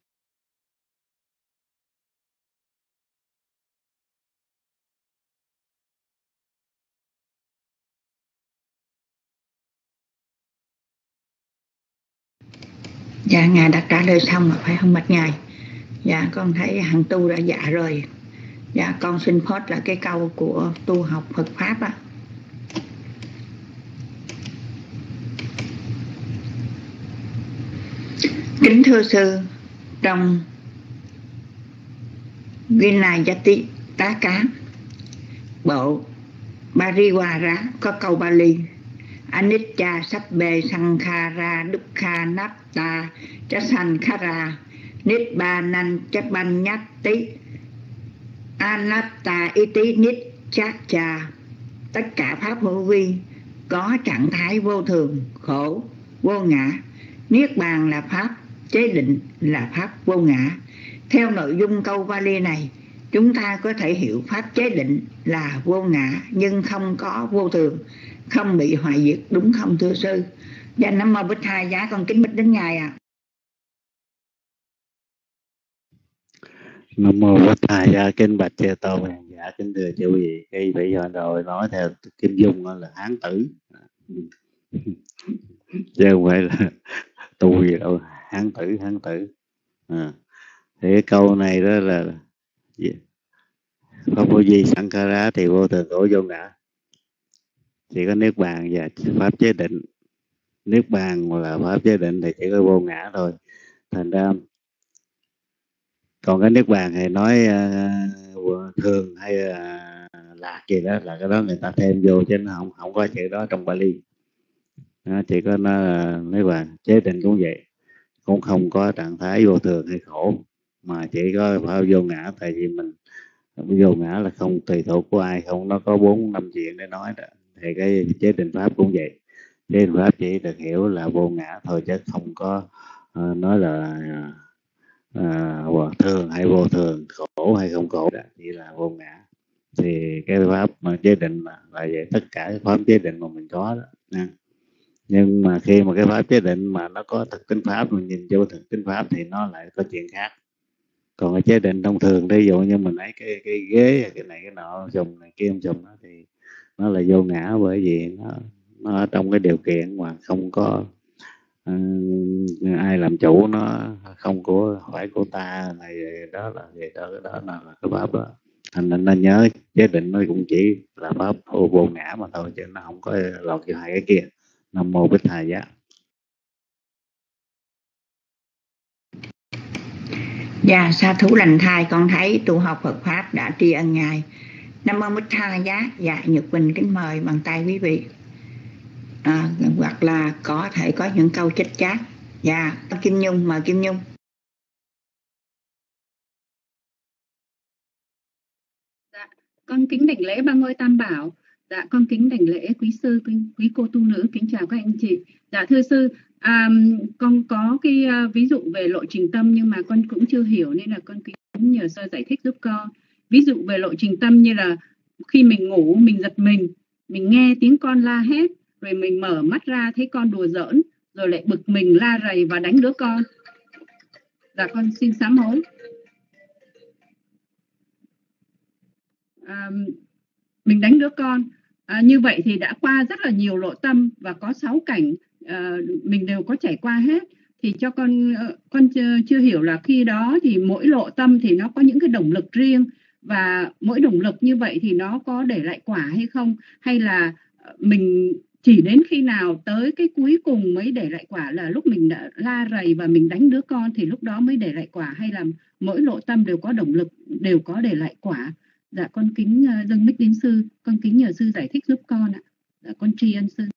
Dạ ngài đã trả lời xong rồi phải không bạch ngài? Dạ con thấy hạng tu đã dạ rồi. Dạ con xin post là cái câu của tu học Phật Pháp á. Kính thưa sư, trong Vinayatipitaka bộ Pariwara có câu Bali: Anicca sabbe sankhara dukkha natta cha sankhara nibbānan cha paññatti anatta iti niccacca. Tất cả pháp hữu vi có trạng thái vô thường, khổ, vô ngã. Niết bàn là pháp, chế định là pháp vô ngã. Theo nội dung câu Bali này, chúng ta có thể hiểu pháp chế định là vô ngã nhưng không có vô thường, không bị hoại diệt, đúng không thưa sư? Dạ Nam Mô Bích Thai Giá, con kính bích đến ngài ạ. À. Nam Mô Bích Thai Giá, kính bạch chư tôn hoàng giả, kính thưa chư vị. Khi bây giờ rồi nói theo Kim Dung là hán tử, chứ không phải là tu gì đâu, hán tử, hán tử. À. Thì cái câu này đó là pháp vô vi sankhara thì vô thường khổ vô ngã, chỉ có niết bàn và pháp chế định. Niết bàn là pháp chế định thì chỉ có vô ngã thôi. Thành ra còn cái niết bàn thì nói uh, thường hay uh, lạc gì đó là cái đó người ta thêm vô, chứ nó không không có chữ đó trong Bali. Nó chỉ có nó uh, niết bàn. Chế định cũng vậy, cũng không có trạng thái vô thường hay khổ, mà chỉ có phải vô ngã. Tại vì mình vô ngã là không tùy thuộc của ai, không nó có bốn năm chuyện để nói đó. Thì cái chế định pháp cũng vậy, chế định pháp chỉ được hiểu là vô ngã thôi, chứ không có uh, nói là uh, thường hay vô thường, khổ hay không khổ, đó chỉ là vô ngã. Thì cái pháp mà chế định là, là vậy, tất cả cái pháp chế định mà mình có đó nha. Nhưng mà khi mà cái pháp chế định mà nó có thực tính pháp, mình nhìn vô thực tính pháp thì nó lại có chuyện khác. Còn cái chế định thông thường, ví dụ như mình lấy cái cái ghế, cái này cái nọ, dùng này kia dùng đó, thì nó là vô ngã, bởi vì nó nó ở trong cái điều kiện mà không có uh, ai làm chủ, nó không của phải của ta này, đó là gì đó, đó là, là cái pháp đó. Thành nên nên nhớ chế định nó cũng chỉ là pháp vô, vô ngã mà thôi, chứ nó không có lọt vào hai cái kia. Nam Mô Bích Thai Giá. Dạ sa thú lành thai, con thấy tu học Phật Pháp đã tri ân ngài. Nam Mô Bích Thai Giá. Dạ Nhật Quỳnh kính mời bằng tay quý vị, à, hoặc là có thể có những câu chích chát. Dạ Kim Nhung, mời Kim Nhung. Dạ con kính đảnh lễ ba ngôi Tam Bảo. Dạ con kính đảnh lễ quý sư, quý, quý cô tu nữ, kính chào các anh chị. Dạ thưa sư, à, con có cái uh, ví dụ về lộ trình tâm nhưng mà con cũng chưa hiểu, nên là con kính nhờ sư giải thích giúp con. Ví dụ về lộ trình tâm như là khi mình ngủ mình giật mình, mình nghe tiếng con la hét, rồi mình mở mắt ra thấy con đùa giỡn, rồi lại bực mình la rầy và đánh đứa con. Dạ con xin sám hối. À, mình đánh đứa con, à, như vậy thì đã qua rất là nhiều lộ tâm và có sáu cảnh, à, mình đều có trải qua hết. Thì cho con con chưa, chưa hiểu là khi đó thì mỗi lộ tâm thì nó có những cái động lực riêng, và mỗi động lực như vậy thì nó có để lại quả hay không, hay là mình chỉ đến khi nào tới cái cuối cùng mới để lại quả, là lúc mình đã la rầy và mình đánh đứa con thì lúc đó mới để lại quả, hay là mỗi lộ tâm đều có động lực, đều có để lại quả? Dạ con kính uh, dâng mic đến sư, con kính nhờ sư giải thích giúp con ạ. Dạ con tri ân sư.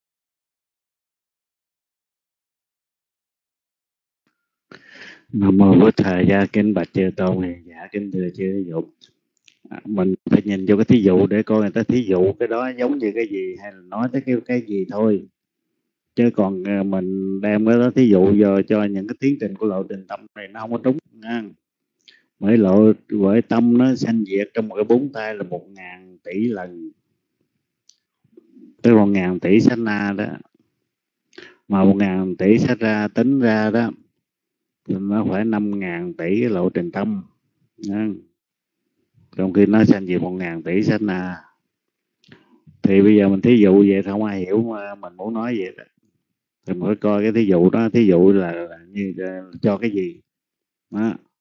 Nam Mô Bích Thầy Giá, kính bạch chư tôn hiền giả, kính thưa chư Dục. À, mình phải nhìn vô cái thí dụ để coi người ta thí dụ cái đó giống như cái gì, hay là nói tới cái cái gì thôi. Chứ còn mình đem cái đó thí dụ vô cho những cái tiến trình của lộ trình tâm này nó không có đúng nha. Bởi lộ bởi tâm nó sanh diệt trong một cái bốn tay là một ngàn tỷ lần, tới một ngàn tỷ sát na đó, mà một ngàn tỷ sát ra tính ra đó nó phải năm ngàn tỷ cái lộ trình tâm nha. Trong khi nó sanh diệt một ngàn tỷ sát na, thì bây giờ mình thí dụ vậy không ai hiểu mà mình muốn nói vậy đó. Thì mình phải coi cái thí dụ đó, thí dụ là, là như cho cái gì đó.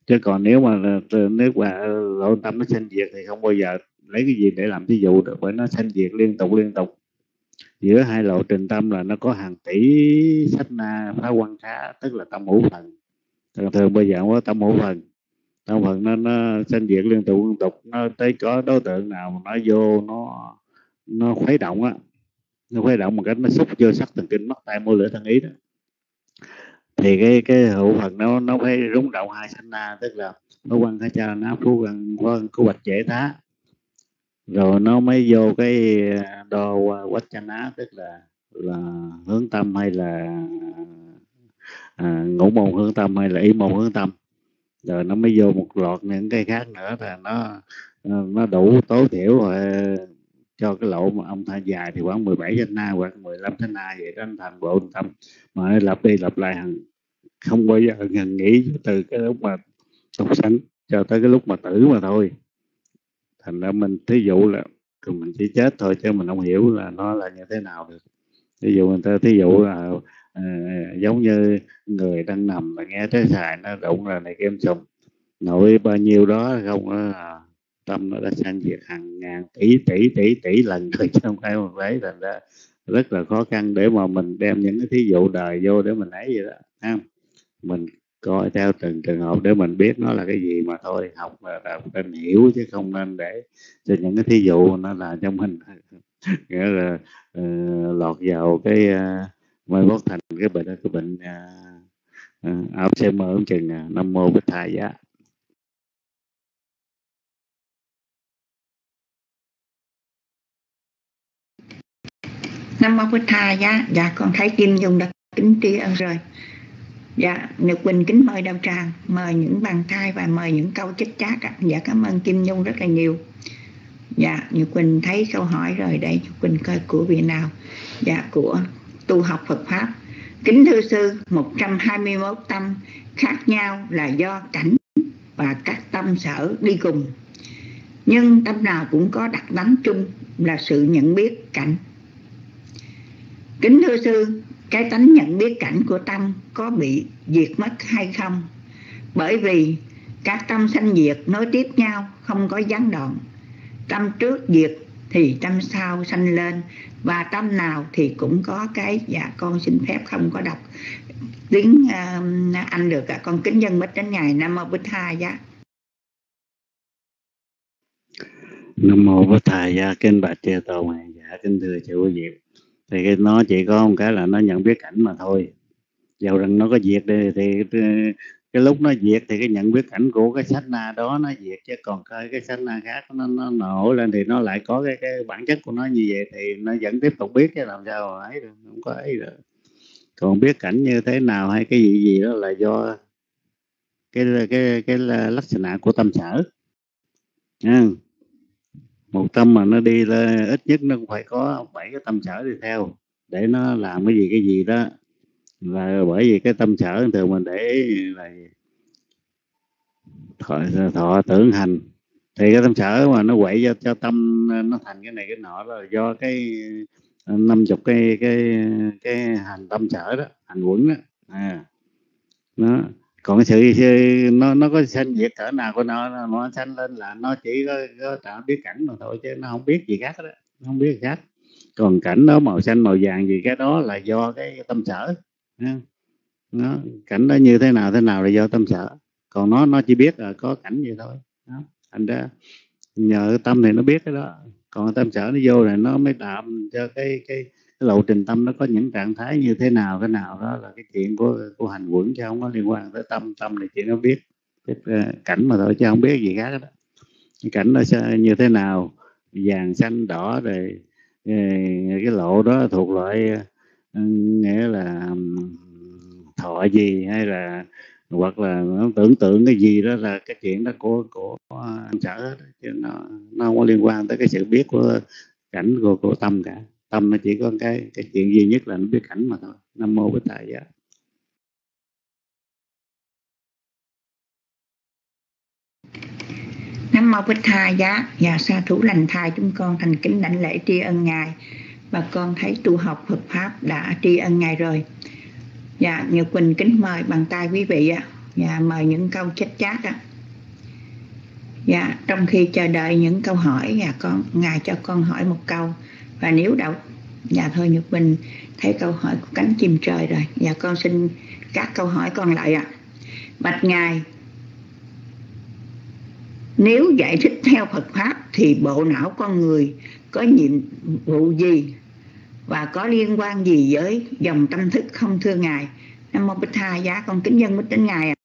Chứ còn nếu mà nếu mà lộ tâm nó sanh diệt thì không bao giờ lấy cái gì để làm thí dụ được, bởi nó sanh diệt liên tục liên tục. Giữa hai lộ trình tâm là nó có hàng tỷ sát na phá quan khá, tức là tâm hữu phần. Thường thường bây giờ không có tâm hữu phần, tâm phần nó nó sanh diệt liên tục liên tục. Nó tới có đối tượng nào mà nó vô nó nó khuấy động á, nó khuấy động một cách nó xúc vô sắc thần kinh mắt tai mũi lưỡi thân ý đó, thì cái cái hữu phần nó nó phải rung động hai sát na, tức là nó quan khá cha ná phú gần quan của bạch dễ tá, rồi nó mới vô cái đo quách cha ná, tức là là hướng tâm hay là à, ngũ môn hướng tâm hay là ý môn hướng tâm, rồi nó mới vô một loạt những cái khác nữa, là nó nó đủ tối thiểu rồi cho cái lộ mà ông thai dài thì khoảng mười bảy sát na hoặc mười lăm sát na vậy đó, thành bộ tâm mà nó lặp đi lặp lại hằng không bao giờ ngừng nghỉ từ cái lúc mà tục sanh cho tới cái lúc mà tử mà thôi. Thành ra mình thí dụ là mình chỉ chết thôi chứ mình không hiểu là nó là như thế nào được. Ví dụ người ta thí dụ là à, giống như người đang nằm mà nghe trái xài nó đụng là này kem sùng, nội bao nhiêu đó không đó, à, tâm nó đã sanh diệt hàng ngàn tỷ tỷ tỷ tỷ lần rồi chứ không phải một đấy. Thành ra rất là khó khăn để mà mình đem những cái thí dụ đời vô để mình ấy vậy đó ha. Mình coi theo từng trường hợp để mình biết nó là cái gì mà thôi. Học là, là nên hiểu chứ không nên để cho những cái thí dụ nó là cho mình nghĩa là uh, lọt vào cái uh, mai mốt thành cái bệnh cái bệnh uh, uh, Alzheimer không chừng. uh, Nam mô Bích Thầy Giá. Nam mô Bích Thầy Giá. Dạ con thấy Kim Dung đã kính tri ân rồi. Dạ, Nhật Quỳnh kính mời đạo tràng, mời những bàn tay và mời những câu chích chát. Dạ, cảm ơn Kim Nhung rất là nhiều. Dạ, Nhật Quỳnh thấy câu hỏi rồi, để Nhật Quỳnh coi của vị nào. Dạ, của tu học Phật Pháp. Kính thưa sư, một trăm hai mươi mốt tâm khác nhau là do cảnh và các tâm sở đi cùng. Nhưng tâm nào cũng có đặc tánh chung là sự nhận biết cảnh. Kính thưa sư, cái tánh nhận biết cảnh của tâm có bị diệt mất hay không? Bởi vì các tâm sanh diệt nối tiếp nhau, không có gián đoạn. Tâm trước diệt thì tâm sau sanh lên, và tâm nào thì cũng có cái. Dạ con xin phép không có đọc tiếng uh, Anh được. Con kính dân bích đến Ngài. Nam mô Bích Thầy Giá. Nam mô Bích Thầy Giá. Kính bạch chư Tôn Hoàng Giả, kính thưa chư quý vị. Thì cái nó chỉ có một cái là nó nhận biết cảnh mà thôi. Dầu rằng nó có diệt đi thì cái lúc nó diệt thì cái nhận biết cảnh của cái sát na đó nó diệt, chứ còn cái cái sát na khác nó nó nổ lên thì nó lại có cái cái bản chất của nó như vậy, thì nó vẫn tiếp tục biết, chứ làm sao ấy được, không có ấy được. Còn biết cảnh như thế nào hay cái gì gì đó là do cái cái cái, cái lắc xạ của tâm sở. À, một tâm mà nó đi lên ít nhất nó cũng phải có bảy cái tâm sở đi theo để nó làm cái gì cái gì đó. Là bởi vì cái tâm sở thường mình để là thọ, thọ tưởng hành, thì cái tâm sở mà nó quậy cho, cho tâm nó thành cái này cái nọ là do cái năm chục cái cái cái hành tâm sở đó, hành quẩn đó. À, nó còn cái sự nó nó có sanh diệt cỡ nào của nó, nó sanh lên là nó chỉ có, có tạo biết cảnh mà thôi, chứ nó không biết gì khác đó, nó không biết gì khác. Còn cảnh đó màu xanh màu vàng gì cái đó là do cái tâm sở. Nó cảnh đó như thế nào thế nào là do tâm sở, còn nó nó chỉ biết là có cảnh vậy thôi đó. Thành ra nhờ tâm thì nó biết cái đó, còn tâm sở nó vô này nó mới làm cho cái cái cái lộ trình tâm nó có những trạng thái như thế nào thế nào đó là cái chuyện của của hành quẩn, chứ không có liên quan tới tâm. Tâm này chỉ nó biết, biết uh, cảnh mà thôi, chứ không biết gì khác đó. Cái cảnh nó sẽ như thế nào, vàng xanh đỏ rồi cái lộ đó thuộc loại uh, nghĩa là thọ gì, hay là hoặc là nó tưởng tượng cái gì đó, là cái chuyện đó của của tâm sở hết, chứ nó nó không có liên quan tới cái sự biết của cảnh của của tâm cả. Tâm nó chỉ có cái cái chuyện duy nhất là nó biết cảnh mà thôi. Nam mô Bích Thầy Giá. Nam mô Bích Thầy Giá. Và sa thủ lành thai chúng con thành kính đảnh lễ tri ân Ngài, và con thấy tu học Phật Pháp đã tri ân Ngài rồi. Dạ, Nhật Quỳnh kính mời bàn tay quý vị ạ. Dạ, mời những câu chết chát á. Dạ, trong khi chờ đợi những câu hỏi, dạ con ngài cho con hỏi một câu, và nếu đậu dạ thôi Nhật Bình thấy câu hỏi của cánh chim trời rồi, dạ con xin các câu hỏi còn lại ạ. Bạch ngài, nếu giải thích theo Phật pháp thì bộ não con người có nhiệm vụ gì và có liên quan gì với dòng tâm thức không thưa ngài? Nam mô Bích Tha. Giá con kính dân bích đến ngài ạ.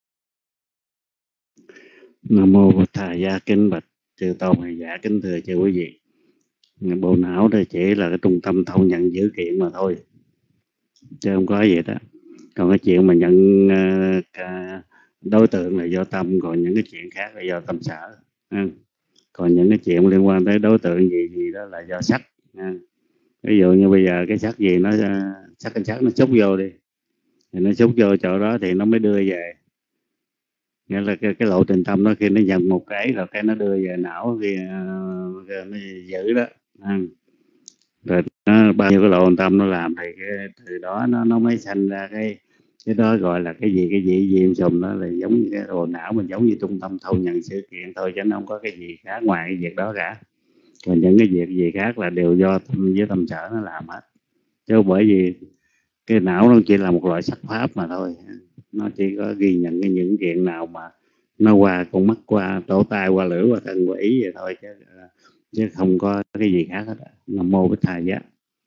Nam mô Bích Tha. Giá kính bạch chư tôn hành giả, kính thưa chư quý vị. Bộ não đây chỉ là cái trung tâm thông nhận dữ kiện mà thôi, chứ không có gì đó. Còn cái chuyện mà nhận uh, đối tượng là do tâm, còn những cái chuyện khác là do tâm sở. À. Còn những cái chuyện liên quan tới đối tượng gì gì đó là do sắc. À. Ví dụ như bây giờ cái sắc gì nó sắc cái sắc nó xúc vô đi, thì nó xúc vô chỗ đó thì nó mới đưa về. Nghĩa là cái, cái lộ trình tâm nó khi nó nhận một cái rồi cái nó đưa về não thì uh, nó giữ đó. À. Rồi nó bao nhiêu cái lộ trình tâm nó làm thì cái, từ đó nó nó mới sanh ra cái cái đó gọi là cái gì cái gì gì sùng, đó là giống như cái bộ não mình, giống như trung tâm thâu nhận sự kiện thôi, chứ nó không có cái gì khác ngoài cái việc đó cả. Còn những cái việc gì khác là đều do tâm với tâm sở nó làm hết, chứ bởi vì cái não nó chỉ là một loại sắc pháp mà thôi. Nó chỉ có ghi nhận cái những chuyện nào mà nó qua con mắt, qua tổ tai, qua lưỡi, qua thân, qua ý vậy thôi, chứ chứ không có cái gì khác hết. Nam mô Bích Tha. Giá.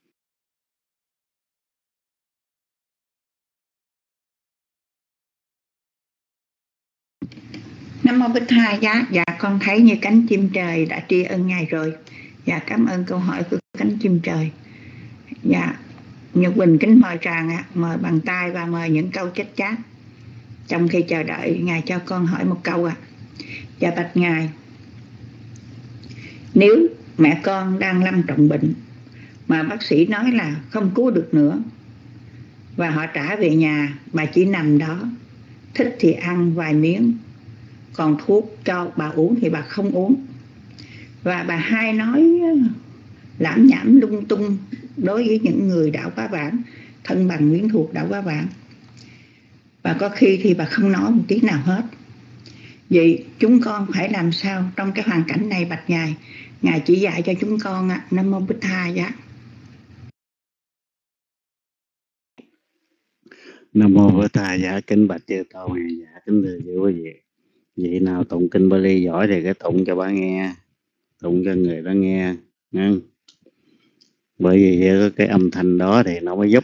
Nam mô Bích Tha. Giá. Dạ con thấy như cánh chim trời đã tri ân ngài rồi. Dạ cảm ơn câu hỏi của cánh chim trời. Dạ Nhật Bình kính mời tràng ạ, mời bằng tay và mời những câu chết chát. Trong khi chờ đợi ngài cho con hỏi một câu ạ. Dạ bạch ngài, nếu mẹ con đang lâm trọng bệnh mà bác sĩ nói là không cứu được nữa, và họ trả về nhà, bà chỉ nằm đó, thích thì ăn vài miếng, còn thuốc cho bà uống thì bà không uống, và bà hai nói lãm nhảm lung tung đối với những người đạo quá vãng, thân bằng quyến thuộc đạo quá vãng, và có khi thì bà không nói một tiếng nào hết. Vậy chúng con phải làm sao trong cái hoàn cảnh này bạch ngài? Ngài chỉ dạy cho chúng con ạ. Nam mô Bích Tha. Giá. Nam mô Bích Tha. Giá kính bạch chư tôn hành giả, kính thưa chư quý vị. Vị nào tụng kinh Bali giỏi thì cái tụng cho bà nghe, tụng cho người đó nghe. Nghe. Bởi vì cái âm thanh đó thì nó mới giúp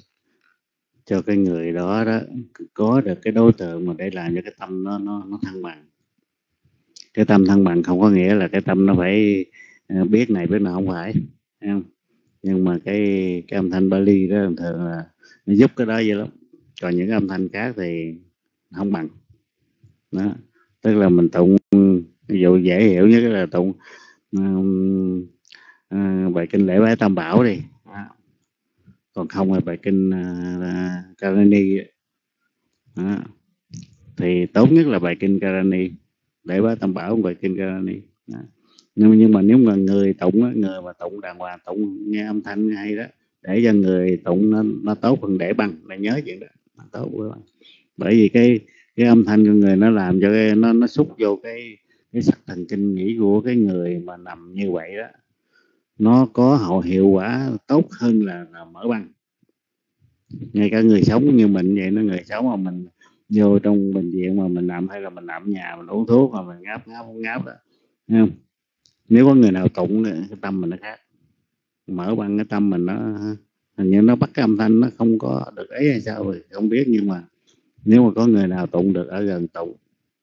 cho cái người đó đó có được cái đối tượng mà để làm cho cái tâm nó nó nó thăng bằng. Cái tâm thăng bằng không có nghĩa là cái tâm nó phải biết này biết nào, không phải. Không? Nhưng mà cái cái âm thanh Bali đó thường là nó giúp cái đó vậy lắm. Còn những âm thanh khác thì không bằng. Đó. Tức là mình tụng, ví dụ dễ hiểu nhất là tụng um, uh, bài kinh lễ bái Tam Bảo đi. Đó. Còn không là bài kinh uh, Karani. Đó. Thì tốt nhất là bài kinh Karani, lễ bái Tam Bảo, bài kinh Karani. Đó. Nhưng, nhưng mà nếu mà người tụng, người mà tụng đàng hoàng, tụng nghe âm thanh hay đó, để cho người tụng nó, nó tốt hơn để bằng, là nhớ chuyện đó, nó tốt hơn. Bởi vì cái cái âm thanh của người nó làm cho cái, nó nó xúc vô cái cái sắc thần kinh nhĩ của cái người mà nằm như vậy đó, nó có hậu hiệu quả tốt hơn là, là mở băng. Ngay cả người sống như mình vậy, nó người sống mà mình vô trong bệnh viện mà mình nằm, hay là mình nằm nhà mình uống thuốc mà mình ngáp ngáp ngáp đó, thấy không? Nếu có người nào tụng cái tâm mình nó khác, mở băng cái tâm mình, nó hình như nó bắt cái âm thanh nó không có được ấy hay sao rồi không biết. Nhưng mà nếu mà có người nào tụng được ở gần tụng,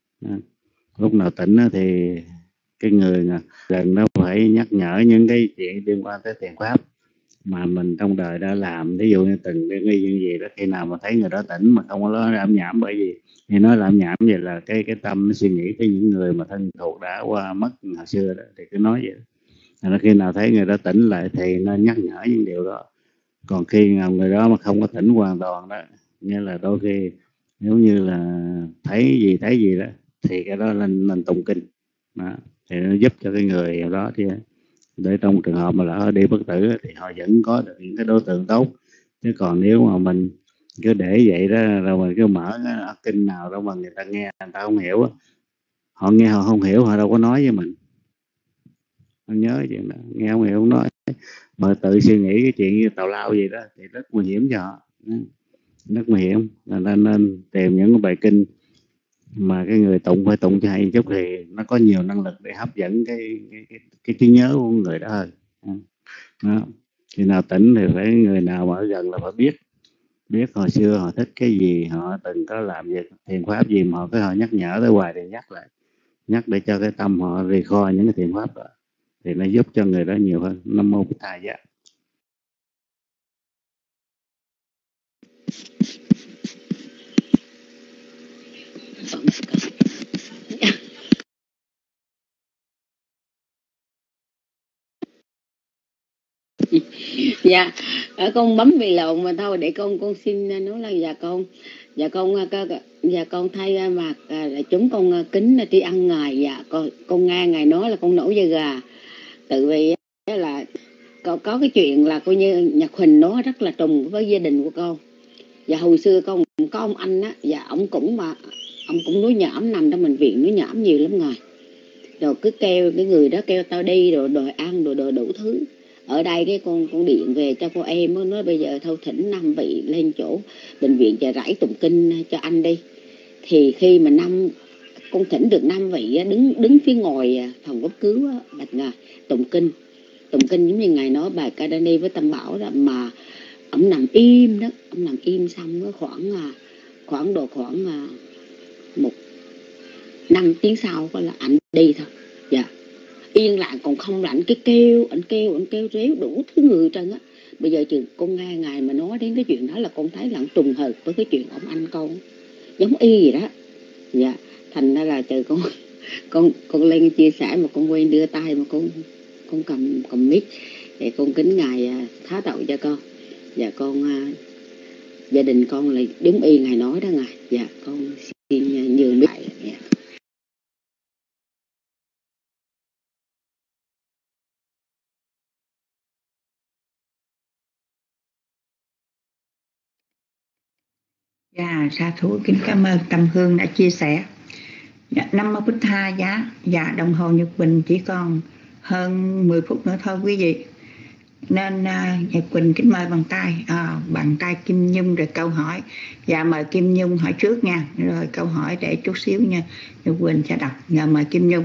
lúc nào tỉnh thì cái người gần nó phải nhắc nhở những cái chuyện liên quan tới thiền pháp mà mình trong đời đã làm. Ví dụ như từng đi nghi những gì đó, khi nào mà thấy người đó tỉnh mà không có nói làm nhảm, bởi vì thì nói làm nhảm vậy là cái cái tâm nó suy nghĩ tới những người mà thân thuộc đã qua mất hồi xưa đó, thì cứ nói vậy. Là khi nào thấy người đó tỉnh lại thì nó nhắc nhở những điều đó. Còn khi nào người đó mà không có tỉnh hoàn toàn đó, nghĩa là đôi khi nếu như là thấy gì thấy gì đó thì cái đó là mình tụng kinh đó, thì nó giúp cho cái người đó, thì để trong trường hợp mà lỡ đi bất tử thì họ vẫn có được những cái đối tượng tốt. Chứ còn nếu mà mình cứ để vậy đó rồi mình cứ mở cái kinh nào đó mà người ta nghe người ta không hiểu, họ nghe họ không hiểu, họ đâu có nói với mình. Họ nhớ chuyện đó, nghe không hiểu không nói, mà tự suy nghĩ cái chuyện như tào lao gì đó thì rất nguy hiểm cho họ, rất nguy hiểm. Nên nên tìm những cái bài kinh mà cái người tụng phải tụng cho hay chút thì nó có nhiều năng lực để hấp dẫn cái cái cái, cái trí nhớ của người đó hơn. Đó. Khi nào tỉnh thì phải người nào mà ở gần là phải biết biết hồi xưa họ thích cái gì, họ từng có làm việc thiền pháp gì mà họ cái họ nhắc nhở tới hoài thì nhắc lại, nhắc để cho cái tâm họ recall những cái thiền pháp đó thì nó giúp cho người đó nhiều hơn. Nam mô Bổn Thầy Giá. Dạ, ở con bấm bị lộn mà thôi, để con con xin nói là dạ con dạ con dạ con thay mặt là chúng con kính tri ân ngài. Dạ con con nghe ngài nói là con nổi da gà, tự vì là có, có cái chuyện là coi như Nhật Huỳnh nó rất là trùng với gia đình của con. Dạ hồi xưa con có ông anh á, dạ ông cũng mà ông cũng nói nhảm, nằm trong bệnh viện nói nhảm nhiều lắm ngài, rồi cứ kêu cái người đó kêu tao đi rồi đòi ăn rồi đòi đủ thứ. Ở đây cái con con điện về cho cô em nó nói bây giờ thôi thỉnh năm vị lên chỗ bệnh viện Chợ Rẫy tụng kinh cho anh đi. Thì khi mà năm con thỉnh được năm vị đứng đứng phía ngoài phòng cấp cứu bạch ngài tụng kinh tụng kinh giống như ngài nói bài Ca Đa Ni với Tam Bảo đó, mà ông nằm im đó, ông nằm im xong khoảng khoảng độ khoảng một năm tiếng sau có là anh đi thôi. Dạ yên lặng, còn không lạnh cái kêu anh kêu anh kêu réo đủ thứ người trơn á. Bây giờ chừng con nghe ngài mà nói đến cái chuyện đó là con thấy là trùng hợp với cái chuyện ông anh con giống y gì đó. Dạ thành ra là chờ con con con lên chia sẻ mà con quên đưa tay mà con con cầm cầm mic để con kính ngài khá tội cho con. Dạ con uh, gia đình con là đúng y ngài nói đó ngài. Dạ con xin nhường mic. Dạ. Dạ, sa thú kính cảm ơn Tâm Hương đã chia sẻ. Dạ, Nam Mô Bổn Thầy Giá. Dạ, đồng hồ Nhật Bình chỉ còn hơn mười phút nữa thôi quý vị. Nên uh, Nhật Quỳnh kính mời bằng tay, à, bằng tay Kim Nhung rồi câu hỏi. Dạ mời Kim Nhung hỏi trước nha, rồi câu hỏi để chút xíu nha, Nhật Quỳnh sẽ đọc. Dạ mời Kim Nhung.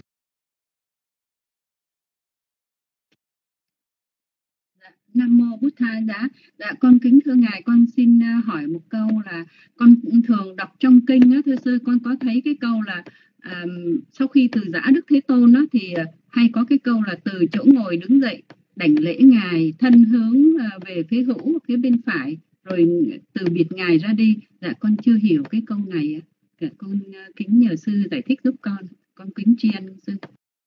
Nam mô Bổn Thầy Giá. Dạ con kính thưa ngài, con xin hỏi một câu là con thường đọc trong kinh á, thưa sư, con có thấy cái câu là à, sau khi từ giã Đức Thế Tôn á, thì hay có cái câu là từ chỗ ngồi đứng dậy đảnh lễ ngài, thân hướng về phía hữu phía bên phải, rồi từ biệt ngài ra đi. Dạ con chưa hiểu cái câu này. Dạ, con kính nhờ sư giải thích giúp con. Con kính tri ân sư.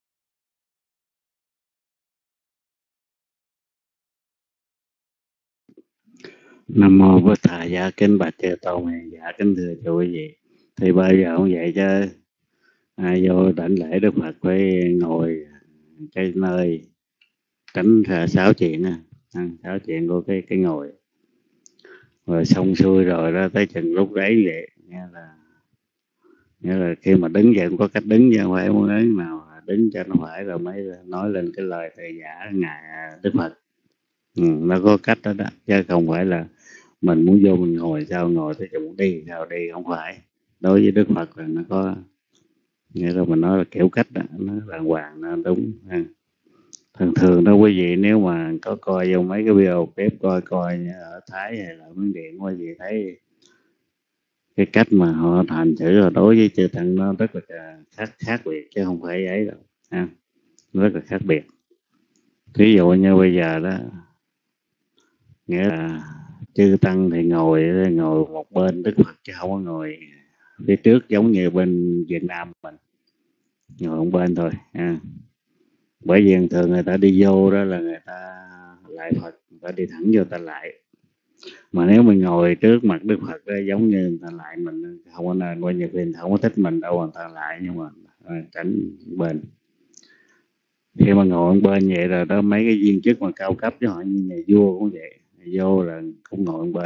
Nam mô Bổn Thầy Giá. Kính bạch chư tôn hiền giả, kính thưa chú quý vị. Thì bây giờ cũng vậy chứ, ai vô đảnh lễ Đức Phật phải ngồi cái nơi tránh xáo chuyện á, xáo chuyện của cái cái ngồi, rồi xong xuôi rồi đó tới chừng lúc đấy vậy, nghĩa là nghĩa là khi mà đứng vậy cũng có cách đứng, chứ không phải muốn đứng nào đứng cho nó phải rồi mới nói lên cái lời thầy giả ngài Đức Phật. Ừ, nó có cách đó, đó chứ không phải là mình muốn vô mình ngồi sao ngồi, tới chừng muốn đi sao đi, không phải. Đối với Đức Phật là nó có, nghĩa là mình nói là kiểu cách đó, nó đàng hoàng, nó đúng. Thường thường đó quý vị, nếu mà có coi vô mấy cái video clip coi coi ở Thái hay là Miến Điện, quý vị thấy cái cách mà họ hành xử là đối với chư tăng nó rất là khác khác biệt, chứ không phải ấy đâu ha, rất là khác biệt. Ví dụ như bây giờ đó, nghĩa là chư tăng thì ngồi ngồi một bên Đức Phật, chứ không có ngồi phía trước giống như bên Việt Nam mình, ngồi một bên thôi ha. Bởi vì thường người ta đi vô đó là người ta lại Phật, người ta đi thẳng vô ta lại. Mà nếu mình ngồi trước mặt Đức Phật đó, giống như người ta lại mình, không có nên, coi như mình không có thích mình đâu người ta lại, nhưng mà à, tránh bên. Khi mà ngồi bên vậy rồi đó, mấy cái viên chức mà cao cấp với họ như nhà vua cũng vậy, vô là cũng ngồi bên.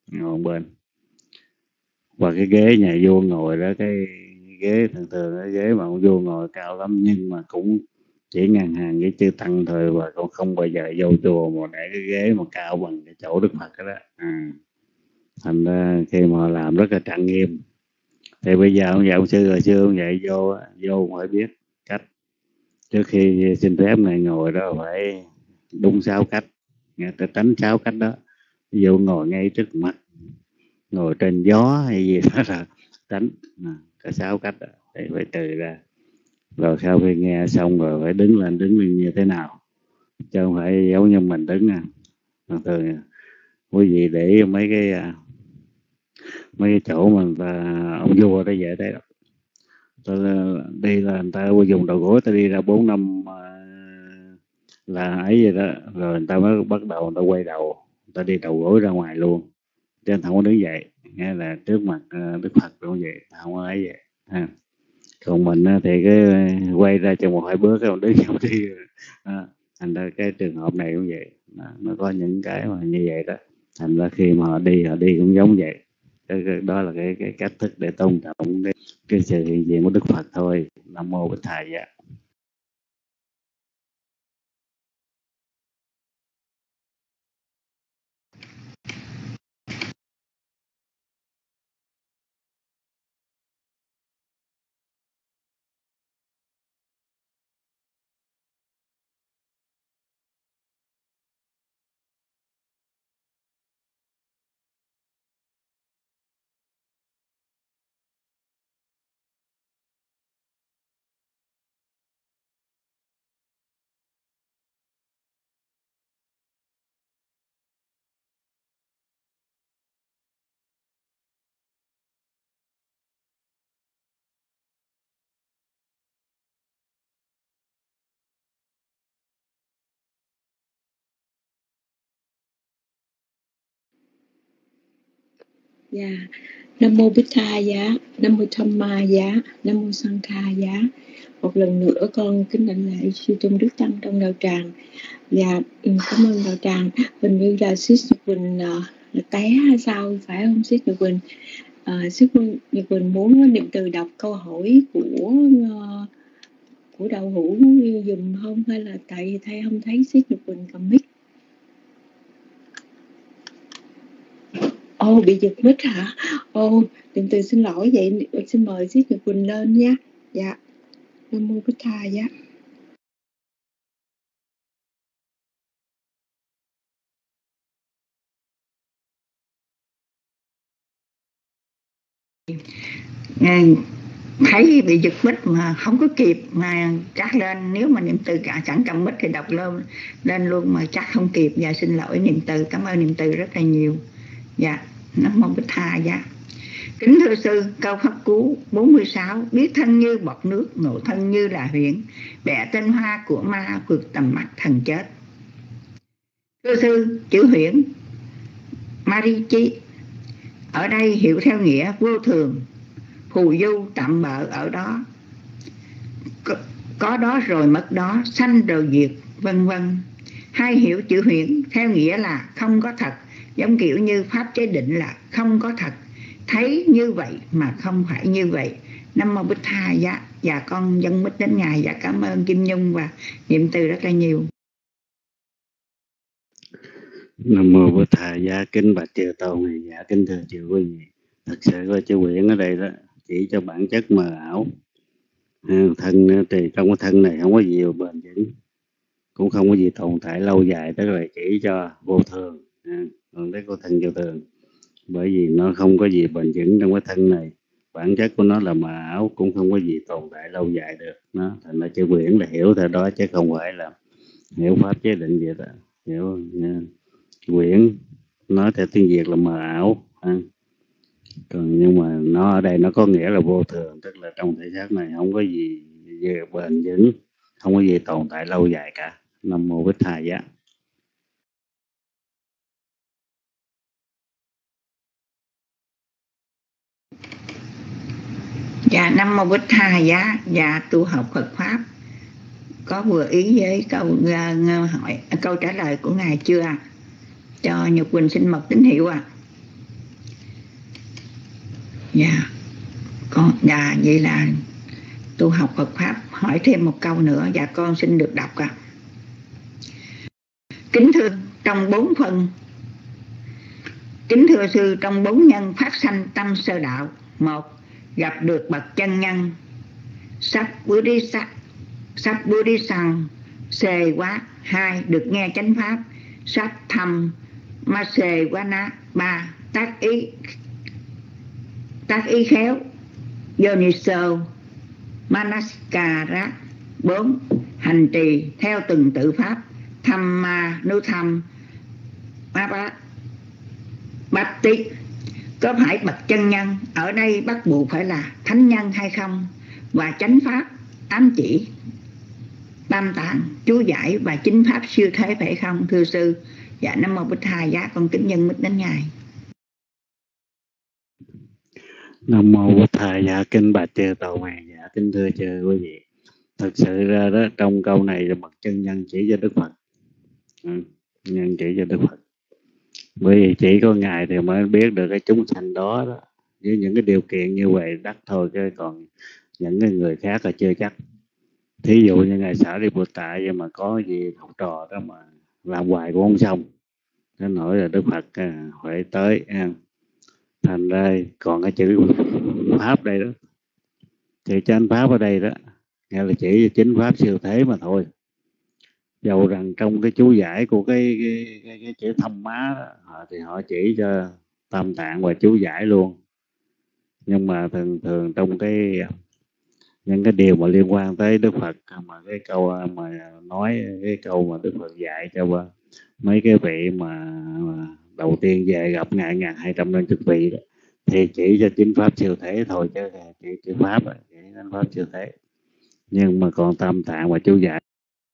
ngồi bên. Và cái ghế nhà vua ngồi đó, cái ghế thường thường cái ghế mà ông vua ngồi cao lắm, nhưng mà cũng chỉ ngang hàng với chư tăng thôi, và cũng không bao giờ vô chùa mà để cái ghế mà cao bằng cái chỗ Đức Phật đó. À. Thành ra khi mà làm rất là trang nghiêm. Thì bây giờ ông dạy ông sư hồi xưa ông dạy vô vô phải biết cách, trước khi xin phép này ngồi đó phải đúng sáu cách, nghe ta tránh sáu cách đó. Vô ngồi ngay trước mặt, ngồi trên gió hay gì đó là tránh. À, có sáu cách đó, thì phải trừ ra. Rồi sau khi nghe xong rồi phải đứng lên, đứng lên như thế nào, chứ không phải giống như mình đứng à. Thường thường quý vị để mấy cái mấy cái chỗ mà người ta, ông vua đó dễ thấy đó. Tôi đi là người ta dùng đầu gối, ta đi ra bốn năm là ấy vậy đó, rồi người ta mới bắt đầu người ta quay đầu, người ta đi đầu gối ra ngoài luôn, chứ không có đứng dậy. Nghe là trước mặt Đức Phật cũng vậy, không có ấy vậy ha. Còn mình thì cái quay ra cho một hai bước cái đứng không đi. À, thành ra cái trường hợp này cũng vậy, nó có những cái mà như vậy đó. Thành ra khi mà họ đi họ đi cũng giống vậy. Cái, cái, đó là cái, cái cách thức để tôn trọng cái, cái sự hiện diện của Đức Phật thôi. Nam mô Bích Thầy Giá. Dạ, Nam mô Bích Tha Giá, Nam mô Tham Ma Giá, Nam mô Sang Kha Giá. Một lần nữa con kính đảnh lễ sư tôn Đức Tăng trong đạo tràng. Dạ, cảm ơn đạo tràng. Hình như là Sister Nhật Quỳnh là té hay sao, phải không Sister Nhật Quỳnh? À, Sister Nhật Quỳnh muốn niệm từ đọc câu hỏi của uh, của đạo hữu dùm không, hay là tại vì thầy không thấy Sister Nhật Quỳnh cầm mic? Ồ, oh, bị giật mic hả? Ồ, oh, niệm từ xin lỗi, vậy xin mời Sister Nhật Quỳnh lên nha. Dạ, Nam mô Bích Tha Giá. Thấy bị giật mic mà không có kịp mà chắc lên, nếu mà niệm từ cả chẳng cầm mic thì đọc lên lên luôn mà chắc không kịp. Dạ xin lỗi niệm từ, cảm ơn niệm từ rất là nhiều. Dạ, Nam mô Bích Tha Giá. Kính thưa sư, câu pháp cú bốn mươi sáu: biết thân như bọt nước, ngộ thân như là huyễn, bẻ tinh hoa của ma, vượt tầm mắt thần chết. Thưa sư, chữ huyễn Marichi ở đây hiểu theo nghĩa vô thường, phù du tạm bợ ở đó, có, có đó rồi mất đó, sanh rồi diệt, vân vân. Hay hiểu chữ huyễn theo nghĩa là không có thật, giống kiểu như pháp chế định là không có thật, thấy như vậy mà không phải như vậy. Nam mô Bích Tha Giá. Dạ con dâng mic đến ngài. Dạ cảm ơn Kim Nhung và niệm từ rất là nhiều. Nam mô Bích Tha Giá. Kính bạch chư tôn này. Dạ kính thưa chư quý vị, thật sự có chữ huyễn ở đây đó chỉ cho bản chất mờ ảo. Thân thì trong cái thân này không có gì bền vững, cũng không có gì tồn tại lâu dài, tức là chỉ cho vô thường. Còn đấy có thân vô thường, bởi vì nó không có gì bền vững trong cái thân này, bản chất của nó là mờ ảo, cũng không có gì tồn tại lâu dài được. Nó thành ra chữ huyễn là hiểu theo đó, chứ không phải là hiểu pháp chế định vậy đó. Hiểu nha. Huyễn nói theo tiếng Việt là mờ ảo ha. Còn nhưng mà nó ở đây nó có nghĩa là vô thường, tức là trong thể xác này không có gì bền vững, không có gì tồn tại lâu dài cả. Nam mô Bích Tha Giá. Dạ Nam mô Bích Tha Giá. Dạ tu học Phật pháp có vừa ý với câu uh, hỏi câu trả lời của ngài chưa? Cho Nhật Quỳnh xin mật tín hiệu ạ. À. Dạ, con dạ vậy là tu học Phật pháp hỏi thêm một câu nữa, dạ con xin được đọc ạ. À. Kính thưa trong bốn phần, kính thưa sư, trong bốn nhân phát sanh tâm sơ đạo: một, gặp được bậc chân nhân sắc budi sắc sắc budi sằng xề quá; hai, được nghe chánh pháp sắc thầm ma xề quá ná; ba, tác ý tác ý khéo Yonisơ Manaskara; bốn, hành trì theo từng tự pháp tham ma nu tham bát tí. Có phải bậc chân nhân ở đây bắt buộc phải là thánh nhân hay không? Và chánh pháp ám chỉ tam tạng, chú giải và chính pháp siêu thế phải không thưa sư? Dạ Nam Mô Bích Thầy Giá, con kính nhân mít đến ngài. Nam Mô Bích Thầy Giá, kính bạch chư Tổ Hoàng. Dạ kính thưa chư quý vị, thật sự ra đó trong câu này là bậc chân nhân chỉ cho Đức Phật, ừ, nhân chỉ cho Đức Phật, bởi vì chỉ có ngài thì mới biết được cái chúng sanh đó, đó với những cái điều kiện như vậy đắc thôi, chứ còn những cái người khác là chưa chắc. Thí dụ như ngài Xả利Bồ Tát vậy mà có gì học trò đó mà làm hoài cũng không xong, nó nổi là Đức Phật à, phải tới à. Thành ra còn cái chữ pháp đây đó, chữ chánh pháp ở đây đó nghe là chỉ chính pháp siêu thế mà thôi. Dầu rằng trong cái chú giải của cái cái, cái, cái chữ thâm má đó, thì họ chỉ cho tam tạng và chú giải luôn, nhưng mà thường thường trong cái những cái điều mà liên quan tới Đức Phật, mà cái câu mà nói cái câu mà Đức Phật dạy cho mấy cái vị mà, mà đầu tiên về gặp ngài ngàn hai trăm năm chục vị đó, thì chỉ cho chính pháp siêu thế thôi, chứ chỉ, chỉ pháp chỉ chính pháp siêu thế. Nhưng mà còn tam tạng và chú giải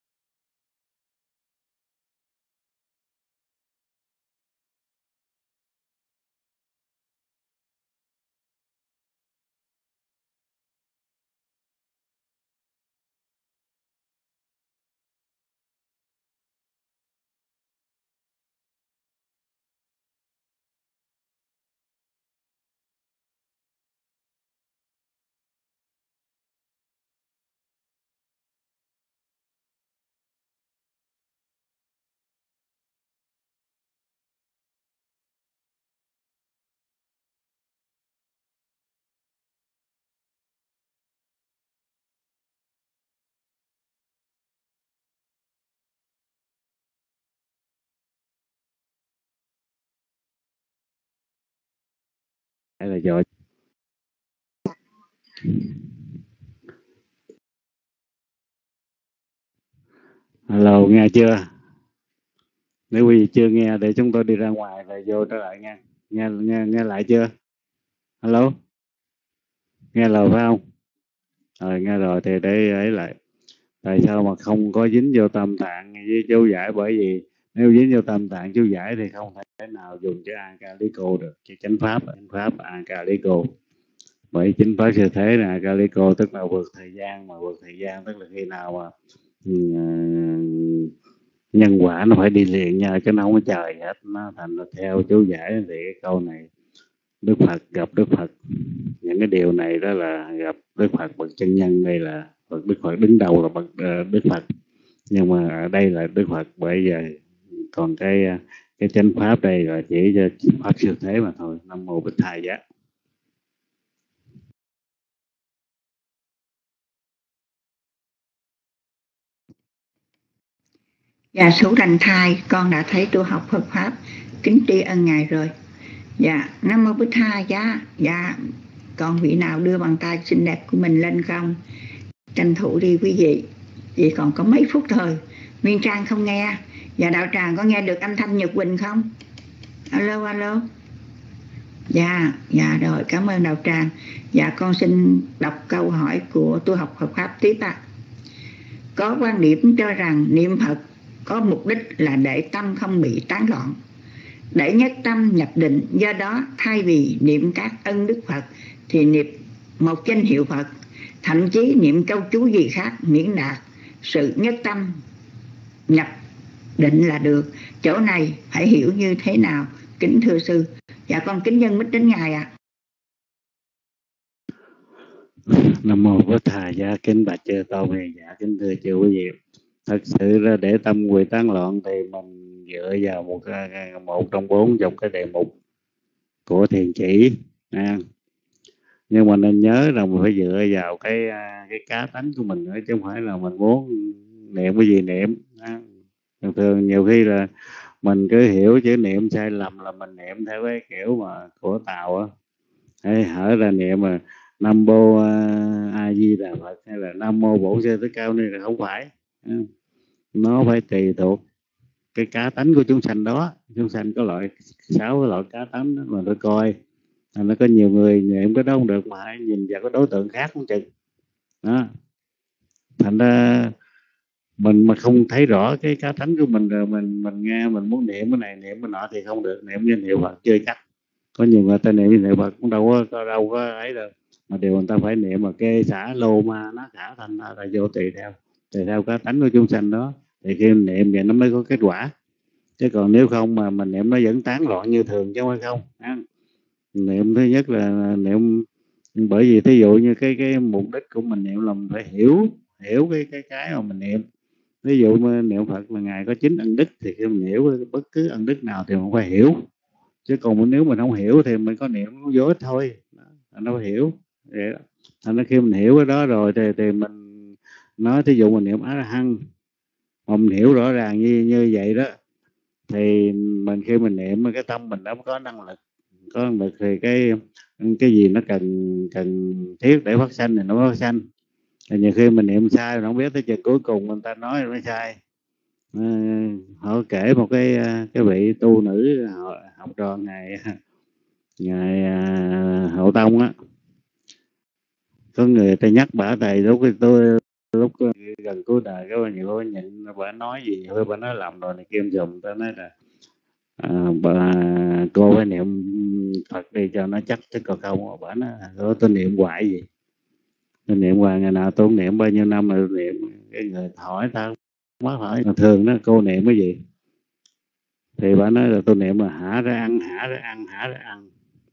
là do. Hello, nghe chưa? Nếu quý vị chưa nghe để chúng tôi đi ra ngoài rồi vô trở lại nghe. Nghe nghe nghe lại chưa? Hello. Nghe rồi phải không? Rồi nghe rồi thì để ấy lại. Tại sao mà không có dính vô tam tạng với chú giải? Bởi vì nếu dính vô tam tạng chú giải thì không thể nào dùng chữ Akaliko được, chữ chánh pháp, chánh pháp Akaliko. Bởi chính pháp siêu thế là Akaliko, tức là vượt thời gian, mà vượt thời gian tức là khi nào mà uh, nhân quả nó phải đi liền nhau, chứ nó không có trời hết. Nó thành là theo chú giải thì cái câu này Đức Phật gặp Đức Phật, những cái điều này đó là gặp Đức Phật bậc chân nhân, đây là Phật, Đức Phật đứng đầu là bậc uh, Đức Phật, nhưng mà ở đây là Đức Phật. Bởi giờ còn cái cái chánh pháp đây là chỉ cho pháp siêu thế mà thôi. Nam Mô Bích Thầy Giá. Dạ Sủ Đành Thai, con đã thấy tu học Phật pháp, kính tri ân ngài rồi. Dạ Nam Mô Bích Thầy Giá. Dạ còn vị nào đưa bàn tay xinh đẹp của mình lên không? Tranh thủ đi quý vị, vì còn có mấy phút thôi. Nguyên Trang không nghe. Dạ Đạo Tràng có nghe được âm thanh Nhật Quỳnh không? Alo alo. Dạ dạ rồi, cảm ơn Đạo Tràng. Dạ con xin đọc câu hỏi của tu học Phật pháp tiếp ạ. À. Có quan điểm cho rằng niệm Phật có mục đích là để tâm không bị tán loạn, để nhất tâm nhập định. Do đó thay vì niệm các ân đức Phật thì niệm một danh hiệu Phật, thậm chí niệm câu chú gì khác, miễn đạt sự nhất tâm nhập định là được. Chỗ này phải hiểu như thế nào kính thưa sư? Dạ con kính nhân mít đến ngài ạ. À. Nam mô Bổn Thà Giá, kính bạch chư tôn hiền giả, kính thưa chư quý vị. Thật sự ra để tâm quỳ tán loạn thì mình dựa vào một một trong bốn trong cái đề mục của thiền chỉ. À. Nhưng mà nên nhớ rằng mình phải dựa vào cái cái cá tánh của mình nữa, chứ không phải là mình muốn niệm cái gì niệm. À. Thường thường nhiều khi là mình cứ hiểu chữ niệm sai lầm là mình niệm theo cái kiểu mà của Tàu á, hay hở ra niệm mà Nam Mô A Di Đà Phật hay là Nam Mô Bổn Sư Thích Ca Mâu Ni là không phải. Nó phải tùy thuộc cái cá tánh của chúng sanh đó. Chúng sanh có loại sáu cái loại cá tánh đó mà tôi coi, nó có nhiều người niệm cái đó không được mà nhìn vào cái đối tượng khác không chừng đó. Thành ra mình mà không thấy rõ cái cá tánh của mình rồi mình mình nghe mình muốn niệm cái này niệm cái nọ thì không được. Niệm danh hiệu Phật chơi cách. Có nhiều người ta niệm danh hiệu Phật cũng đâu có đâu có ấy đâu, mà điều người ta phải niệm mà kê xả lô ma nó khả thành là vô tùy theo tùy theo cá tánh của chúng sanh đó, thì khi mình niệm vậy nó mới có kết quả. Chứ còn nếu không mà mình niệm nó vẫn tán loạn như thường chứ không phải không. À, niệm thứ nhất là niệm, bởi vì thí dụ như cái cái mục đích của mình niệm là mình phải hiểu hiểu cái cái cái mà mình niệm. Ví dụ mà niệm Phật là ngài có chín ân đức thì khi mình hiểu bất cứ ân đức nào thì mình phải hiểu. Chứ còn nếu mình không hiểu thì mình có niệm nó vô ích thôi. Nó phải hiểu. Vậy đó. Thành ra khi mình hiểu cái đó rồi thì, thì mình nói thí dụ mình niệm A La Hán mà mình hiểu rõ ràng như như vậy đó, thì mình khi mình niệm cái tâm mình nó có năng lực, có năng lực thì cái cái gì nó cần cần thiết để phát sanh thì nó phát sanh. Thì nhiều khi mình niệm sai mình không biết, tới chừng cuối cùng người ta nói nó sai. À, họ kể một cái cái vị tu nữ học trò ngài ngài Hậu Tông á, có người ta nhắc bả thầy lúc tôi lúc gần cuối đời các bạn nhiều có nhìn bà nói gì thôi, bà nói làm rồi này kim dùng, ta nói là à, bà cô phải niệm Phật đi cho nó chắc, chứ còn không bà nói tôi niệm hoài gì, tôi niệm hoài, ngày nào tôi niệm bao nhiêu năm rồi niệm. Cái người hỏi ta mất hỏi mà thường đó cô niệm cái gì thì bà nói là tôi niệm là hả ra ăn, hả ra ăn, hả ra ăn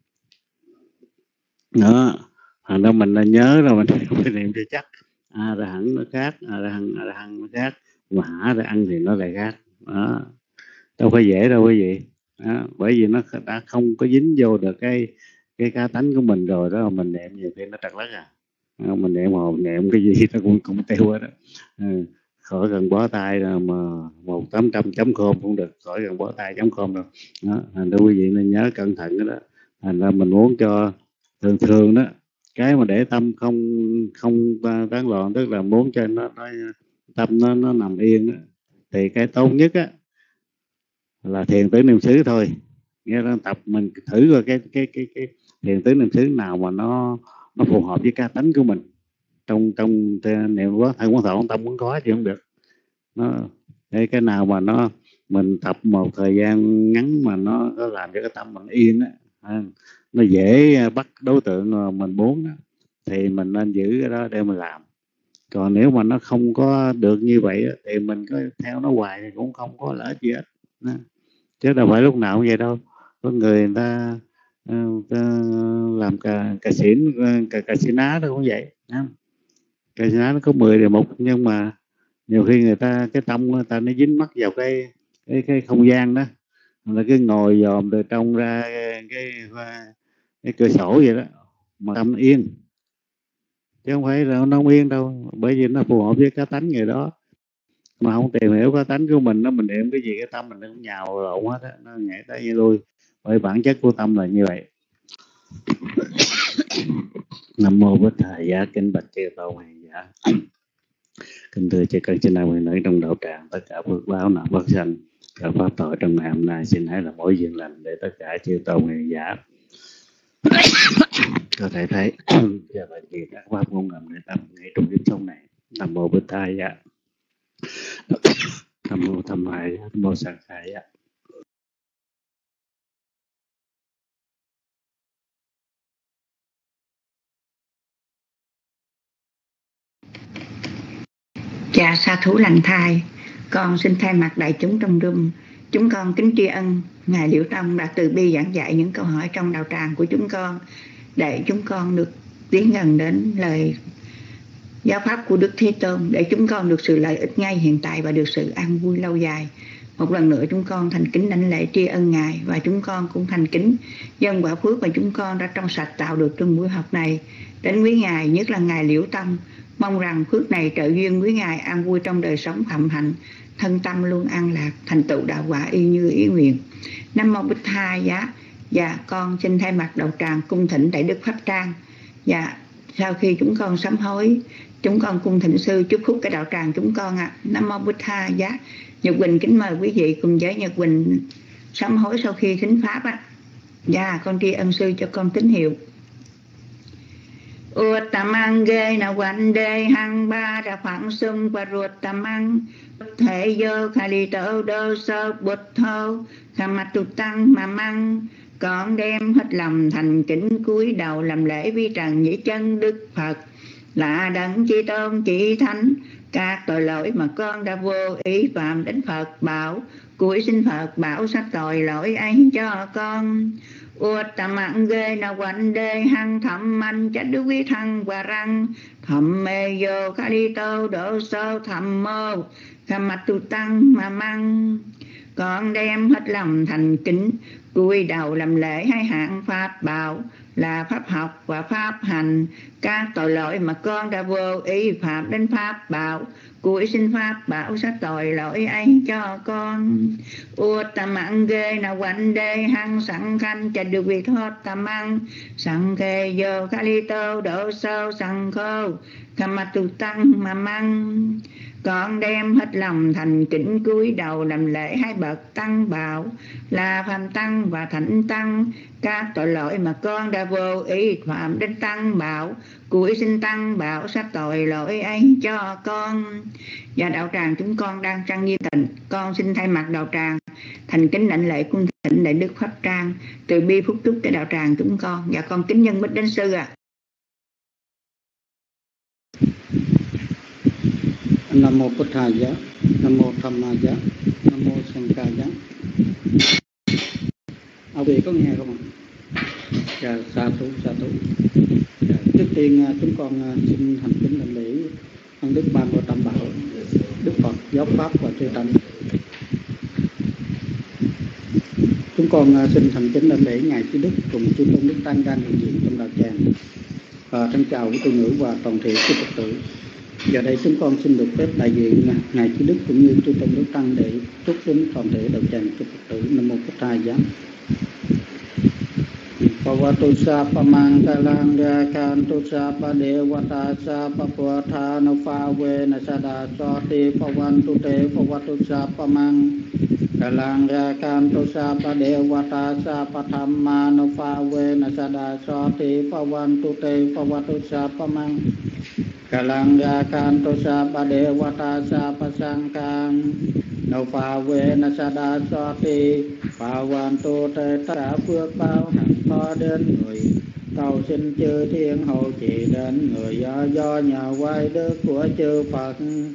đó. Thành ra mình nên nhớ rồi mình phải niệm cho chắc. A Ra Hán nó khác, A Ra Hán, A Ra Hán nó khác, mà hả ra ăn thì nó lại khác đó. Đâu phải dễ đâu quý vị đó, bởi vì nó đã không có dính vô được cái cái cá tánh của mình rồi đó. Mình niệm nhiều khi nó trật lất à. À, mình niệm hồn niệm cái gì nó cũng cũng tiêu hết đó. Ừ, khỏi cần bó tay mà một tám trăm chấm khom cũng được, khỏi cần bó tay chấm khom đâu đó. Thành ra quý vị nên nhớ cẩn thận đó, đó. Thành ra mình muốn cho thường thường đó, cái mà để tâm không không tán loạn, tức là muốn cho nó, nó tâm nó nó nằm yên đó, thì cái tốt nhất á là thiền tứ niệm xứ thôi. Nghĩa là tập mình thử coi cái cái cái cái thiền tứ niệm xứ nào mà nó nó phù hợp với cá tánh của mình. Trong trong niệm quá thân quán thọ tâm muốn có chứ không được. Nó cái cái nào mà nó mình tập một thời gian ngắn mà nó có làm cho cái tâm mình yên á, nó dễ bắt đối tượng mình muốn đó, thì mình nên giữ cái đó để mình làm. Còn nếu mà nó không có được như vậy đó, thì mình có theo nó hoài thì cũng không có lợi gì hết đó. Chứ đâu phải lúc nào cũng vậy đâu. Có người người ta, người ta làm cà, cà xỉn cà, cà xỉn á nó cũng vậy đó. Cà xỉn á nó có mười đề mục, nhưng mà nhiều khi người ta cái tâm người ta nó dính mắc vào cái cái cái không gian đó, là cứ ngồi dòm từ trong ra cái cái, cái cửa sổ vậy đó mà tâm yên, chứ không phải là nó không yên đâu, bởi vì nó phù hợp với cá tánh người đó. Mà không tìm hiểu cá tánh của mình, nó mình niệm cái gì cái tâm mình nó cũng nhào lộn hết á, nó nhảy tới như lui, bởi bản chất của tâm là như vậy. Nam mô Bổn Thầy Giá, kính bạch chư tôn hiền giả, kính thưa chư các chư nam quyền nữ trong đạo tràng, tất cả phước báo nào phát sanh các pháp tội trong ngày hôm nay xin hãy là mối duyên lành để tất cả chư tôn hiền giả có thể thấy và bài trì các pháp ngôn ngầm để tâm ngay trong kiếp sống này. Nam mô Bổn Thầy Giá, Nam mô Tham Hại, Nam mô Sanh Khai Giá. Cha sa thú lành thai, con xin thay mặt đại chúng trong room, chúng con kính tri ân Ngài Liễu Tông đã từ bi giảng dạy những câu hỏi trong đạo tràng của chúng con, để chúng con được tiến gần đến lời giáo pháp của Đức Thế Tôn để chúng con được sự lợi ích ngay hiện tại và được sự an vui lâu dài. Một lần nữa chúng con thành kính đảnh lễ tri ân Ngài, và chúng con cũng thành kính dâng quả phước mà chúng con đã trong sạch tạo được trong buổi học này đến quý Ngài, nhất là Ngài Liễu Tâm. Mong rằng phước này trợ duyên quý Ngài an vui trong đời sống phạm hạnh, thân tâm luôn an lạc, thành tựu đạo quả y như ý nguyện. Nam mô Bích Tha Giá. Dạ, con xin thay mặt đạo tràng cung thỉnh Đại Đức Pháp Trang. Dạ, sau khi chúng con sám hối, chúng con cung thỉnh sư chúc phúc cái đạo tràng chúng con ạ. À. Nam mô Bích Tha Giá. Nhật Quỳnh kính mời quý vị cùng với Nhật Quỳnh sám hối sau khi thính pháp á. Dạ, con tri ân sư cho con tín hiệu. Uttamang ghê na quanh đê hăng ba ra phẳng xung và ruột tamang thể vô khali tơ đô sơ bụt thô khả mặt tụt tăng mà măng. Con đem hết lòng thành kính cúi đầu làm lễ vi trần nhĩ chân Đức Phật là đấng chi tôn chỉ thánh. Các tội lỗi mà con đã vô ý phạm đến Phật bảo, cúi xin Phật bảo sát tội lỗi ấy cho con. Uttamang ghê na quanh đê hăng thẩm anh chánh đức quý thăng và răng thẩm mê vô khá đi tô đổ sâu thẩm mô khả mặt tu tăng mà măng. Con đem hết lòng thành kính cúi đầu làm lễ hai hạng pháp bảo là pháp học và pháp hành. Các tội lỗi mà con đã vô ý phạm đến pháp bảo, cúi xin pháp bảo sát tội lỗi ấy cho con. Uttamang ghê na quanh đê hăng sẵn khanh chả được việc thoát tàm ăn sẵn khê vô khá ly tô đổ sâu sẵn khô khả mặt tu tăng mà măng. Con đem hết lòng thành kính cúi đầu làm lễ hai bậc tăng bảo là phàm tăng và thánh tăng. Các tội lỗi mà con đã vô ý phạm đến tăng bảo, cúi xin tăng bảo sát tội lỗi ấy cho con. Và đạo tràng chúng con đang trang nghiêm tịnh, con xin thay mặt đạo tràng thành kính đảnh lễ cung thỉnh Đại Đức Pháp Trang từ bi phúc chúc cho đạo tràng chúng con. Và con kính nhân bích đến sư ạ. À. Nam mô Bổn Thầy Giá, Nam mô Tham Ma Giá, Nam mô Sanh Ca Giá. Ông vị có nghe không ạ? Dạ, sa thú, sa thú. Dạ, trước tiên chúng con xin thành kính đảnh lễ ân đức Ba Ngôi Tam Bảo, Đức Phật, Giáo Pháp và Chư Tăng. Chúng con xin thành kính đảnh lễ ngài Trí Đức cùng chư tôn đức tăng đang hiện diện trong đạo tràng. Và thân chào quý tu nữ và toàn thể chư Phật tử. Giờ đây chúng con xin được phép đại diện ngài Trí Đức cũng như chư tôn đức tăng để chúc đến toàn thể đạo tràng chư Phật tử. Nam mô Bổn Thầy Giá. Pavatusa pamangkalang rakantusa padewatasa papuathana phawe nasada soti pavantute pavatusa pamangkalang rakantusa padewatasa pathammana phawe nasada soti pavantute pavatusa pamang kalang rakantusa padewatasa pasangkang nô pha quê na sa đa so ti pha hoàn tu tê ta phước bao hạnh to đến người cầu xin chư thiên hậu trì đến người do do nhờ quay đức của chư Phật,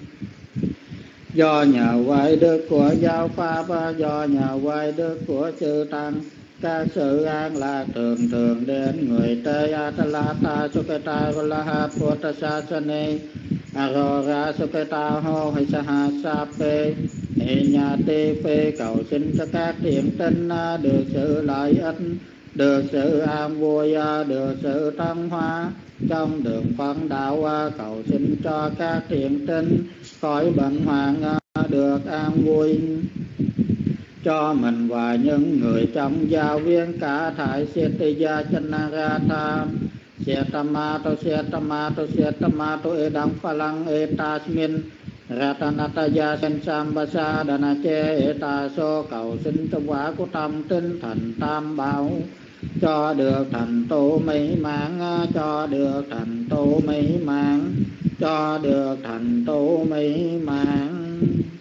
do nhờ quay đức của giáo pháp, do nhờ quay đức của chư tăng. Các sự an lạc thường thường đến người tê atalata suketa la phutta sane arora suketa ho hay sa sa pe nhà tê phê cầu xin cho các thiện tinh được sự lợi ích, được sự an vui, được sự thăng hoa trong đường phân đạo. Cầu xin cho các thiện tinh khỏi bệnh hoạn được an vui cho mình và những người trong giáo viên cả thải Setiya Chanarata Setamato Setamato Setamato Edam Phalang Etasmin Ratanataya Sensambasa Danache Etaso. Cầu xin trong quả của tâm tinh thành tam bảo cho được thành tựu mỹ mãn, cho được thành tựu mỹ mãn, cho được thành tựu mỹ mãn.